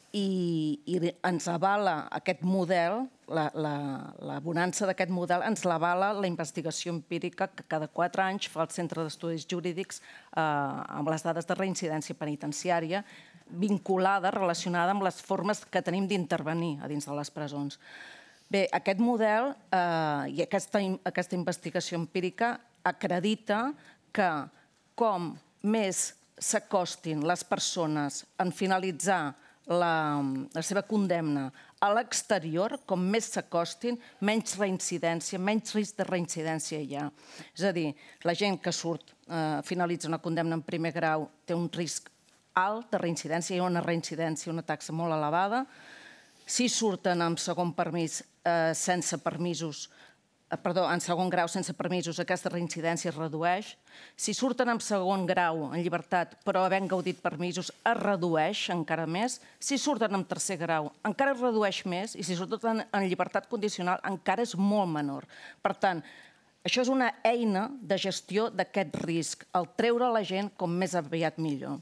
N: i, i ens avala aquest model, la, la, la bonança d'aquest model, ens l'avala la investigació empírica que cada quatre anys fa el Centre d'Estudis Jurídics eh, amb les dades de reincidència penitenciària vinculada, relacionada amb les formes que tenim d'intervenir a dins de les presons. Bé, aquest model eh, i aquesta, aquesta investigació empírica acredita que com més s'acostin les persones en finalitzar La, la seva condemna a l'exterior, com més s'acostin, menys reincidència, menys risc de reincidència hi ha. És a dir, la gent que surt, eh, finalitza una condemna en primer grau, té un risc alt de reincidència, hi ha una reincidència, una taxa molt elevada. Si surten amb segon permís, eh, sense permisos, perdó, en segon grau sense permisos, aquesta reincidència es redueix. Si surten en segon grau en llibertat, però havent gaudit permisos, es redueix encara més. Si surten en tercer grau, encara es redueix més, i si surten en llibertat condicional, encara és molt menor. Per tant, això és una eina de gestió d'aquest risc, el treure la gent com més aviat millor.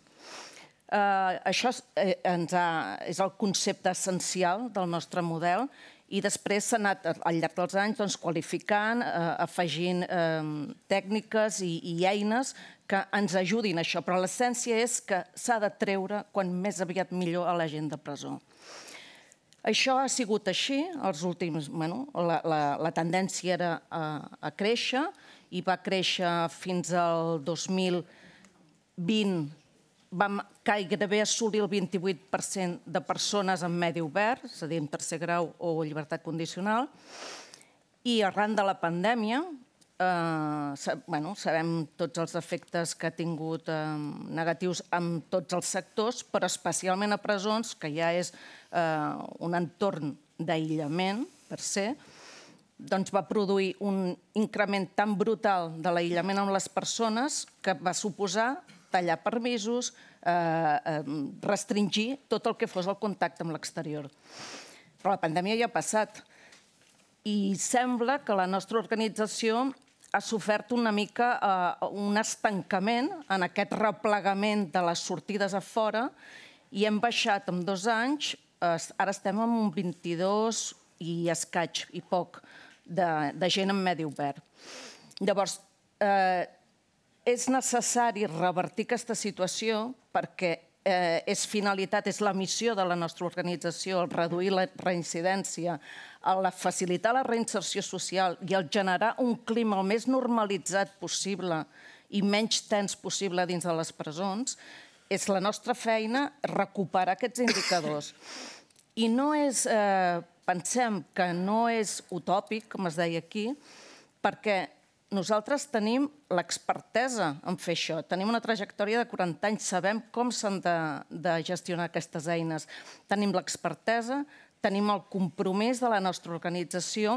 N: Uh, això és, eh, ens ha, és el concepte essencial del nostre model i després s'ha anat al llarg dels anys doncs, qualificant, eh, afegint eh, tècniques i, i eines que ens ajudin a això, però l'essència és que s'ha de treure quan més aviat millor a la gent de presó. Això ha sigut així, els últims, bueno, la, la, la tendència era a, a créixer i va créixer fins al dos mil vint, vam gairebé assolir el vint-i-vuit per cent de persones en medi obert, és a dir, en tercer grau o llibertat condicional, i arran de la pandèmia, eh, bueno, sabem tots els efectes que ha tingut eh, negatius en tots els sectors, però especialment a presons, que ja és un entorn d'aïllament per se, doncs va produir un increment tan brutal de l'aïllament amb les persones que va suposar tallar permisos, restringir tot el que fos el contacte amb l'exterior. Però la pandèmia ja ha passat i sembla que la nostra organització ha sofert una mica un estancament en aquest replegament de les sortides a fora i hem baixat en dos anys, ara estem en un vint-i-dos i escaig, i poc, de gent en medi obert. Llavors, és necessari revertir aquesta situació perquè és finalitat, és la missió de la nostra organització, el reduir la reincidència, el facilitar la reinserció social i el generar un clima el més normalitzat possible i menys tens possible dins de les presons, és la nostra feina recuperar aquests indicadors. I no és, pensem que no és utòpic, com es deia aquí, perquè nosaltres tenim l'expertesa en fer això. Tenim una trajectòria de quaranta anys, sabem com s'han de gestionar aquestes eines. Tenim l'expertesa, tenim el compromís de la nostra organització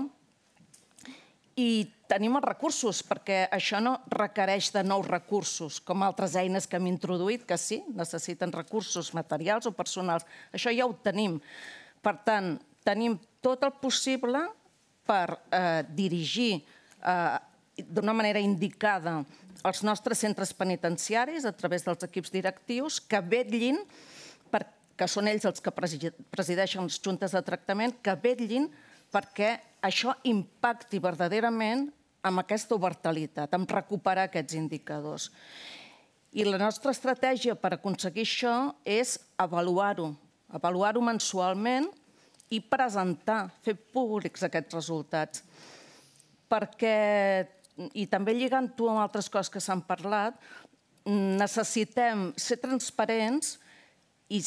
N: i tenim els recursos, perquè això no requereix de nous recursos, com altres eines que hem introduït, que sí, necessiten recursos materials o personals. Això ja ho tenim. Per tant, tenim tot el possible per dirigir d'una manera indicada els nostres centres penitenciaris a través dels equips directius que vetllin, que són ells els que presideixen les juntes de tractament, que vetllin perquè això impacti verdaderament amb aquesta obertalitat, amb recuperar aquests indicadors. I la nostra estratègia per aconseguir això és avaluar-ho, avaluar-ho mensualment i presentar, fer públics aquests resultats. Perquè, i també lligant-ho amb altres coses que s'han parlat, necessitem ser transparents i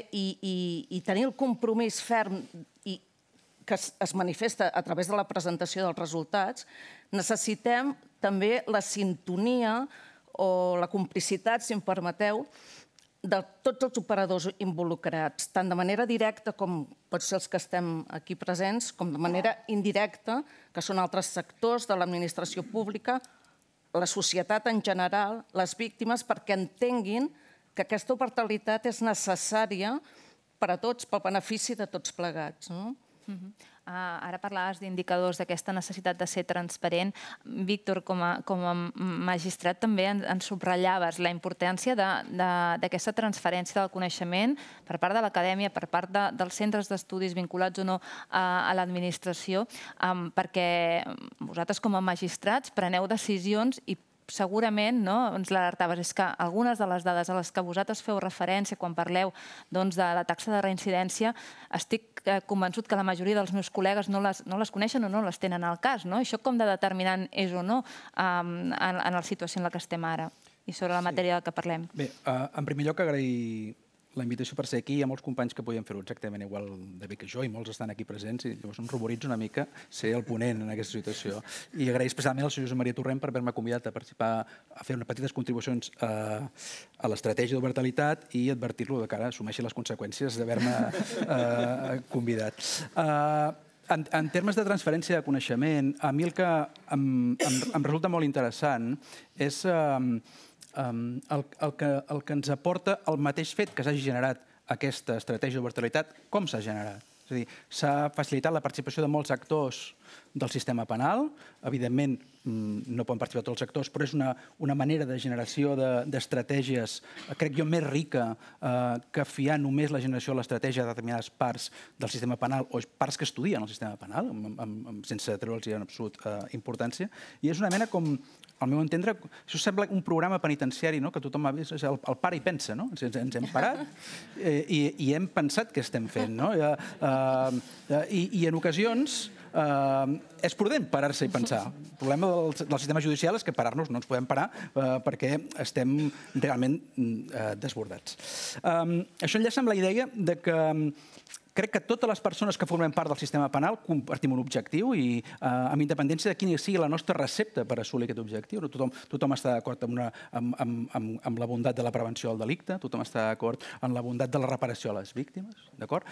N: tenir el compromís ferm que es manifesta a través de la presentació dels resultats. Necessitem també la sintonia o la complicitat, si em permeteu, de tots els operadors involucrats, tant de manera directa, com pot ser els que estem aquí presents, com de manera indirecta, que són altres sectors de l'administració pública, la societat en general, les víctimes, perquè entenguin que aquesta obertalitat és necessària per a tots, pel benefici de tots plegats.
H: Ara parlaves d'indicadors d'aquesta necessitat de ser transparent. Víctor, com a magistrat, també ens subratllaves la importància d'aquesta transferència del coneixement per part de l'acadèmia, per part dels centres d'estudis vinculats o no a l'administració, perquè vosaltres com a magistrats preneu decisions i segurament, ens l'alertaves, és que algunes de les dades a les que vosaltres feu referència quan parleu de la taxa de reincidència, estic convençut que la majoria dels meus col·legues no les coneixen o no les tenen al cas. Això com de determinant és o no en la situació en la que estem ara i sobre la matèria de què parlem?
O: Bé, en primer lloc agrair la invitació per ser aquí. Hi ha molts companys que podien fer-ho exactament igual de bé que jo i molts estan aquí presents i llavors em ruboritzo una mica ser el ponent en aquesta situació. I agrair especialment al senyor Josep Maria Torrent per haver-me convidat a participar, a fer unes petites contribucions a l'estratègia d'obertalitat i advertir-lo de cara a assumeixi les conseqüències d'haver-me convidat. En termes de transferència de coneixement, a mi el que em resulta molt interessant és el que ens aporta el mateix fet que s'hagi generat aquesta estratègia d'obertalitat, com s'ha generat. És a dir, s'ha facilitat la participació de molts actors del sistema penal. Evidentment, no poden participar tots els actors, però és una manera de generació d'estratègies, crec jo, més rica que fiar només la generació de l'estratègia de determinades parts del sistema penal o parts que estudien el sistema penal, sense treure'ls en absolut importància. I és una mena com, al meu entendre, això sembla un programa penitenciari que tothom ha vist, el para i pensa, no? Ens hem parat i hem pensat què estem fent, no? I en ocasions és prudent parar-se i pensar. El problema del sistema judicial és que parar-nos no ens podem parar perquè estem realment desbordats. Això enllaça amb la idea que crec que totes les persones que formem part del sistema penal compartim un objectiu i amb independència de quina sigui la nostra recepta per assolir aquest objectiu. Tothom està d'acord amb la bondat de la prevenció del delicte, tothom està d'acord amb la bondat de la reparació a les víctimes, d'acord?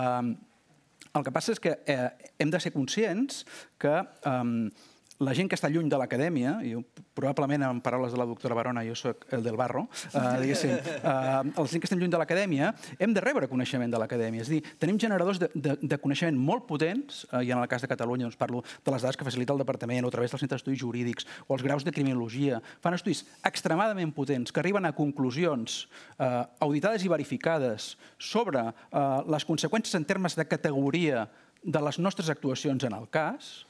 O: El que passa és que hem de ser conscients que la gent que està lluny de l'acadèmia, i probablement en paraules de la doctora Barona jo soc el del barro, diguéssim, la gent que estem lluny de l'acadèmia hem de rebre coneixement de l'acadèmia. És a dir, tenim generadors de coneixement molt potents, i en el cas de Catalunya parlo de les dades que facilita el Departament o a través dels centres d'estudis jurídics o els graus de criminologia. Fan estudis extremadament potents que arriben a conclusions auditades i verificades sobre les conseqüències en termes de categoria de les nostres actuacions en el cas.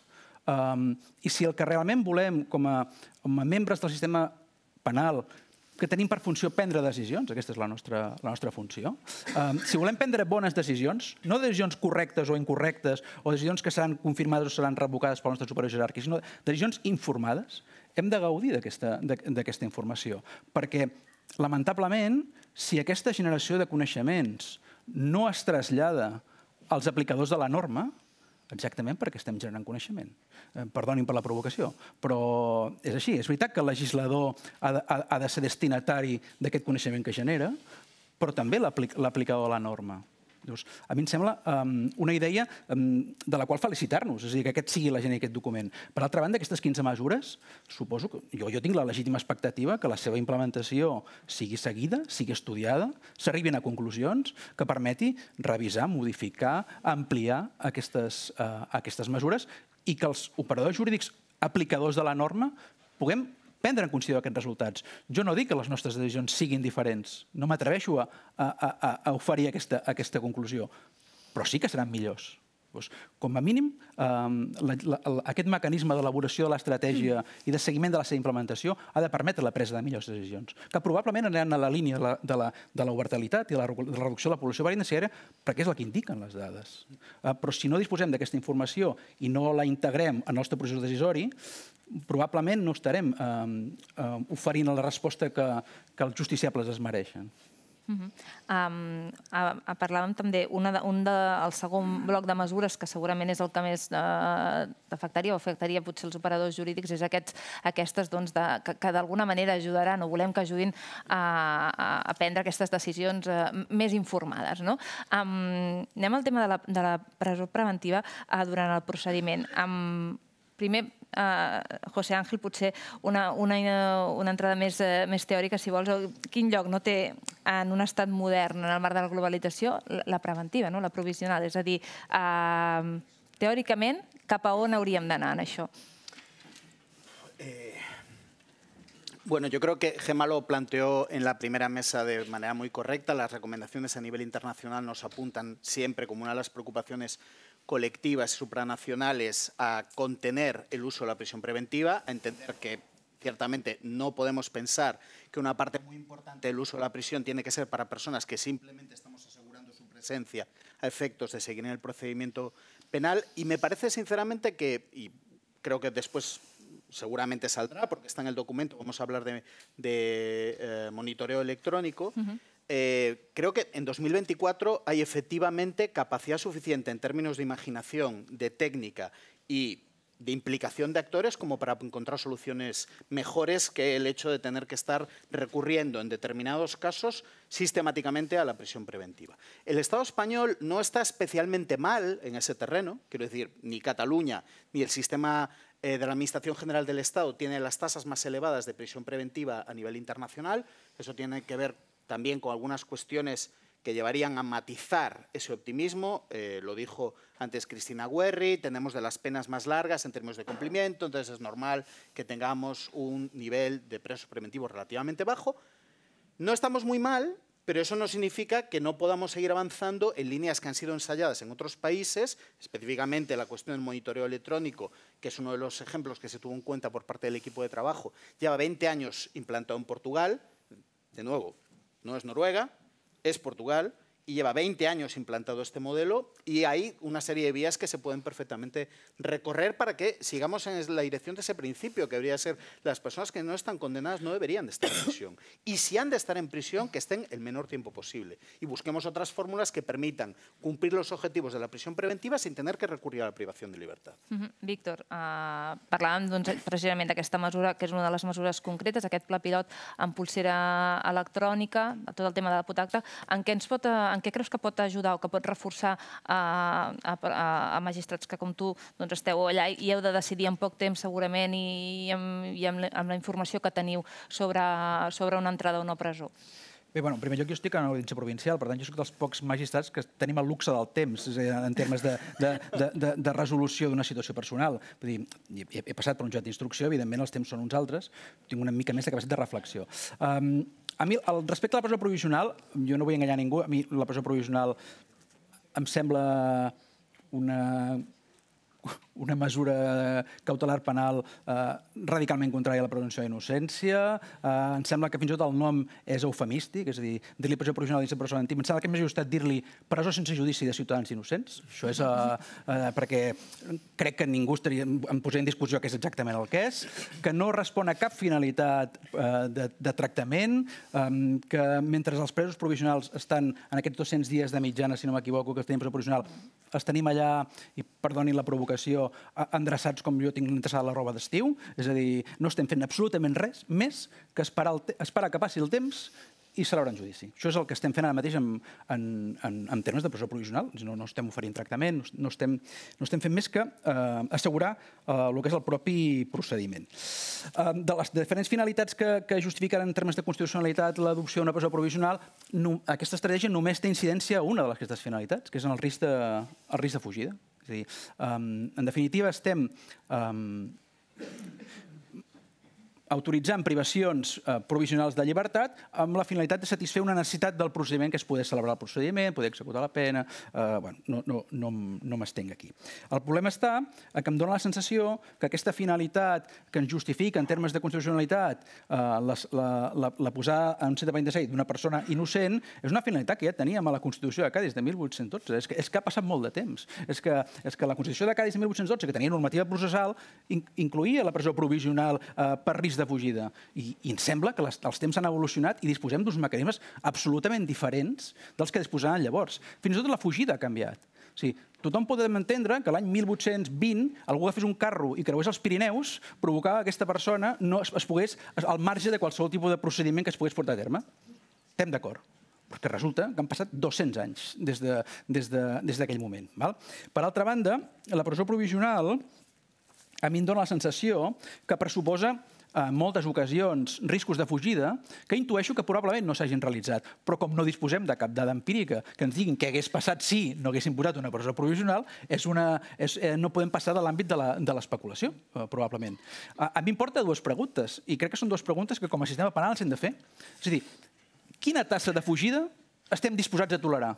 O: I si el que realment volem com a membres del sistema penal, que tenim per funció prendre decisions, aquesta és la nostra funció, si volem prendre bones decisions, no decisions correctes o incorrectes o decisions que seran confirmades o seran revocades pel nostre superior jeràrquic, sinó decisions informades, hem de gaudir d'aquesta informació. Perquè, lamentablement, si aquesta generació de coneixements no es trasllada als aplicadors de la norma, exactament perquè estem generant coneixement. Perdonin per la provocació, però és així. És veritat que el legislador ha de ser destinatari d'aquest coneixement que genera, però també l'aplicador de la norma. A mi em sembla una idea de la qual felicitar-nos, és a dir, que aquest sigui la gent d'aquest document. Per altra banda, aquestes quinze mesures, suposo que jo tinc la legítima expectativa que la seva implementació sigui seguida, sigui estudiada, s'arribin a conclusions que permeti revisar, modificar, ampliar aquestes mesures i que els operadors jurídics aplicadors de la norma puguem prendre en consideració aquests resultats. Jo no dic que les nostres decisions siguin diferents, no m'atreveixo a oferir aquesta conclusió, però sí que seran millors. Com a mínim, aquest mecanisme d'elaboració de l'estratègia i de seguiment de la seva implementació ha de permetre la presa de millors decisions, que probablement aniran a la línia de la obertalitat i de la reducció de la població penitenciària perquè és el que indiquen les dades. Però si no disposem d'aquesta informació i no la integrem en el nostre procés decisori, probablement no estarem oferint la resposta que els justiciables es mereixen.
H: Parlàvem també, el segon bloc de mesures que segurament és el que més afectaria o afectaria potser els operadors jurídics és aquestes que d'alguna manera ajudaran o volem que ajudin a prendre aquestes decisions més informades. Anem al tema de la presó preventiva durant el procediment. Primer, José Ángel, potser una entrada més teòrica, si vols. Quin lloc no té en un estat modern, en el marc de la globalització, la preventiva, la provisional? És a dir, teòricament, cap a on hauríem d'anar en això?
M: Bueno, yo creo que Gemma lo planteó en la primera mesa de manera muy correcta. Las recomendaciones a nivel internacional nos apuntan siempre como una de las preocupaciones colectivas y supranacionales a contener el uso de la prisión preventiva, a entender que ciertamente no podemos pensar que una parte muy importante del uso de la prisión tiene que ser para personas que simplemente estamos asegurando su presencia a efectos de seguir en el procedimiento penal. Y me parece sinceramente que, y creo que después seguramente saldrá porque está en el documento, vamos a hablar de, de eh, monitoreo electrónico, uh-huh. Eh, creo que en dos mil veinticuatro hay efectivamente capacidad suficiente en términos de imaginación, de técnica y de implicación de actores como para encontrar soluciones mejores que el hecho de tener que estar recurriendo en determinados casos sistemáticamente a la prisión preventiva. El Estado español no está especialmente mal en ese terreno, quiero decir, ni Cataluña ni el sistema eh, de la Administración General del Estado tiene las tasas más elevadas de prisión preventiva a nivel internacional. Eso tiene que ver también con algunas cuestiones que llevarían a matizar ese optimismo. Eh, lo dijo antes Cristina Guerri, tenemos de las penas más largas en términos de cumplimiento, entonces es normal que tengamos un nivel de presos preventivos relativamente bajo. No estamos muy mal, pero eso no significa que no podamos seguir avanzando en líneas que han sido ensayadas en otros países, específicamente la cuestión del monitoreo electrónico, que es uno de los ejemplos que se tuvo en cuenta por parte del equipo de trabajo, lleva veinte años implantado en Portugal, de nuevo, no es Noruega, es Portugal, y lleva veinte años implantado este modelo y hay una serie de vías que se pueden perfectamente recorrer para que sigamos en la dirección de ese principio que debería ser las personas que no están condenadas no deberían de estar en prisión. Y si han de estar en prisión, que estén el menor tiempo posible. Y busquemos otras fórmulas que permitan cumplir los objetivos de la prisión preventiva sin tener que recurrir a la privación de libertad.
H: Uh-huh. Víctor, uh, parlàvem doncs, precisament d'aquesta mesura, que és una de les mesures concretes, aquest pla pilot amb pulsera electrònica, tot el tema de la putacta. En què, ens pot, en què creus que pot ajudar o que pot reforçar a, a, a magistrats que com tu doncs, esteu allà i heu de decidir en poc temps segurament i amb, i amb, la, amb la informació que teniu sobre, sobre una entrada o no a presó?
O: Bé, bueno, en primer lloc, jo estic en l'audiència provincial, per tant, jo soc dels pocs magistrats que tenim el luxe del temps en termes de, de, de, de, de resolució d'una situació personal. Vull dir, he, he passat per un jutjat d'instrucció, evidentment els temps són uns altres, tinc una mica més de capacitat de reflexió. Um, a mi, al, respecte a la presó provisional, jo no vull enganyar ningú, a mi la presó provisional em sembla una... una mesura cautelar penal eh, radicalment contrària a la presumpció d'innocència. Eh, em sembla que fins i tot el nom és eufemístic, és a dir, dir-li presó provisional dins de presó preventiva. Em sembla que és més justat dir-li presó sense judici de ciutadans innocents. Això és eh, eh, perquè crec que ningú estaria, em posaria en discussió que és exactament el que és, que no respon a cap finalitat eh, de, de tractament, eh, que mentre els presos provisionals estan en aquests dos-cents dies de mitjana, si no m'equivoco, que els tenim presó provisional, els tenim allà, i perdonin la provocació, endreçats com jo tinc endreçada la roba d'estiu, és a dir, no estem fent absolutament res més que esperar, el esperar que passi el temps i celebrar un judici. Això és el que estem fent ara mateix en, en, en, en termes de presó provisional. No, no estem oferint tractament, no estem, no estem fent més que eh, assegurar eh, el que és el propi procediment. Eh, de les diferents finalitats que, que justifiquen en termes de constitucionalitat l'adopció d'una presó provisional, no, aquesta estratègia només té incidència a una d'aquestes finalitats, que és en el risc de, el risc de fugida. És a dir, um, en definitiva, estem um, autoritzant privacions eh, provisionals de llibertat amb la finalitat de satisfer una necessitat del procediment, que és poder celebrar el procediment, poder executar la pena. Eh, bueno, no no, no, no m'estenc aquí. El problema està que em dóna la sensació que aquesta finalitat que ens justifica en termes de constitucionalitat eh, la, la, la, la posar en un centre penitenciari d'una persona innocent és una finalitat que ja teníem a la Constitució de Cadis de mil vuit-cents dotze. És que, és que ha passat molt de temps. És que, és que la Constitució de Cadis de mil vuit-cents dotze, que tenia normativa processal, in, incloïa la presó provisional eh, per risc de fugida. I, i ens sembla que les, els temps han evolucionat i disposem d'uns mecanismes absolutament diferents dels que disposaven llavors. Fins i tot la fugida ha canviat. O sigui, tothom podem entendre que l'any mil vuit-cents vint algú agafés un carro i creués els Pirineus provocava que aquesta persona no es, es pogués, al marge de qualsevol tipus de procediment que es pogués portar a terme. Estem d'acord. Perquè resulta que han passat dos-cents anys des de, des de, des d'aquell moment. Val? Per altra banda, la presó provisional a mi em dóna la sensació que pressuposa en moltes ocasions riscos de fugida que intueixo que probablement no s'hagin realitzat. Però com no disposem de cap dada empírica que ens diguin què hagués passat si no haguéssim posat una presó provisional, és una, és, eh, no podem passar de l'àmbit de l'especulació, eh, probablement. A, a mi em porta dues preguntes, i crec que són dues preguntes que com a sistema penal ens hem de fer. És a dir, quina tassa de fugida estem disposats a tolerar?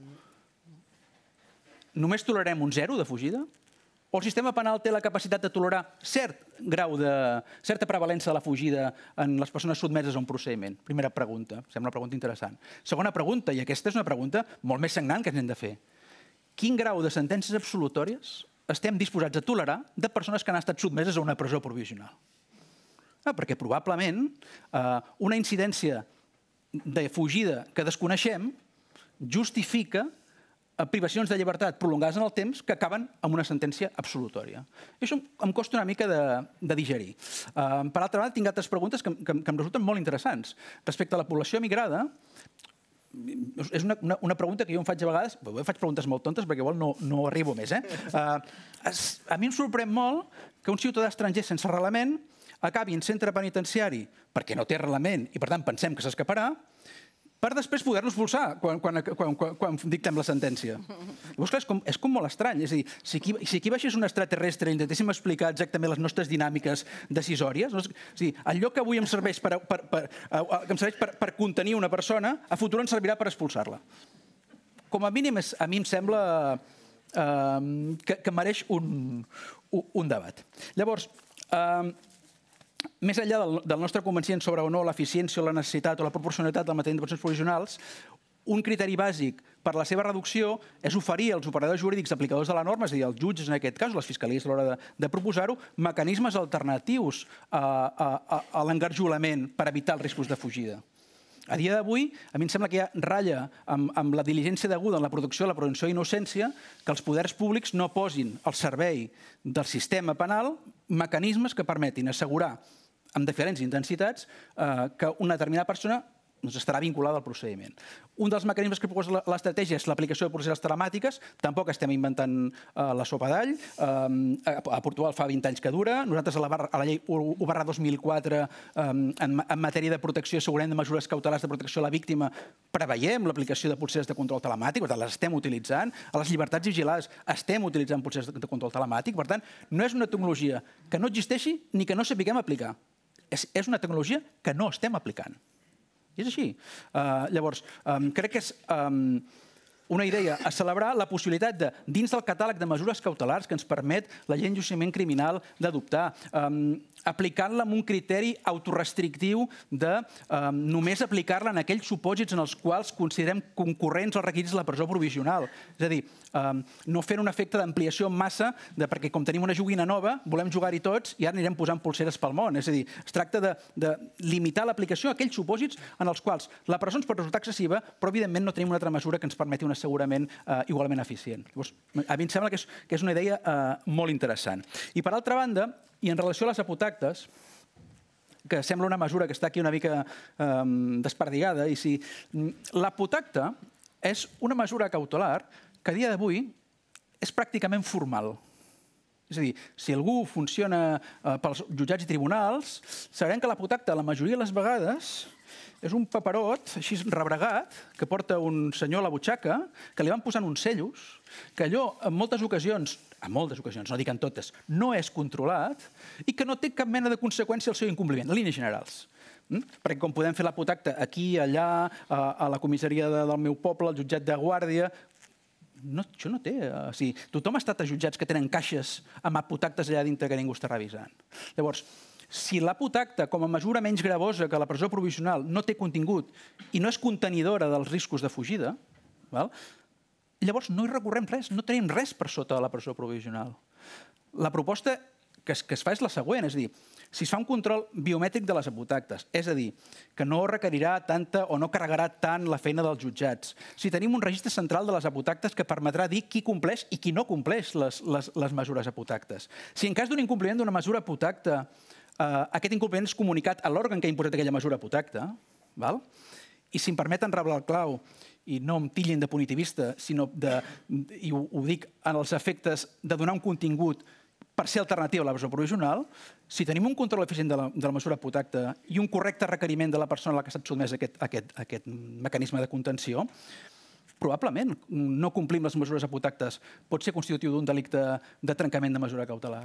O: Només tolerem un zero de fugida? O el sistema penal té la capacitat de tolerar cert grau de, certa prevalença de la fugida en les persones sotmeses a un procediment? Primera pregunta, sembla una pregunta interessant. Segona pregunta, i aquesta és una pregunta molt més sagnant que ens hem de fer. Quin grau de sentències absolutòries estem disposats a tolerar de persones que han estat sotmeses a una presó provisional? Ah, perquè probablement eh, una incidència de fugida que desconeixem justifica privacions de llibertat prolongades en el temps que acaben amb una sentència absolutòria. I això em costa una mica de, de digerir. Uh, per altra banda, tinc altres preguntes que, que, que em resulten molt interessants. Respecte a la població migrada, és una, una, una pregunta que jo em faig a vegades, jo faig preguntes molt tontes perquè igual no, no arribo més. Eh? Uh, es, a mi em sorprèn molt que un ciutadà estranger sense arrelament acabi en centre penitenciari perquè no té arrelament i per tant pensem que s'escaparà, per després poder-nos expulsar quan, quan, quan, quan, quan dictem la sentència. Llavors, clar, és, com, és com molt estrany. És a dir, si aquí, si aquí baixés un extraterrestre i intentéssim explicar exactament les nostres dinàmiques decisòries, no? És a dir, allò que avui em serveix per, per, per, que em serveix per, per contenir una persona, a futur ens servirà per expulsar-la. Com a mínim, a mi em sembla eh, que, que mereix un, un debat. Llavors, eh, més enllà del, del nostre convenciment sobre o no l'eficiència o la necessitat o la proporcionalitat del manteniment de presons provisionals, un criteri bàsic per la seva reducció és oferir als operadors jurídics aplicadors de la norma, és a dir, als jutges en aquest cas, les fiscalies a l'hora de proposar-ho, mecanismes alternatius a l'engarjolament per evitar els riscos de fugida. A dia d'avui, a mi em sembla que hi ha ratlla amb la diligència deguda en la producció de la presumpció d'innocència que els poders públics no posin al servei del sistema penal mecanismes que permetin assegurar amb diferents intensitats que una determinada persona estarà vinculada al procediment. Un dels mecanismes que proposa l'estratègia és l'aplicació de processes telemàtiques. Tampoc estem inventant la sopa d'all. A Portugal fa vint anys que dura. Nosaltres a la llei u barra dos mil quatre en matèria de protecció i assegurament de mesures cautelars de protecció a la víctima preveiem l'aplicació de processes de control telemàtic, per tant, les estem utilitzant. A les llibertats vigilades estem utilitzant processes de control telemàtic. Per tant, no és una tecnologia que no existeixi ni que no sapiguem aplicar. És una tecnologia que no estem aplicant. I és així. Llavors, crec que és una idea a celebrar la possibilitat de, dins del catàleg de mesures cautelars que ens permet la llei d'enjudiciament criminal d'adoptar, aplicant-la amb un criteri autorestrictiu de només aplicar-la en aquells supòsits en els quals considerem concurrents els requisits de la presó provisional. És a dir, no fent un efecte d'ampliació en massa perquè com tenim una joguina nova, volem jugar-hi tots i ara anirem posant polseres pel món. És a dir, es tracta de limitar l'aplicació a aquells supòsits en els quals la presó ens pot resultar excessiva, però evidentment no tenim una altra mesura que ens permeti un assegurament igualment eficient. Llavors, a mi em sembla que és una idea molt interessant. I per altra banda, i en relació a les apotactes, que sembla una mesura que està aquí una mica desperdigada, i si l'apotacte és una mesura cautelar que a dia d'avui és pràcticament formal. És a dir, si algú funciona pels jutjats i tribunals, sabrem que l'apotacte, la majoria de les vegades, és un paperot així rebregat que porta un senyor a la butxaca, que li van posant uns cellos, que allò en moltes ocasions, en moltes ocasions, no dic en totes, no és controlat i que no té cap mena de conseqüència al seu incompliment, en línies generals. Perquè com podem fer l'apotacte aquí, allà, a la comissaria del meu poble, al jutjat de Guàrdia, això no té... Tothom ha estat a jutjats que tenen caixes amb apotactes allà dintre que ningú està revisant. Llavors, si l'apotacte, com a mesura menys gravosa que la presó provisional, no té contingut i no és contenidora dels riscos de fugida, llavors no hi recorrem res, no tenim res per sota de la presó provisional. La proposta que es fa és la següent, és a dir, si es fa un control biomètric de les apotactes, és a dir, que no requerirà tanta o no carregarà tant la feina dels jutjats, si tenim un registre central de les apotactes que permetrà dir qui compleix i qui no compleix les mesures apotactes, si en cas d'un incompliment d'una mesura apotacte aquest incompliment és comunicat a l'òrgan que ha imposat aquella mesura apotacte, i si em permeten reblar el clau, i no em tillin de punitivista, sinó de, i ho dic en els efectes de donar un contingut per ser alternatiu a la presó provisional, si tenim un control eficient de la mesura apotacte i un correcte requeriment de la persona a la que s'ha sotmès a aquest mecanisme de contenció, probablement no complim les mesures apotactes pot ser constitutiu d'un delicte de trencament de mesura cautelar.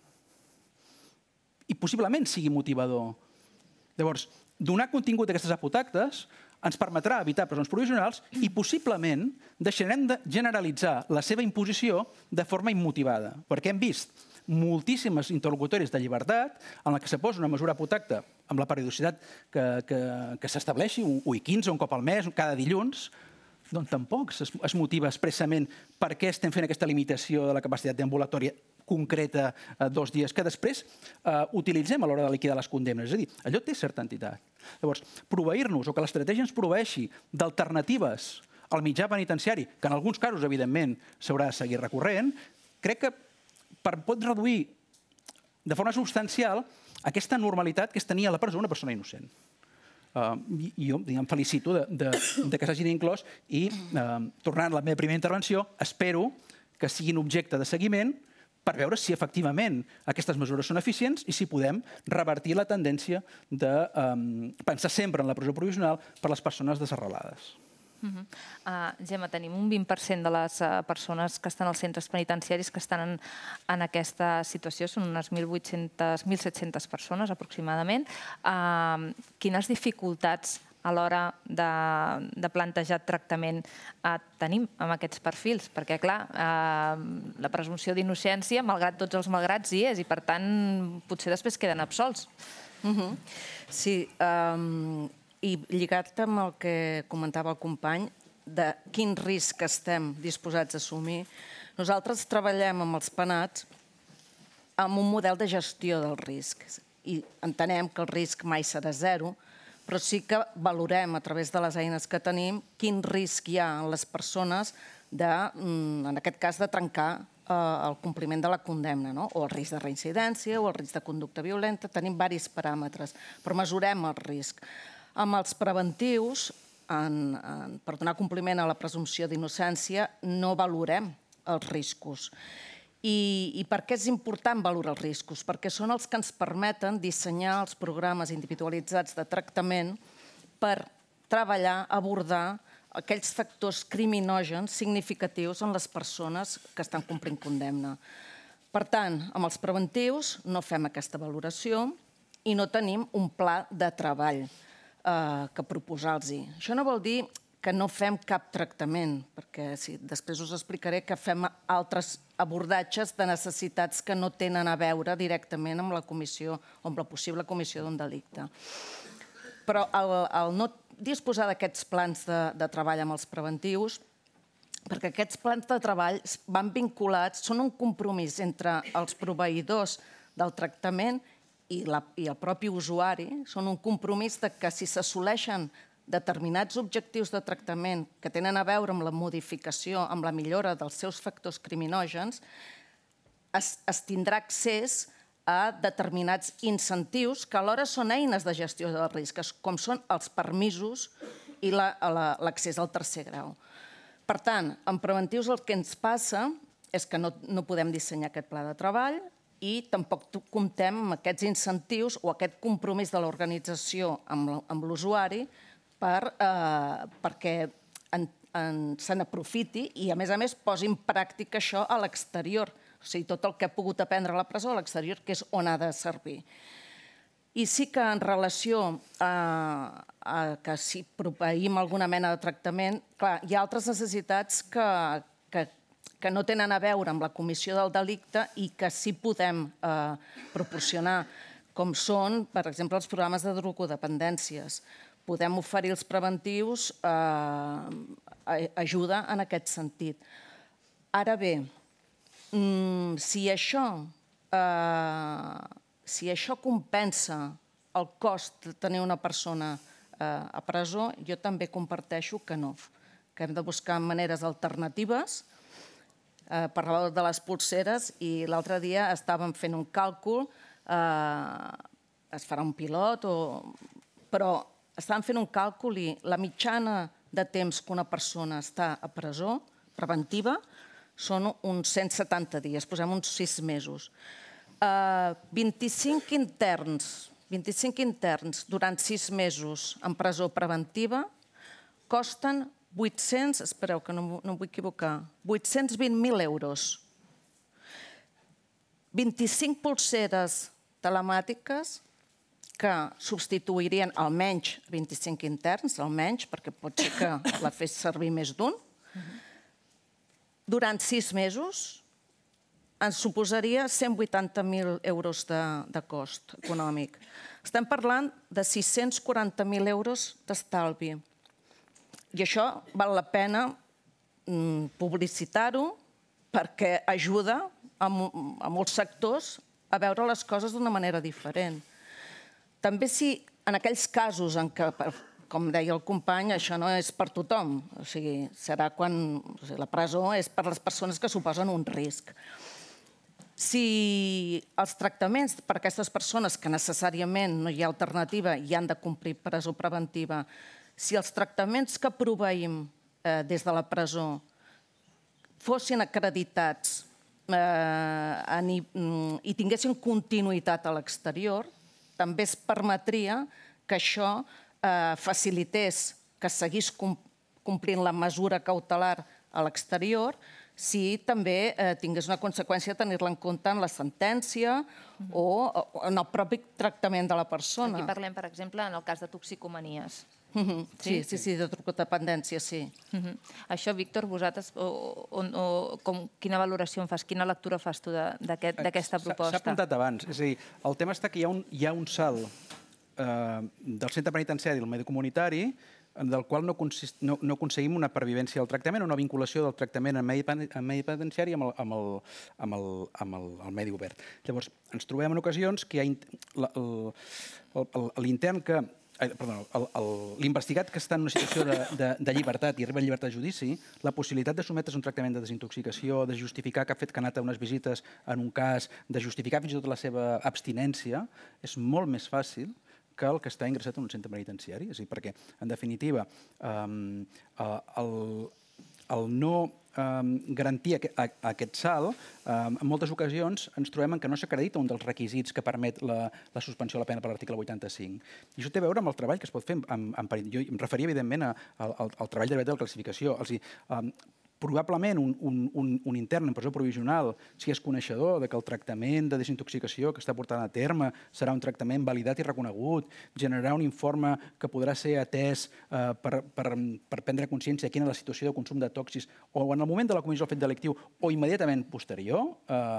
O: I possiblement sigui motivador. Llavors, donar contingut a aquestes apotactes ens permetrà evitar presons provisionals i possiblement deixarem de generalitzar la seva imposició de forma immotivada, perquè hem vist moltíssimes interlocutòries de llibertat en la que se posa una mesura apotacte amb la periodicitat que s'estableixi, un i quinze, un cop al mes, cada dilluns, doncs tampoc es motiva expressament per què estem fent aquesta limitació de la capacitat d'ambulatòria concreta dos dies, que després utilitzem a l'hora de liquidar les condemnes. És a dir, allò té certa entitat. Llavors, proveir-nos o que l'estratègia ens proveeixi d'alternatives al mitjà penitenciari, que en alguns casos, evidentment, s'haurà de seguir recorrent, crec que pot reduir de forma substancial aquesta normalitat que es tenia a la presó una persona innocent. I jo em felicito que s'hagin inclòs i, tornant a la meva primera intervenció, espero que siguin objecte de seguiment per veure si efectivament aquestes mesures són eficients i si podem revertir la tendència de pensar sempre en la presó provisional per a les persones desarrelades.
H: Gemma, tenim un vint per cent de les persones que estan als centres penitenciaris que estan en aquesta situació, són unes mil vuit-centes, mil set-centes persones aproximadament. Quines dificultats a l'hora de plantejar tractament tenim amb aquests perfils? Perquè, clar, la presumpció d'innocència, malgrat tots els malgrats, hi és i, per tant, potser després queden absolts.
N: Sí, i lligat amb el que comentava el company, de quin risc estem disposats a assumir, nosaltres treballem amb els penats amb un model de gestió del risc. I entenem que el risc mai serà zero, però sí que valorem a través de les eines que tenim quin risc hi ha en les persones de, en aquest cas, de trencar el compliment de la condemna, o el risc de reincidència o el risc de conducta violenta. Tenim diversos paràmetres, però mesurem el risc. Amb els preventius, per donar compliment a la presumpció d'innocència, no valorem els riscos. I per què és important valorar els riscos? Perquè són els que ens permeten dissenyar els programes individualitzats de tractament per treballar, abordar aquells factors criminògens significatius en les persones que estan complint condemna. Per tant, amb els preventius no fem aquesta valoració i no tenim un pla de treball que proposar-los. Això no vol dir que no fem cap tractament, perquè després us explicaré que fem altres abordatges de necessitats que no tenen a veure directament amb la comissió o amb la possible comissió d'un delicte. Però el no disposar d'aquests plans de treball amb els preventius, perquè aquests plans de treball van vinculats, són un compromís entre els proveïdors del tractament i el propi usuari, són un compromís que si s'assoleixen determinats objectius de tractament que tenen a veure amb la modificació, amb la millora dels seus factors criminògens, es tindrà accés a determinats incentius que alhora són eines de gestió del risc, com són els permisos i l'accés al tercer grau. Per tant, en preventius el que ens passa és que no podem dissenyar aquest pla de treball i tampoc comptem amb aquests incentius o aquest compromís de l'organització amb l'usuari perquè se n'aprofiti i, a més a més, posi en pràctica això a l'exterior. O sigui, tot el que ha pogut aprendre a la presó a l'exterior, que és on ha de servir. I sí que en relació a que si proveïm alguna mena de tractament, clar, hi ha altres necessitats que no tenen a veure amb la comissió del delicte i que sí podem proporcionar, com són, per exemple, els programes de drogodependències. Podem oferir els preventius ajuda en aquest sentit. Ara bé, si això compensa el cost de tenir una persona a presó, jo també comparteixo que no, que hem de buscar maneres alternatives. Parlàveu de les polseres i l'altre dia estàvem fent un càlcul, es farà un pilot, però estàvem fent un càlcul i la mitjana de temps que una persona està a presó preventiva són uns cent setanta dies, posem uns sis mesos. vint-i-cinc interns, vint-i-cinc interns durant sis mesos en presó preventiva costen vuit-cents, espereu que no em vull equivocar, vuit-cents vint mil euros. vint-i-cinc polseres telemàtiques que substituirien almenys vint-i-cinc interns, almenys, perquè pot ser que la fes servir més d'un, durant sis mesos ens suposaria cent vuitanta mil euros de cost econòmic. Estem parlant de sis-cents quaranta mil euros d'estalvi. I això val la pena publicitar-ho perquè ajuda a molts sectors a veure les coses d'una manera diferent. També si en aquells casos en què, com deia el company, això no és per tothom, o sigui, serà quan la presó és per les persones que suposen un risc. Si els tractaments per a aquestes persones que necessàriament no hi ha alternativa i han de complir presó preventiva, si els tractaments que proveïm des de la presó fossin acreditats i tinguessin continuïtat a l'exterior, també es permetria que això facilités que seguís complint la mesura cautelar a l'exterior si també tingués una conseqüència tenir-la en compte en la sentència o en el propi tractament de la persona.
H: Aquí parlem, per exemple, en el cas de toxicomanies.
N: Sí, sí, sí, de drogodependència, sí.
H: Això, Víctor, vosaltres, quina valoració en fas, quina lectura fas tu d'aquesta proposta?
O: S'ha apuntat abans, és a dir, el tema està que hi ha un salt del centre penitenciari i del medi comunitari del qual no aconseguim una pervivència del tractament o una vinculació del tractament en medi penitenciari amb el medi obert. Llavors, ens trobem en ocasions que l'intern que l'investigat que està en una situació de llibertat i arriba a llibertat de judici, la possibilitat de sometre's a un tractament de desintoxicació, de justificar que ha fet que ha anat a unes visites en un cas, de justificar fins i tot la seva abstinència, és molt més fàcil que el que està ingressat en un centre penitenciari. És a dir, perquè, en definitiva, el no garantir aquest salt, en moltes ocasions ens trobem que no s'acredita un dels requisits que permet la suspensió de la pena per l'article vuitanta-cinc. I això té a veure amb el treball que es pot fer. Jo em referia, evidentment, al treball de la classificació. Probablement un intern en presó provisional, si és coneixedor que el tractament de desintoxicació que està portant a terme serà un tractament validat i reconegut, generarà un informe que podrà ser atès per prendre consciència de quina és la situació de consum de tòxics o en el moment de la comissió del fet delictiu o immediatament posterior,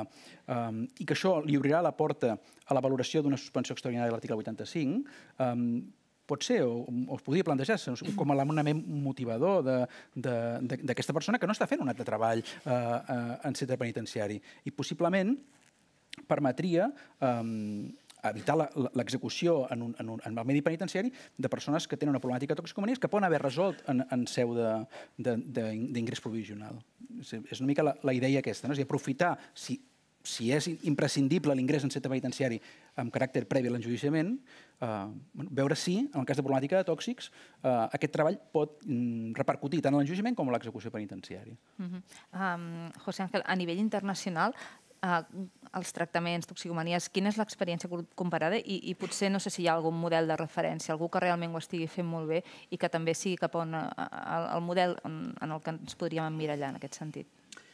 O: i que això li obrirà la porta a la valoració d'una suspensió extraordinària de l'article vuitanta-cinc, pot ser, o es podria plantejar com a element motivador d'aquesta persona que no està fent un altre treball en centre penitenciari. I possiblement permetria evitar l'execució en el medi penitenciari de persones que tenen una problemàtica de toxicomanies que poden haver resolt en seu d'ingrés provisional. És una mica la idea aquesta, és aprofitar, si és imprescindible l'ingrés en centre penitenciari amb caràcter previ a l'enjudiciament, veure si, en el cas de problemàtica de tòxics, aquest treball pot repercutir tant en l'enjudiciament com en l'execució penitenciària.
H: José Ángel, a nivell internacional, els tractaments, toxicomanies, quina és l'experiència comparada i potser no sé si hi ha algun model de referència, algú que realment ho estigui fent molt bé i que també sigui cap on el model en el que ens podríem emmirallar en aquest sentit?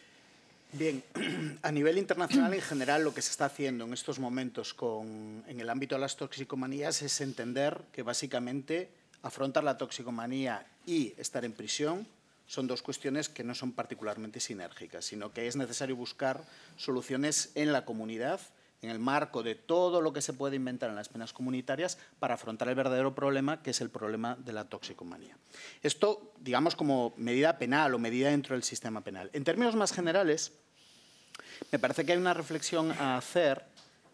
M: Bien, a nivel internacional en general lo que se está haciendo en estos momentos en el ámbito de las toxicomanías es entender que básicamente afrontar la toxicomanía y estar en prisión son dos cuestiones que no son particularmente sinérgicas, sino que es necesario buscar soluciones en la comunidad, en el marco de todo lo que se puede inventar en las penas comunitarias para afrontar el verdadero problema, que es el problema de la toxicomanía. Esto, digamos, como medida penal o medida dentro del sistema penal. En términos más generales, me parece que hay una reflexión a hacer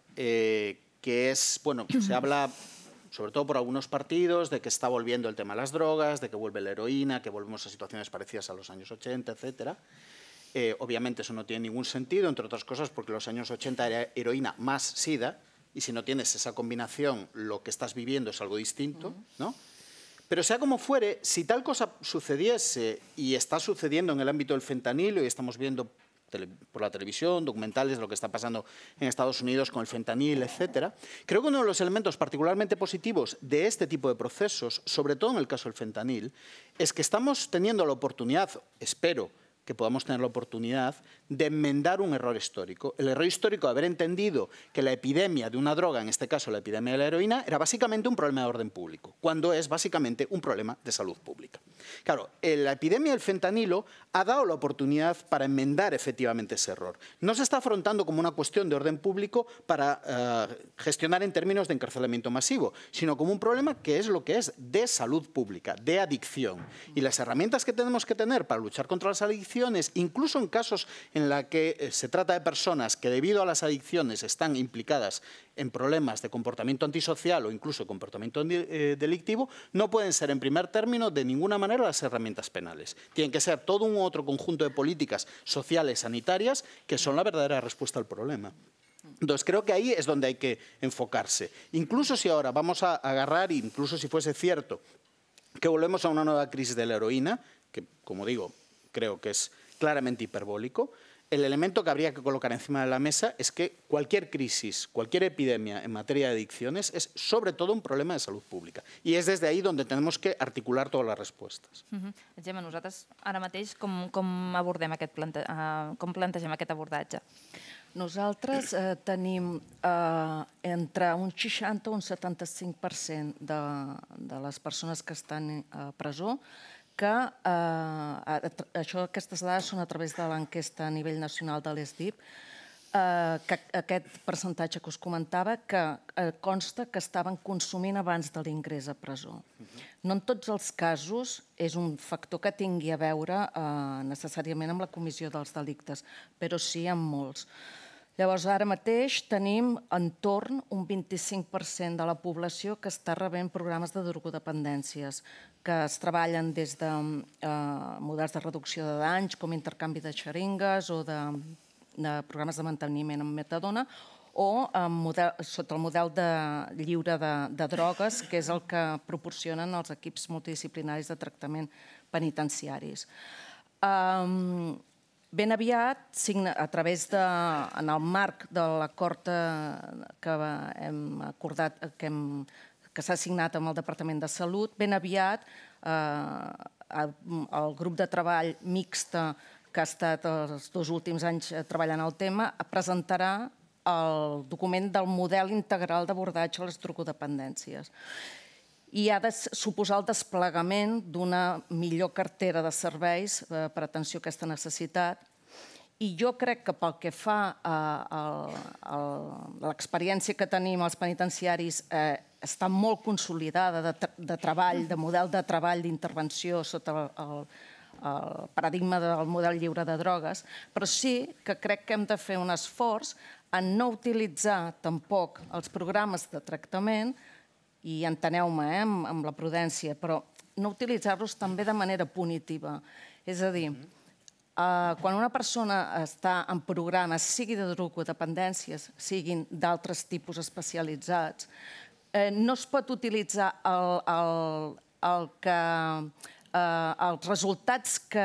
M: eh, que es, bueno, se habla sobre todo por algunos partidos de que está volviendo el tema de las drogas, de que vuelve la heroína, que volvemos a situaciones parecidas a los años ochenta, etcétera. Eh, obviamente eso no tiene ningún sentido, entre otras cosas porque los años ochenta era heroína más sida, y si no tienes esa combinación, lo que estás viviendo es algo distinto, ¿no? Pero sea como fuere, si tal cosa sucediese y está sucediendo en el ámbito del fentanilo y estamos viendo por la televisión, documentales de lo que está pasando en Estados Unidos con el fentanil, etcétera. Creo que uno de los elementos particularmente positivos de este tipo de procesos, sobre todo en el caso del fentanil, es que estamos teniendo la oportunidad, espero que podamos tener la oportunidad de enmendar un error histórico. El error histórico de haber entendido que la epidemia de una droga, en este caso la epidemia de la heroína, era básicamente un problema de orden público, cuando es básicamente un problema de salud pública. Claro, la epidemia del fentanilo ha dado la oportunidad para enmendar efectivamente ese error. No se está afrontando como una cuestión de orden público para uh, gestionar en términos de encarcelamiento masivo, sino como un problema que es lo que es de salud pública, de adicción. Y las herramientas que tenemos que tener para luchar contra las adicciones, incluso en casos en los que se trata de personas que debido a las adicciones están implicadas en problemas de comportamiento antisocial o incluso comportamiento delictivo, no pueden ser en primer término de ninguna manera las herramientas penales. Tienen que ser todo un otro conjunto de políticas sociales, sanitarias, que son la verdadera respuesta al problema. Entonces creo que ahí es donde hay que enfocarse. Incluso si ahora vamos a agarrar, incluso si fuese cierto que volvemos a una nueva crisis de la heroína, que como digo, creo que es claramente hiperbólico, el elemento que habría que colocar encima de la mesa es que cualquier crisis, cualquier epidemia en materia de adicciones es sobre todo un problema de salud pública. I és des d'ahí donde tenemos que articular todas las respuestas.
H: Uh-huh. Gemma, nosaltres ara mateix com, com, abordem aquest plante, uh, com plantegem aquest abordatge?
N: Nosaltres eh, tenim eh, entre un seixanta o un setanta-cinc per cent de, de les persones que estan a presó que eh, això, aquestes dades són a través de l'enquesta a nivell nacional de l'E S D I P, que aquest percentatge que us comentava que consta que estaven consumint abans de l'ingrés a presó. No en tots els casos és un factor que tingui a veure necessàriament amb la comissió dels delictes, però sí en molts. Llavors, ara mateix tenim entorn un vint-i-cinc per cent de la població que està rebent programes de drogodependències, que es treballen des de models de reducció de danys, com intercanvi de xeringues o de programes de manteniment amb metadona, o sota el model lliure de drogues, que és el que proporcionen els equips multidisciplinaris de tractament penitenciaris. Ben aviat, a través de, en el marc de l'acord que hem acordat, que s'ha signat amb el Departament de Salut, ben aviat el grup de treball mixta que ha estat els dos últims anys treballant el tema, presentarà el document del model integral d'abordatge a les drogodependències. I ha de suposar el desplegament d'una millor cartera de serveis per atenció a aquesta necessitat. I jo crec que pel que fa a l'experiència que tenim als penitenciaris està molt consolidada de treball, de model de treball d'intervenció sota el el paradigma del model lliure de drogues, però sí que crec que hem de fer un esforç en no utilitzar tampoc els programes de tractament, i enteneu-me amb la prudència, però no utilitzar-los també de manera punitiva. És a dir, quan una persona està en programes, sigui de drogodependències, siguin d'altres tipus especialitzats, no es pot utilitzar el que els resultats que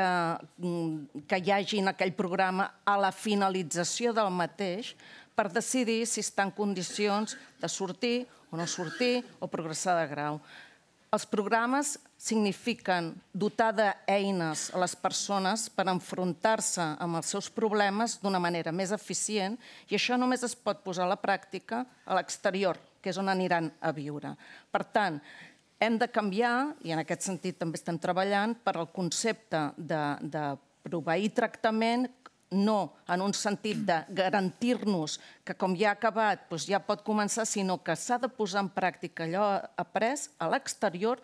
N: hi hagi en aquell programa a la finalització del mateix per decidir si està en condicions de sortir o no sortir o progressar de grau. Els programes signifiquen dotar d'eines a les persones per enfrontar-se amb els seus problemes d'una manera més eficient, i això només es pot posar a la pràctica a l'exterior, que és on aniran a viure. Per tant, hem de canviar, i en aquest sentit també estem treballant, per al concepte de proveir tractament, no en un sentit de garantir-nos que com ja ha acabat ja pot començar, sinó que s'ha de posar en pràctica allò après a l'exterior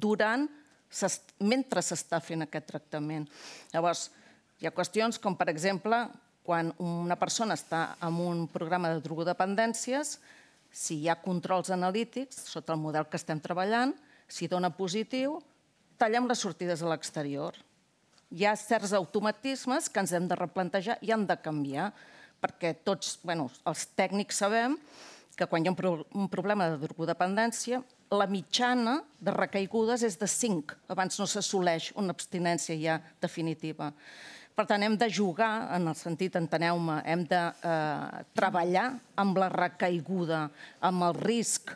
N: mentre s'està fent aquest tractament. Llavors, hi ha qüestions com, per exemple, quan una persona està en un programa de drogodependències, si hi ha controls analítics, sota el model que estem treballant, si dona positiu, tallem les sortides a l'exterior. Hi ha certs automatismes que ens hem de replantejar i han de canviar, perquè tots, els tècnics sabem que quan hi ha un problema de drogodependència, la mitjana de recaigudes és de cinc, abans no s'assoleix una abstinència ja definitiva. Per tant, hem de jugar, en el sentit, enteneu-me, hem de treballar amb la recaiguda, amb el risc,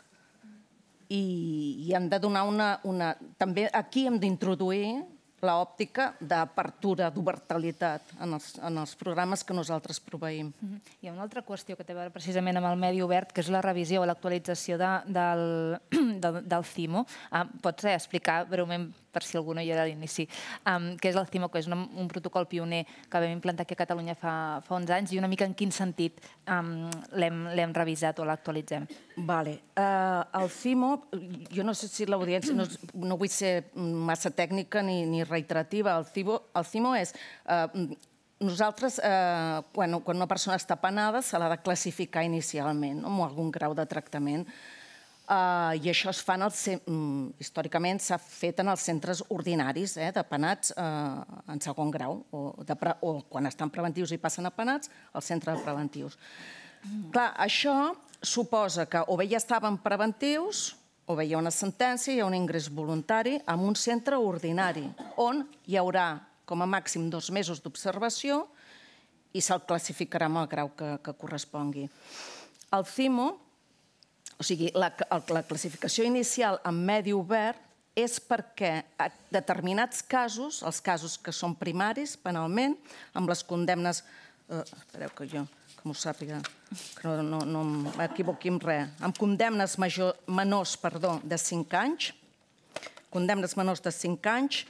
N: i hem de donar una... També aquí hem d'introduir l'òptica d'apertura, d'obertalitat en els programes que nosaltres proveïm.
H: Hi ha una altra qüestió que té a veure precisament amb el medi obert, que és la revisió o l'actualització del CIMO. Pots explicar breument, per si algú no hi era a l'inici, què és el CIMO, que és un protocol pioner que vam implantar aquí a Catalunya fa uns anys, i una mica en quin sentit l'hem revisat o l'actualitzem?
N: Vale. El CIMO, jo no sé si l'audiència, no vull ser massa tècnica ni reiterativa, el CIMO és... Nosaltres, quan una persona està penada, se l'ha de classificar inicialment amb algun grau de tractament, i això es fa, històricament s'ha fet en els centres ordinaris de penats en segon grau, o quan estan preventius i passen a penats, al centre de preventius. Clar, això suposa que o bé ja estaven preventius, o bé hi ha una sentència, hi ha un ingrés voluntari en un centre ordinari, on hi haurà com a màxim dos mesos d'observació i se'l classificarà amb el grau que correspongui. El CIMO, o sigui, la classificació inicial en medi obert és perquè en determinats casos, els casos que són primaris penalment, amb les condemnes... Espereu que jo, que m'ho sàpiga, que no m'equivoqui amb res. Amb condemnes menors de cinc anys, condemnes menors de cinc anys,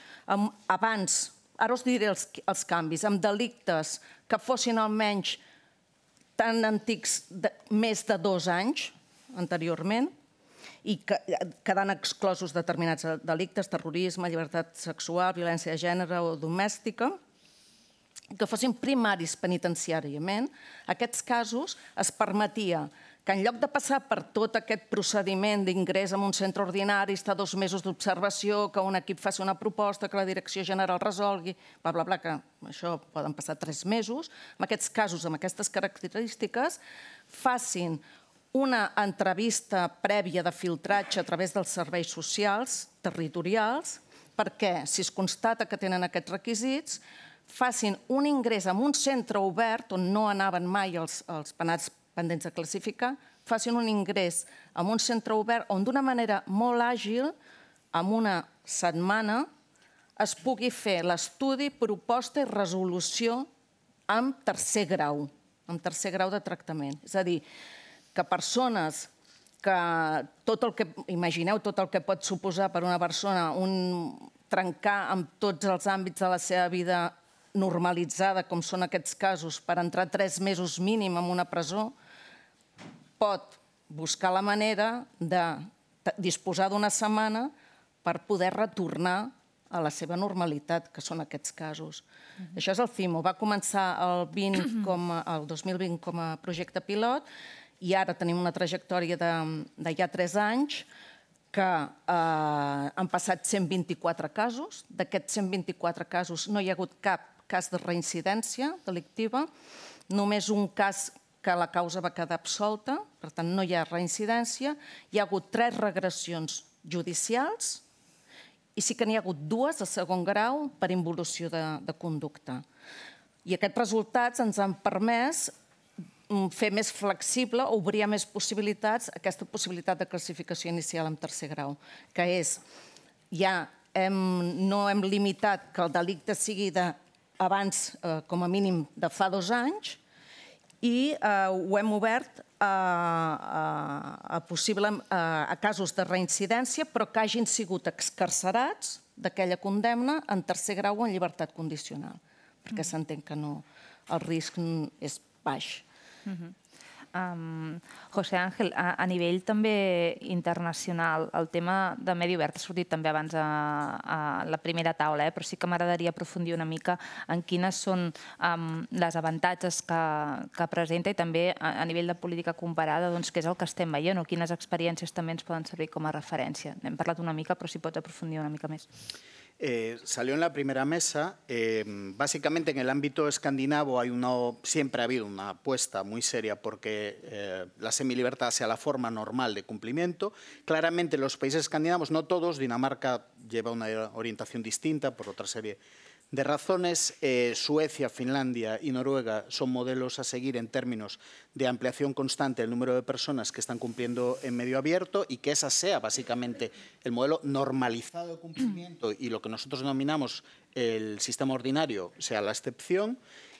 N: abans, ara us diré els canvis, amb delictes que fossin almenys tan antics més de dos anys anteriorment i quedant exclosos determinats delictes, terrorisme, llibertat sexual, violència de gènere o domèstica, que fossin primaris penitenciàriament. Aquests casos es permetia que en lloc de passar per tot aquest procediment d'ingrés en un centre ordinari, estar dos mesos d'observació, que un equip faci una proposta, que la direcció general resolgui, bla, bla, bla, que això poden passar tres mesos, en aquests casos, amb aquestes característiques, facin una entrevista prèvia de filtratge a través dels serveis socials territorials, perquè, si es constata que tenen aquests requisits, facin un ingrés en un centre obert on no anaven mai els, els penats pendents de classificar, facin un ingrés en un centre obert on d'una manera molt àgil, en una setmana, es pugui fer l'estudi, proposta i resolució amb tercer grau, amb tercer grau de tractament. És a dir, que persones que tot el que, imagineu tot el que pot suposar per una persona un trencar amb tots els àmbits de la seva vida normalitzada, com són aquests casos, per entrar tres mesos mínim en una presó, pot buscar la manera de disposar d'una setmana per poder retornar a la seva normalitat, que són aquests casos. Això és el CIMO. Va començar el dos mil vint com a projecte pilot i ara tenim una trajectòria de ja tres anys que han passat cent vint-i-quatre casos. D'aquests cent vint-i-quatre casos no hi ha hagut cap cas de reincidència delictiva, només un cas que la causa va quedar absolta, per tant no hi ha reincidència, hi ha hagut tres regressions judicials i sí que n'hi ha hagut dues de segon grau per involució de conducta. I aquests resultats ens han permès fer més flexible, obrir més possibilitats, aquesta possibilitat de classificació inicial en tercer grau, que és, ja no hem limitat que el delicte sigui d'abans, com a mínim, de fa dos anys, i ho hem obert a casos de reincidència, però que hagin sigut excarcerats d'aquella condemna en tercer grau o en llibertat condicional, perquè s'entén que el risc és baix.
H: José Ángel, a nivell també internacional, el tema de medi obert ha sortit també abans a la primera taula, però sí que m'agradaria aprofundir una mica en quines són les avantatges que presenta i també a nivell de política comparada, què és el que estem veient o quines experiències també ens poden servir com a referència. Hem parlat una mica, però si pots aprofundir una mica més.
M: Eh, salió en la primera mesa. Eh, básicamente en el ámbito escandinavo hay una, siempre ha habido una apuesta muy seria porque eh, la semilibertad sea la forma normal de cumplimiento. Claramente los países escandinavos, no todos, Dinamarca lleva una orientación distinta por otra serie de razones. Eh, Suecia, Finlandia y Noruega son modelos a seguir en términos de ampliación constante del número de personas que están cumpliendo en medio abierto y que esa sea básicamente el modelo normalizado de cumplimiento y lo que nosotros denominamos el sistema ordinario sea la excepción.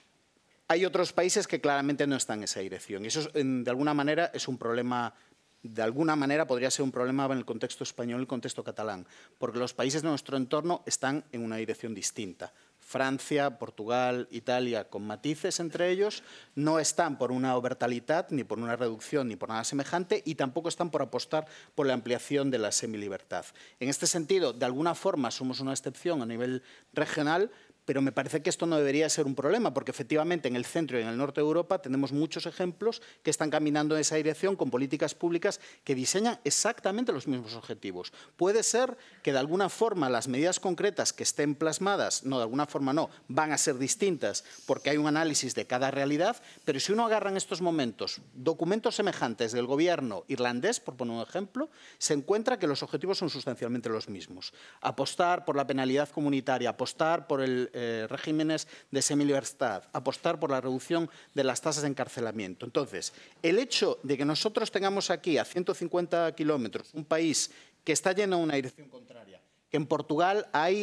M: Hay otros países que claramente no están en esa dirección y eso de alguna manera es un problema. De alguna manera podría ser un problema en el contexto español y el contexto catalán, porque los países de nuestro entorno están en una dirección distinta. Francia, Portugal, Italia, con matices entre ellos, no están por una obertalidad, ni por una reducción, ni por nada semejante, y tampoco están por apostar por la ampliación de la semilibertad. En este sentido, de alguna forma somos una excepción a nivel regional, pero me parece que esto no debería ser un problema, porque efectivamente en el centro y en el norte de Europa tenemos muchos ejemplos que están caminando en esa dirección con políticas públicas que diseñan exactamente los mismos objetivos. Puede ser que de alguna forma las medidas concretas que estén plasmadas, no, de alguna forma no, van a ser distintas porque hay un análisis de cada realidad, pero si uno agarra en estos momentos documentos semejantes del gobierno irlandés, por poner un ejemplo, se encuentra que los objetivos son sustancialmente los mismos. Apostar por la penalidad comunitaria, apostar por el Eh, regímenes de semilibertad, apostar por la reducción de las tasas de encarcelamiento. Entonces, el hecho de que nosotros tengamos aquí a ciento cincuenta kilómetros un país que está lleno de una dirección contraria, que en Portugal hay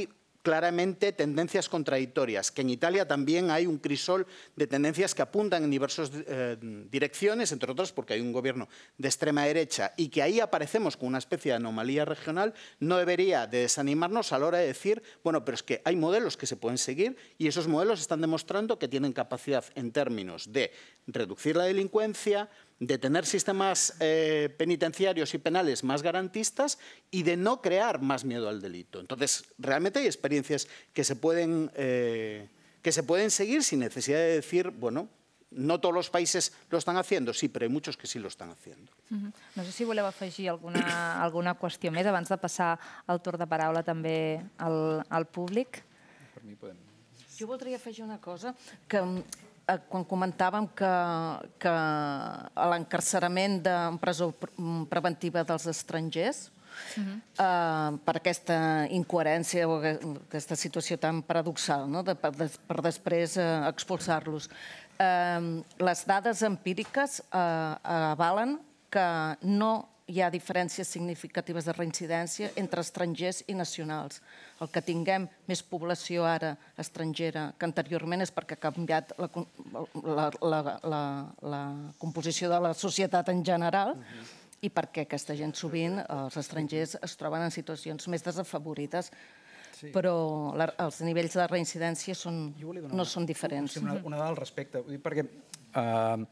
M: claramente tendencias contradictorias, que en Italia también hay un crisol de tendencias que apuntan en diversas eh, direcciones, entre otras porque hay un gobierno de extrema derecha, y que ahí aparecemos con una especie de anomalía regional, no debería de desanimarnos a la hora de decir, bueno, pero es que hay modelos que se pueden seguir y esos modelos están demostrando que tienen capacidad en términos de reducir la delincuencia, de tener sistemas eh, penitenciarios y penales más garantistas y de no crear más miedo al delito. Entonces, realmente hay experiencias que se pueden, eh, que se pueden seguir sin necesidad de decir, bueno, no todos los países lo están haciendo, sí, però hay muchos que sí lo están haciendo.
H: Uh-huh. No sé si voleu afegir alguna, alguna qüestió més abans de passar el torn de paraula també al, al públic.
O: Per mi podem...
N: Jo voldria afegir una cosa, que quan comentàvem que, que l'encarcerament de presó preventiva dels estrangers, uh-huh. eh, per aquesta incoherència o aquesta situació tan paradoxal, no? de, per, per després eh, expulsar-los. Eh, les dades empíriques eh, avalen que no hi ha diferències significatives de reincidència entre estrangers i nacionals. El que tinguem més població ara estrangera que anteriorment és perquè ha canviat la, la, la, la, la composició de la societat en general i perquè aquesta gent sovint, els estrangers, es troben en situacions més desafavorides, però la, els nivells de reincidència són, no són diferents.
O: Una, una dada al respecte, perquè uh,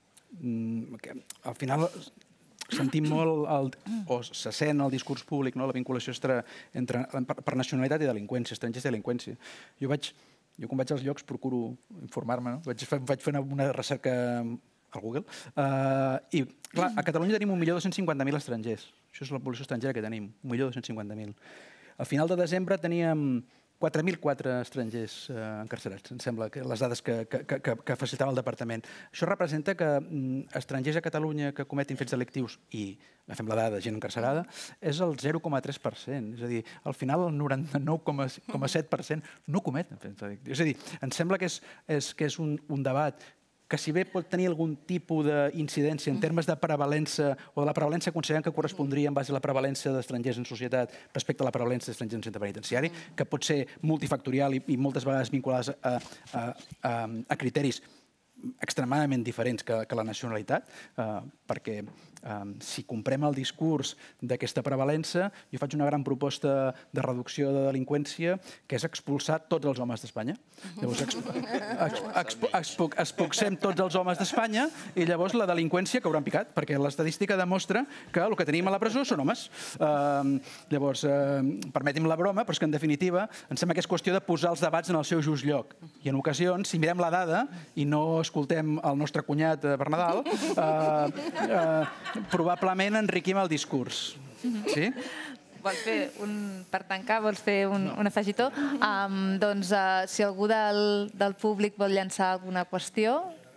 O: al final sentim molt, el, o se sent el discurs públic, no? La vinculació entre, entre, per, per nacionalitat i delinqüència, estrangers i delinqüència. Jo, vaig, jo quan vaig als llocs procuro informar-me, no? vaig, vaig fer una recerca al Google, uh, i clar, a Catalunya tenim un milió dos-cents cinquanta mil estrangers. Això és la població estrangera que tenim, un milió dos-cents cinquanta mil. A final de desembre teníem quatre mil quatre estrangers eh, encarcerats, em sembla, que les dades que, que, que, que facilitava el departament. Això representa que mm, estrangers a Catalunya que cometin fets delictius, i agafem la dada de gent encarcerada, és el zero coma tres per cent. És a dir, al final el noranta-nou coma set per cent no cometen fets delictius. És a dir, em sembla que és, és, que és un, un debat que si bé pot tenir algun tipus d'incidència en termes de prevalença, o de la prevalença considerem que correspondria en base a la prevalença d'estrangers en societat respecte a la prevalença d'estrangers en centre penitenciari, que pot ser multifactorial i, i moltes vegades vinculades a, a, a, a criteris extremadament diferents que, que la nacionalitat, eh, perquè eh, si comprem el discurs d'aquesta prevalença, jo faig una gran proposta de reducció de delinqüència, que és expulsar tots els homes d'Espanya. Llavors, exp exp exp exp expulsem tots els homes d'Espanya i llavors la delinqüència cauran picat, perquè l'estadística demostra que el que tenim a la presó són homes. Eh, llavors, eh, permeti'm la broma, però és que en definitiva em sembla que és qüestió de posar els debats en el seu just lloc. I en ocasions, si mirem la dada i no escoltem el nostre cunyat per Nadal, eh, eh, probablement enriquim el discurs. Sí?
H: Vols fer un, per tancar, vols fer un, no. un afegitó? Um, doncs, uh, si algú del, del públic vol llançar alguna qüestió,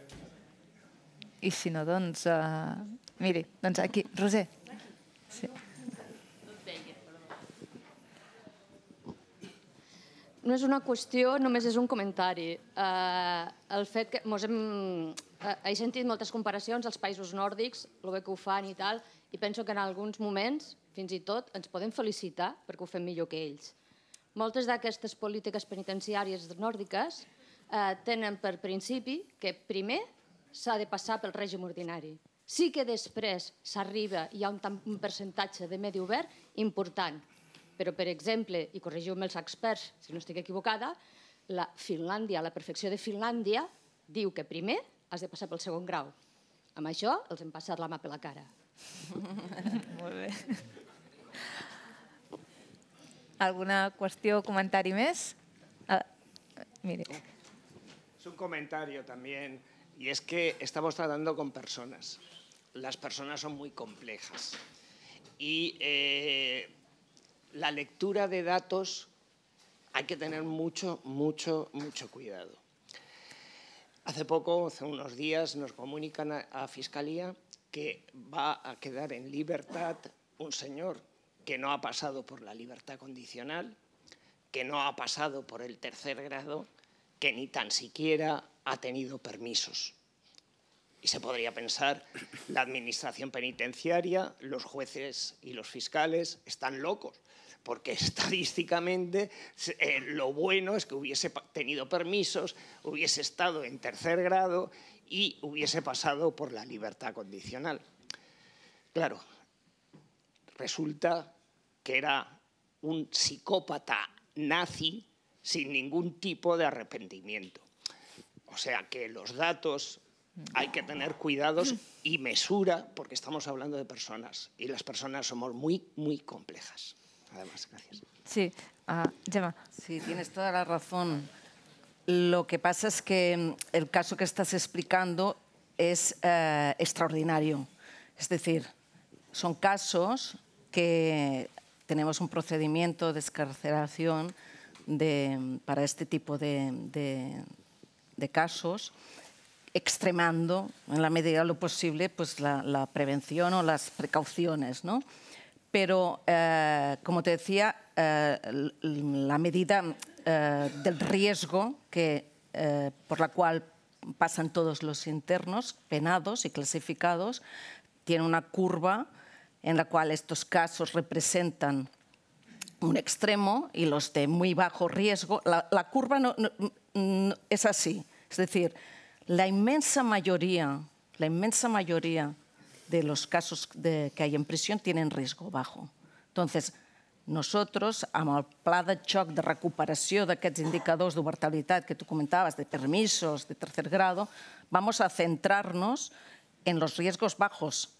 H: i si no, doncs, uh, miri, doncs aquí, Roser. Sí.
P: No és una qüestió, només és un comentari. Eh, el fet que mos hem, eh, he sentit moltes comparacions als països nòrdics, el bé que ho fan i tal, i penso que en alguns moments, fins i tot, ens podem felicitar perquè ho fem millor que ells. Moltes d'aquestes polítiques penitenciàries nòrdiques eh, tenen per principi que primer s'ha de passar pel règim ordinari. Sí que després s'arriba, hi ha un, un percentatge de medi obert important. Però, per exemple, i corregiu-me els experts si no estic equivocada, la Finlàndia, la perfecció de Finlàndia, diu que primer has de passar pel segon grau. Amb això els hem passat la mà per la cara.
H: Molt bé. Alguna qüestió o comentari més? Ah, mire.
J: Es un comentario también, y es que estamos tratando con personas. Las personas son muy complejas. Y eh, la lectura de datos hay que tener mucho, mucho, mucho cuidado. Hace poco, hace unos días, nos comunican a, a Fiscalía que va a quedar en libertad un señor que no ha pasado por la libertad condicional, que no ha pasado por el tercer grado, que ni tan siquiera ha tenido permisos. Y se podría pensar, la administración penitenciaria, los jueces y los fiscales están locos, porque estadísticamente eh, lo bueno es que hubiese tenido permisos, hubiese estado en tercer grado y hubiese pasado por la libertad condicional. Claro, resulta que era un psicópata nazi sin ningún tipo de arrepentimiento. O sea que los datos hay que tener cuidados y mesura, porque estamos hablando de personas y las personas somos muy, muy complejas. Además, gracias.
N: Sí, uh, Gemma. Sí, tienes toda la razón. Lo que pasa es que el caso que estás explicando es uh, extraordinario. Es decir, son casos que tenemos un procedimiento de excarcelación de, para este tipo de, de, de casos, extremando en la medida de lo posible pues, la, la prevención o las precauciones, ¿no? Pero, eh, como te decía, eh, la medida eh, del riesgo que, eh, por la cual pasan todos los internos penados y clasificados tiene una curva en la cual estos casos representan un extremo y los de muy bajo riesgo. La, la curva no, no, no, es así. Es decir, la inmensa mayoría, la inmensa mayoría de los casos de, que hay en prisión tienen riesgo bajo. Entonces, nosotros, amb el pla de xoc de recuperació d'aquests indicadors d'obertalitat que tu comentaves, de permisos, de tercer grado, vamos a centrarnos en los riesgos bajos,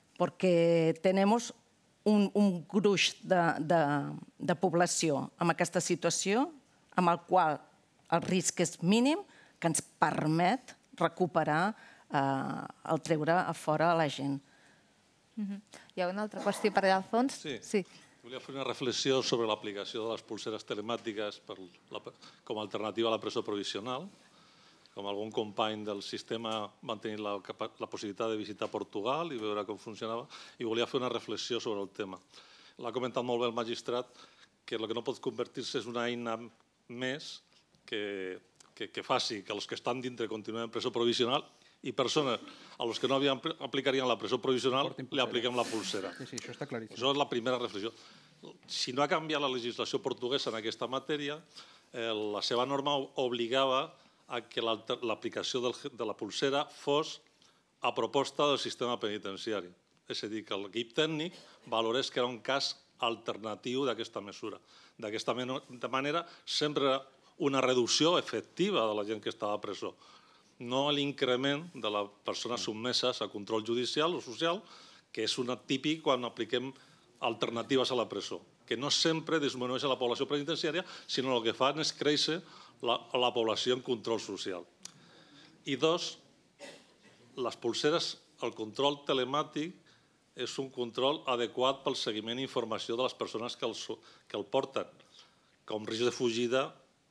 N: porque tenemos un, un gruix de, de, de població amb aquesta situació, amb el qual el risc és mínim, que ens permet recuperar eh, el treure a fora a la gent.
F: Uh-huh. Hi ha una altra qüestió per allà al fons?
Q: Sí.
F: Sí.
Q: Volia fer una reflexió sobre l'aplicació de les pulseres telemàtiques per la, com a alternativa a la presó provisional. Com algun company del sistema van tenir la, la possibilitat de visitar Portugal i veure com funcionava, i volia fer una reflexió sobre el tema. L'ha comentat molt bé el magistrat, que el que no pot convertir-se és una eina més que, que, que faci que els que estan dintre continuen en presó provisional i persones a los que no havien, aplicarien la presó provisional li apliquem la pulsera.
O: Sí, sí, això està claríssim.
Q: Això és la primera reflexió. Si no ha canviat la legislació portuguesa en aquesta matèria, eh, la seva norma obligava a que l'aplicació de la pulsera fos a proposta del sistema penitenciari. És a dir, que l'equip tècnic valorés que era un cas alternatiu d'aquesta mesura. D'aquesta manera, sempre una reducció efectiva de la gent que estava a presó, no l'increment de les persones sotmeses a control judicial o social, que és una típic quan apliquem alternatives a la presó, que no sempre disminueix la població penitenciària, sinó el que fan és créixer la, la població en control social. I dos, les pulseres, el control telemàtic és un control adequat pel seguiment i informació de les persones que el, que el porten. Com risc de fugida,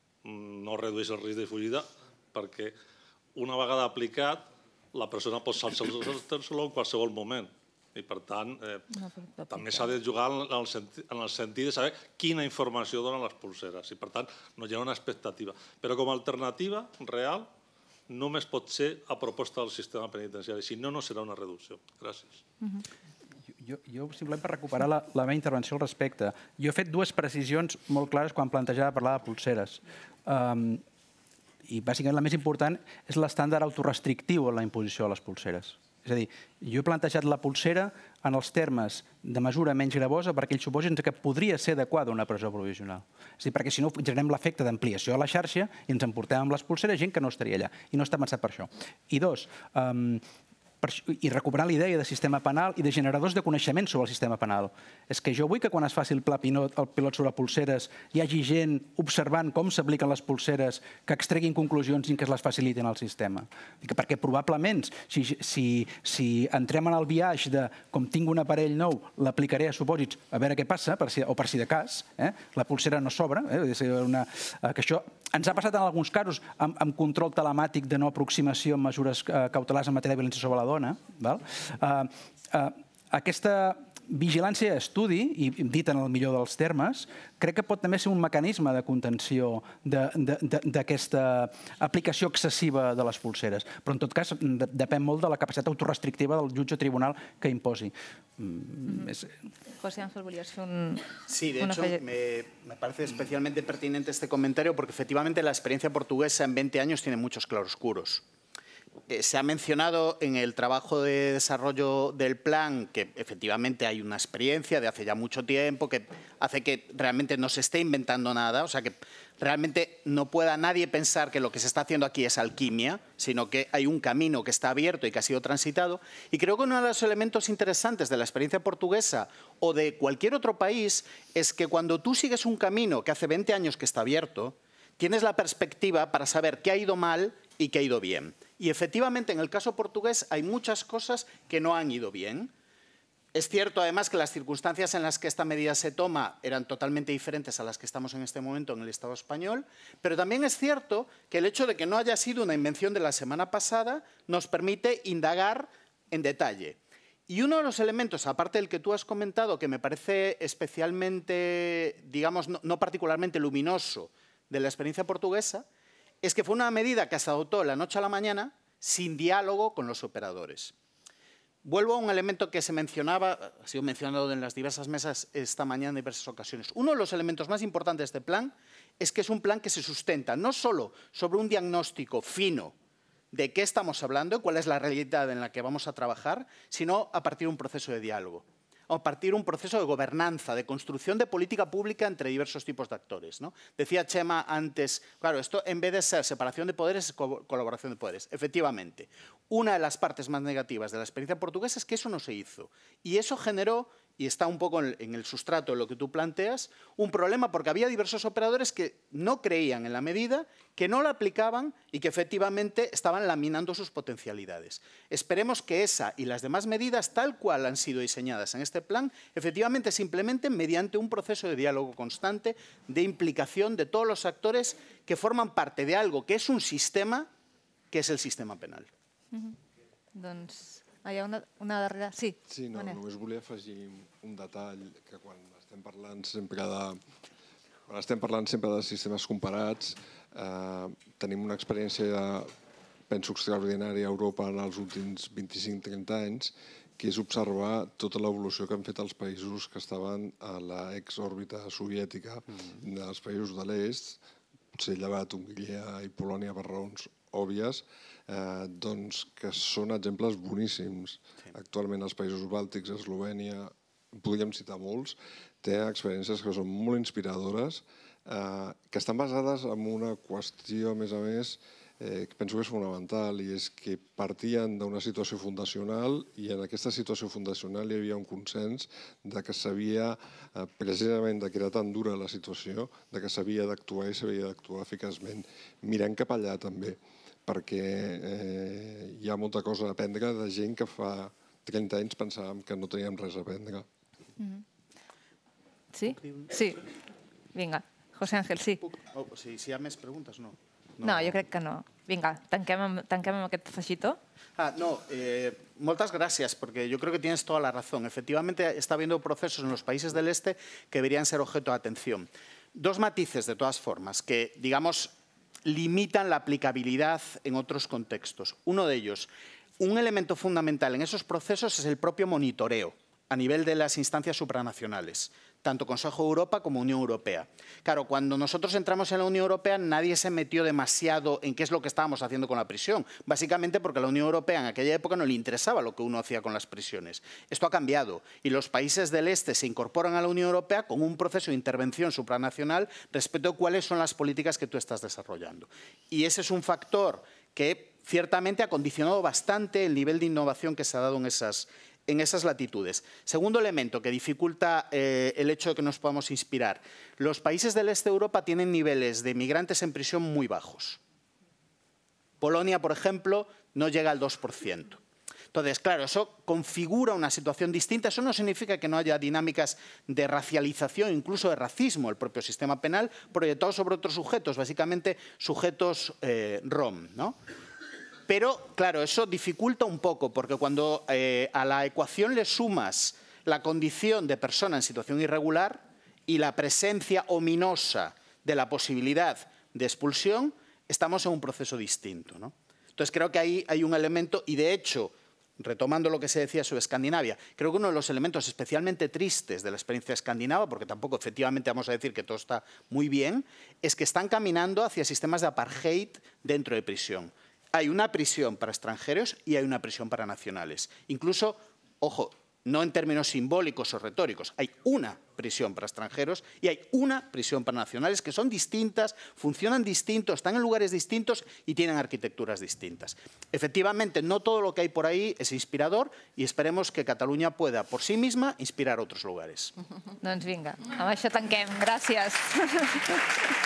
Q: no redueix el risc de fugida, perquè una vegada aplicat, la persona pot saltar-se-lo en qualsevol moment. I, per tant, eh, també s'ha de jugar en el, sentit, en el sentit de saber quina informació donen les pulseres. I, per tant, no hi ha una expectativa. Però com a alternativa real, només pot ser a proposta del sistema penitenciari. Si no, no serà una reducció. Gràcies.
O: Uh-huh. Jo, jo, simplement per recuperar la, la meva intervenció al respecte, jo he fet dues precisions molt clares quan plantejava parlar de pulseres. Um, I, bàsicament, la més important és l'estàndard autorestrictiu en la imposició de les pulseres. És a dir, jo he plantejat la pulsera en els termes de mesura menys gravosa per aquells supòsits que podria ser adequada una presó provisional. És a dir, perquè si no generem l'efecte d'ampliació a la xarxa i ens emportem amb les pulseres gent que no estaria allà. I no està pensat per això. I dos, um, per, i recuperar la idea de sistema penal i de generadors de coneixement sobre el sistema penal. És que jo vull que quan es faci el pla pilot, el pilot sobre pulseres hi hagi gent observant com s'apliquen les pulseres, que extreguin conclusions i que es les facilitin al sistema. Perquè probablement, si, si, si entrem en el viatge de com tinc un aparell nou, l'aplicaré a supòsits a veure què passa, per si, o per si de cas, eh? La pulsera no s'obre, eh? Una, eh, que això ens ha passat en alguns casos amb, amb control telemàtic de no aproximació amb mesures eh, cautelars en matèria de violència sobre la dona. Val? Uh, uh, aquesta vigilància i estudi, i dit en el millor dels termes, crec que pot també ser un mecanisme de contenció d'aquesta aplicació excessiva de les polseres. Però, en tot cas, depèn molt de la capacitat autorestrictiva del jutge o tribunal que imposi.
H: José Ángel, volías hacer un...
M: Sí, de hecho, me, me parece especialmente pertinente este comentario porque efectivamente la experiencia portuguesa en veinte años tiene muchos claroscuros. Eh, se ha mencionado en el trabajo de desarrollo del plan que efectivamente hay una experiencia de hace ya mucho tiempo que hace que realmente no se esté inventando nada, o sea que realmente no pueda nadie pensar que lo que se está haciendo aquí es alquimia, sino que hay un camino que está abierto y que ha sido transitado. Y creo que uno de los elementos interesantes de la experiencia portuguesa o de cualquier otro país es que cuando tú sigues un camino que hace veinte años que está abierto, tienes la perspectiva para saber qué ha ido mal y qué ha ido bien. Y efectivamente, en el caso portugués hay muchas cosas que no han ido bien. Es cierto, además, que las circunstancias en las que esta medida se toma eran totalmente diferentes a las que estamos en este momento en el Estado español, pero también es cierto que el hecho de que no haya sido una invención de la semana pasada nos permite indagar en detalle. Y uno de los elementos, aparte del que tú has comentado, que me parece especialmente, digamos, no, no particularmente luminoso de la experiencia portuguesa, es que fue una medida que se adoptó de la noche a la mañana sin diálogo con los operadores. Vuelvo a un elemento que se mencionaba, ha sido mencionado en las diversas mesas esta mañana en diversas ocasiones. Uno de los elementos más importantes de este plan es que es un plan que se sustenta no solo sobre un diagnóstico fino de qué estamos hablando y cuál es la realidad en la que vamos a trabajar, sino a partir de un proceso de diálogo, a partir de un proceso de gobernanza, de construcción de política pública entre diversos tipos de actores, ¿no? Decía Chema antes, claro, esto en vez de ser separación de poderes es co- colaboración de poderes. Efectivamente, una de las partes más negativas de la experiencia portuguesa es que eso no se hizo. Y eso generó, y está un poco en, en el sustrato de lo que tú planteas, un problema porque había diversos operadores que no creían en la medida, que no la aplicaban y que efectivamente estaban laminando sus potencialidades. Esperemos que esa y las demás medidas, tal cual han sido diseñadas en este plan, efectivamente se implementen mediante un proceso de diálogo constante, de implicación de todos los actores que forman parte de algo que es un sistema, que es el sistema penal.
H: Uh-huh. Doncs hi ha una, una darrera... Sí,
R: sí no,
H: Manel.
R: Només volia afegir un detall que quan estem parlant sempre de, quan estem parlant sempre de sistemes comparats, eh, tenim una experiència, penso, extraordinària a Europa en els últims vint-i-cinc trenta anys, que és observar tota l'evolució que han fet els països que estaven a l'exòrbita soviètica mm. dels països de l'est, potser llevat Hongria i Polònia per raons òbvies, eh, doncs que són exemples boníssims. Sí. Actualment els països bàltics, Eslovènia, podríem citar molts, tenen experiències que són molt inspiradores, eh, que estan basades en una qüestió, a més a més, eh, que penso que és fonamental, i és que partien d'una situació fundacional i en aquesta situació fundacional hi havia un consens de que s'havia, eh, precisament de que era tan dura la situació, de que s'havia d'actuar i s'havia d'actuar eficaçment. Mirant cap allà també, perquè eh, hi ha molta cosa a aprendre de gent que fa trenta anys pensàvem que no teníem res a aprendre.
H: Mm-hmm. Sí? Sí. Vinga, José Ángel, sí.
M: Oh, si, si hi ha més preguntes, no.
H: No, no jo crec que no. Vinga, tanquem amb, tanquem amb aquest afegitó.
M: Ah, no, eh, muchas gracias, porque yo creo que tienes toda la razón. Efectivamente, está habiendo procesos en los países del este que deberían ser objeto de atención. Dos matices, de todas formas, que, digamos, limitan la aplicabilidad en otros contextos. Uno de ellos, un elemento fundamental en esos procesos es el propio monitoreo a nivel de las instancias supranacionales, tanto Consejo de Europa como Unión Europea. Claro, cuando nosotros entramos en la Unión Europea nadie se metió demasiado en qué es lo que estábamos haciendo con la prisión, básicamente porque a la Unión Europea en aquella época no le interesaba lo que uno hacía con las prisiones. Esto ha cambiado y los países del este se incorporan a la Unión Europea con un proceso de intervención supranacional respecto a cuáles son las políticas que tú estás desarrollando. Y ese es un factor que ciertamente ha condicionado bastante el nivel de innovación que se ha dado en esas en esas latitudes. Segundo elemento que dificulta eh, el hecho de que nos podamos inspirar. Los países del este de Europa tienen niveles de migrantes en prisión muy bajos. Polonia, por ejemplo, no llega al dos por ciento. Entonces, claro, eso configura una situación distinta. Eso no significa que no haya dinámicas de racialización, incluso de racismo, el propio sistema penal, proyectado sobre otros sujetos, básicamente sujetos eh, rom, ¿no? Pero, claro, eso dificulta un poco, porque cuando eh, a la ecuación le sumas la condición de persona en situación irregular y la presencia ominosa de la posibilidad de expulsión, estamos en un proceso distinto, ¿no? Entonces creo que ahí hay un elemento, y de hecho, retomando lo que se decía sobre Escandinavia, creo que uno de los elementos especialmente tristes de la experiencia escandinava, porque tampoco efectivamente vamos a decir que todo está muy bien, es que están caminando hacia sistemas de apartheid dentro de prisión. Hay una prisión para extranjeros y hay una prisión para nacionales. Incluso, ojo, no en términos simbólicos o retóricos, hay una prisión para extranjeros y hay una prisión para nacionales que son distintas, funcionan distintos, están en lugares distintos y tienen arquitecturas distintas. Efectivamente, no todo lo que hay por ahí es inspirador y esperemos que Catalunya pueda, por sí misma, inspirar a otros lugares.
F: Doncs vinga, amb això tanquem. Gràcies.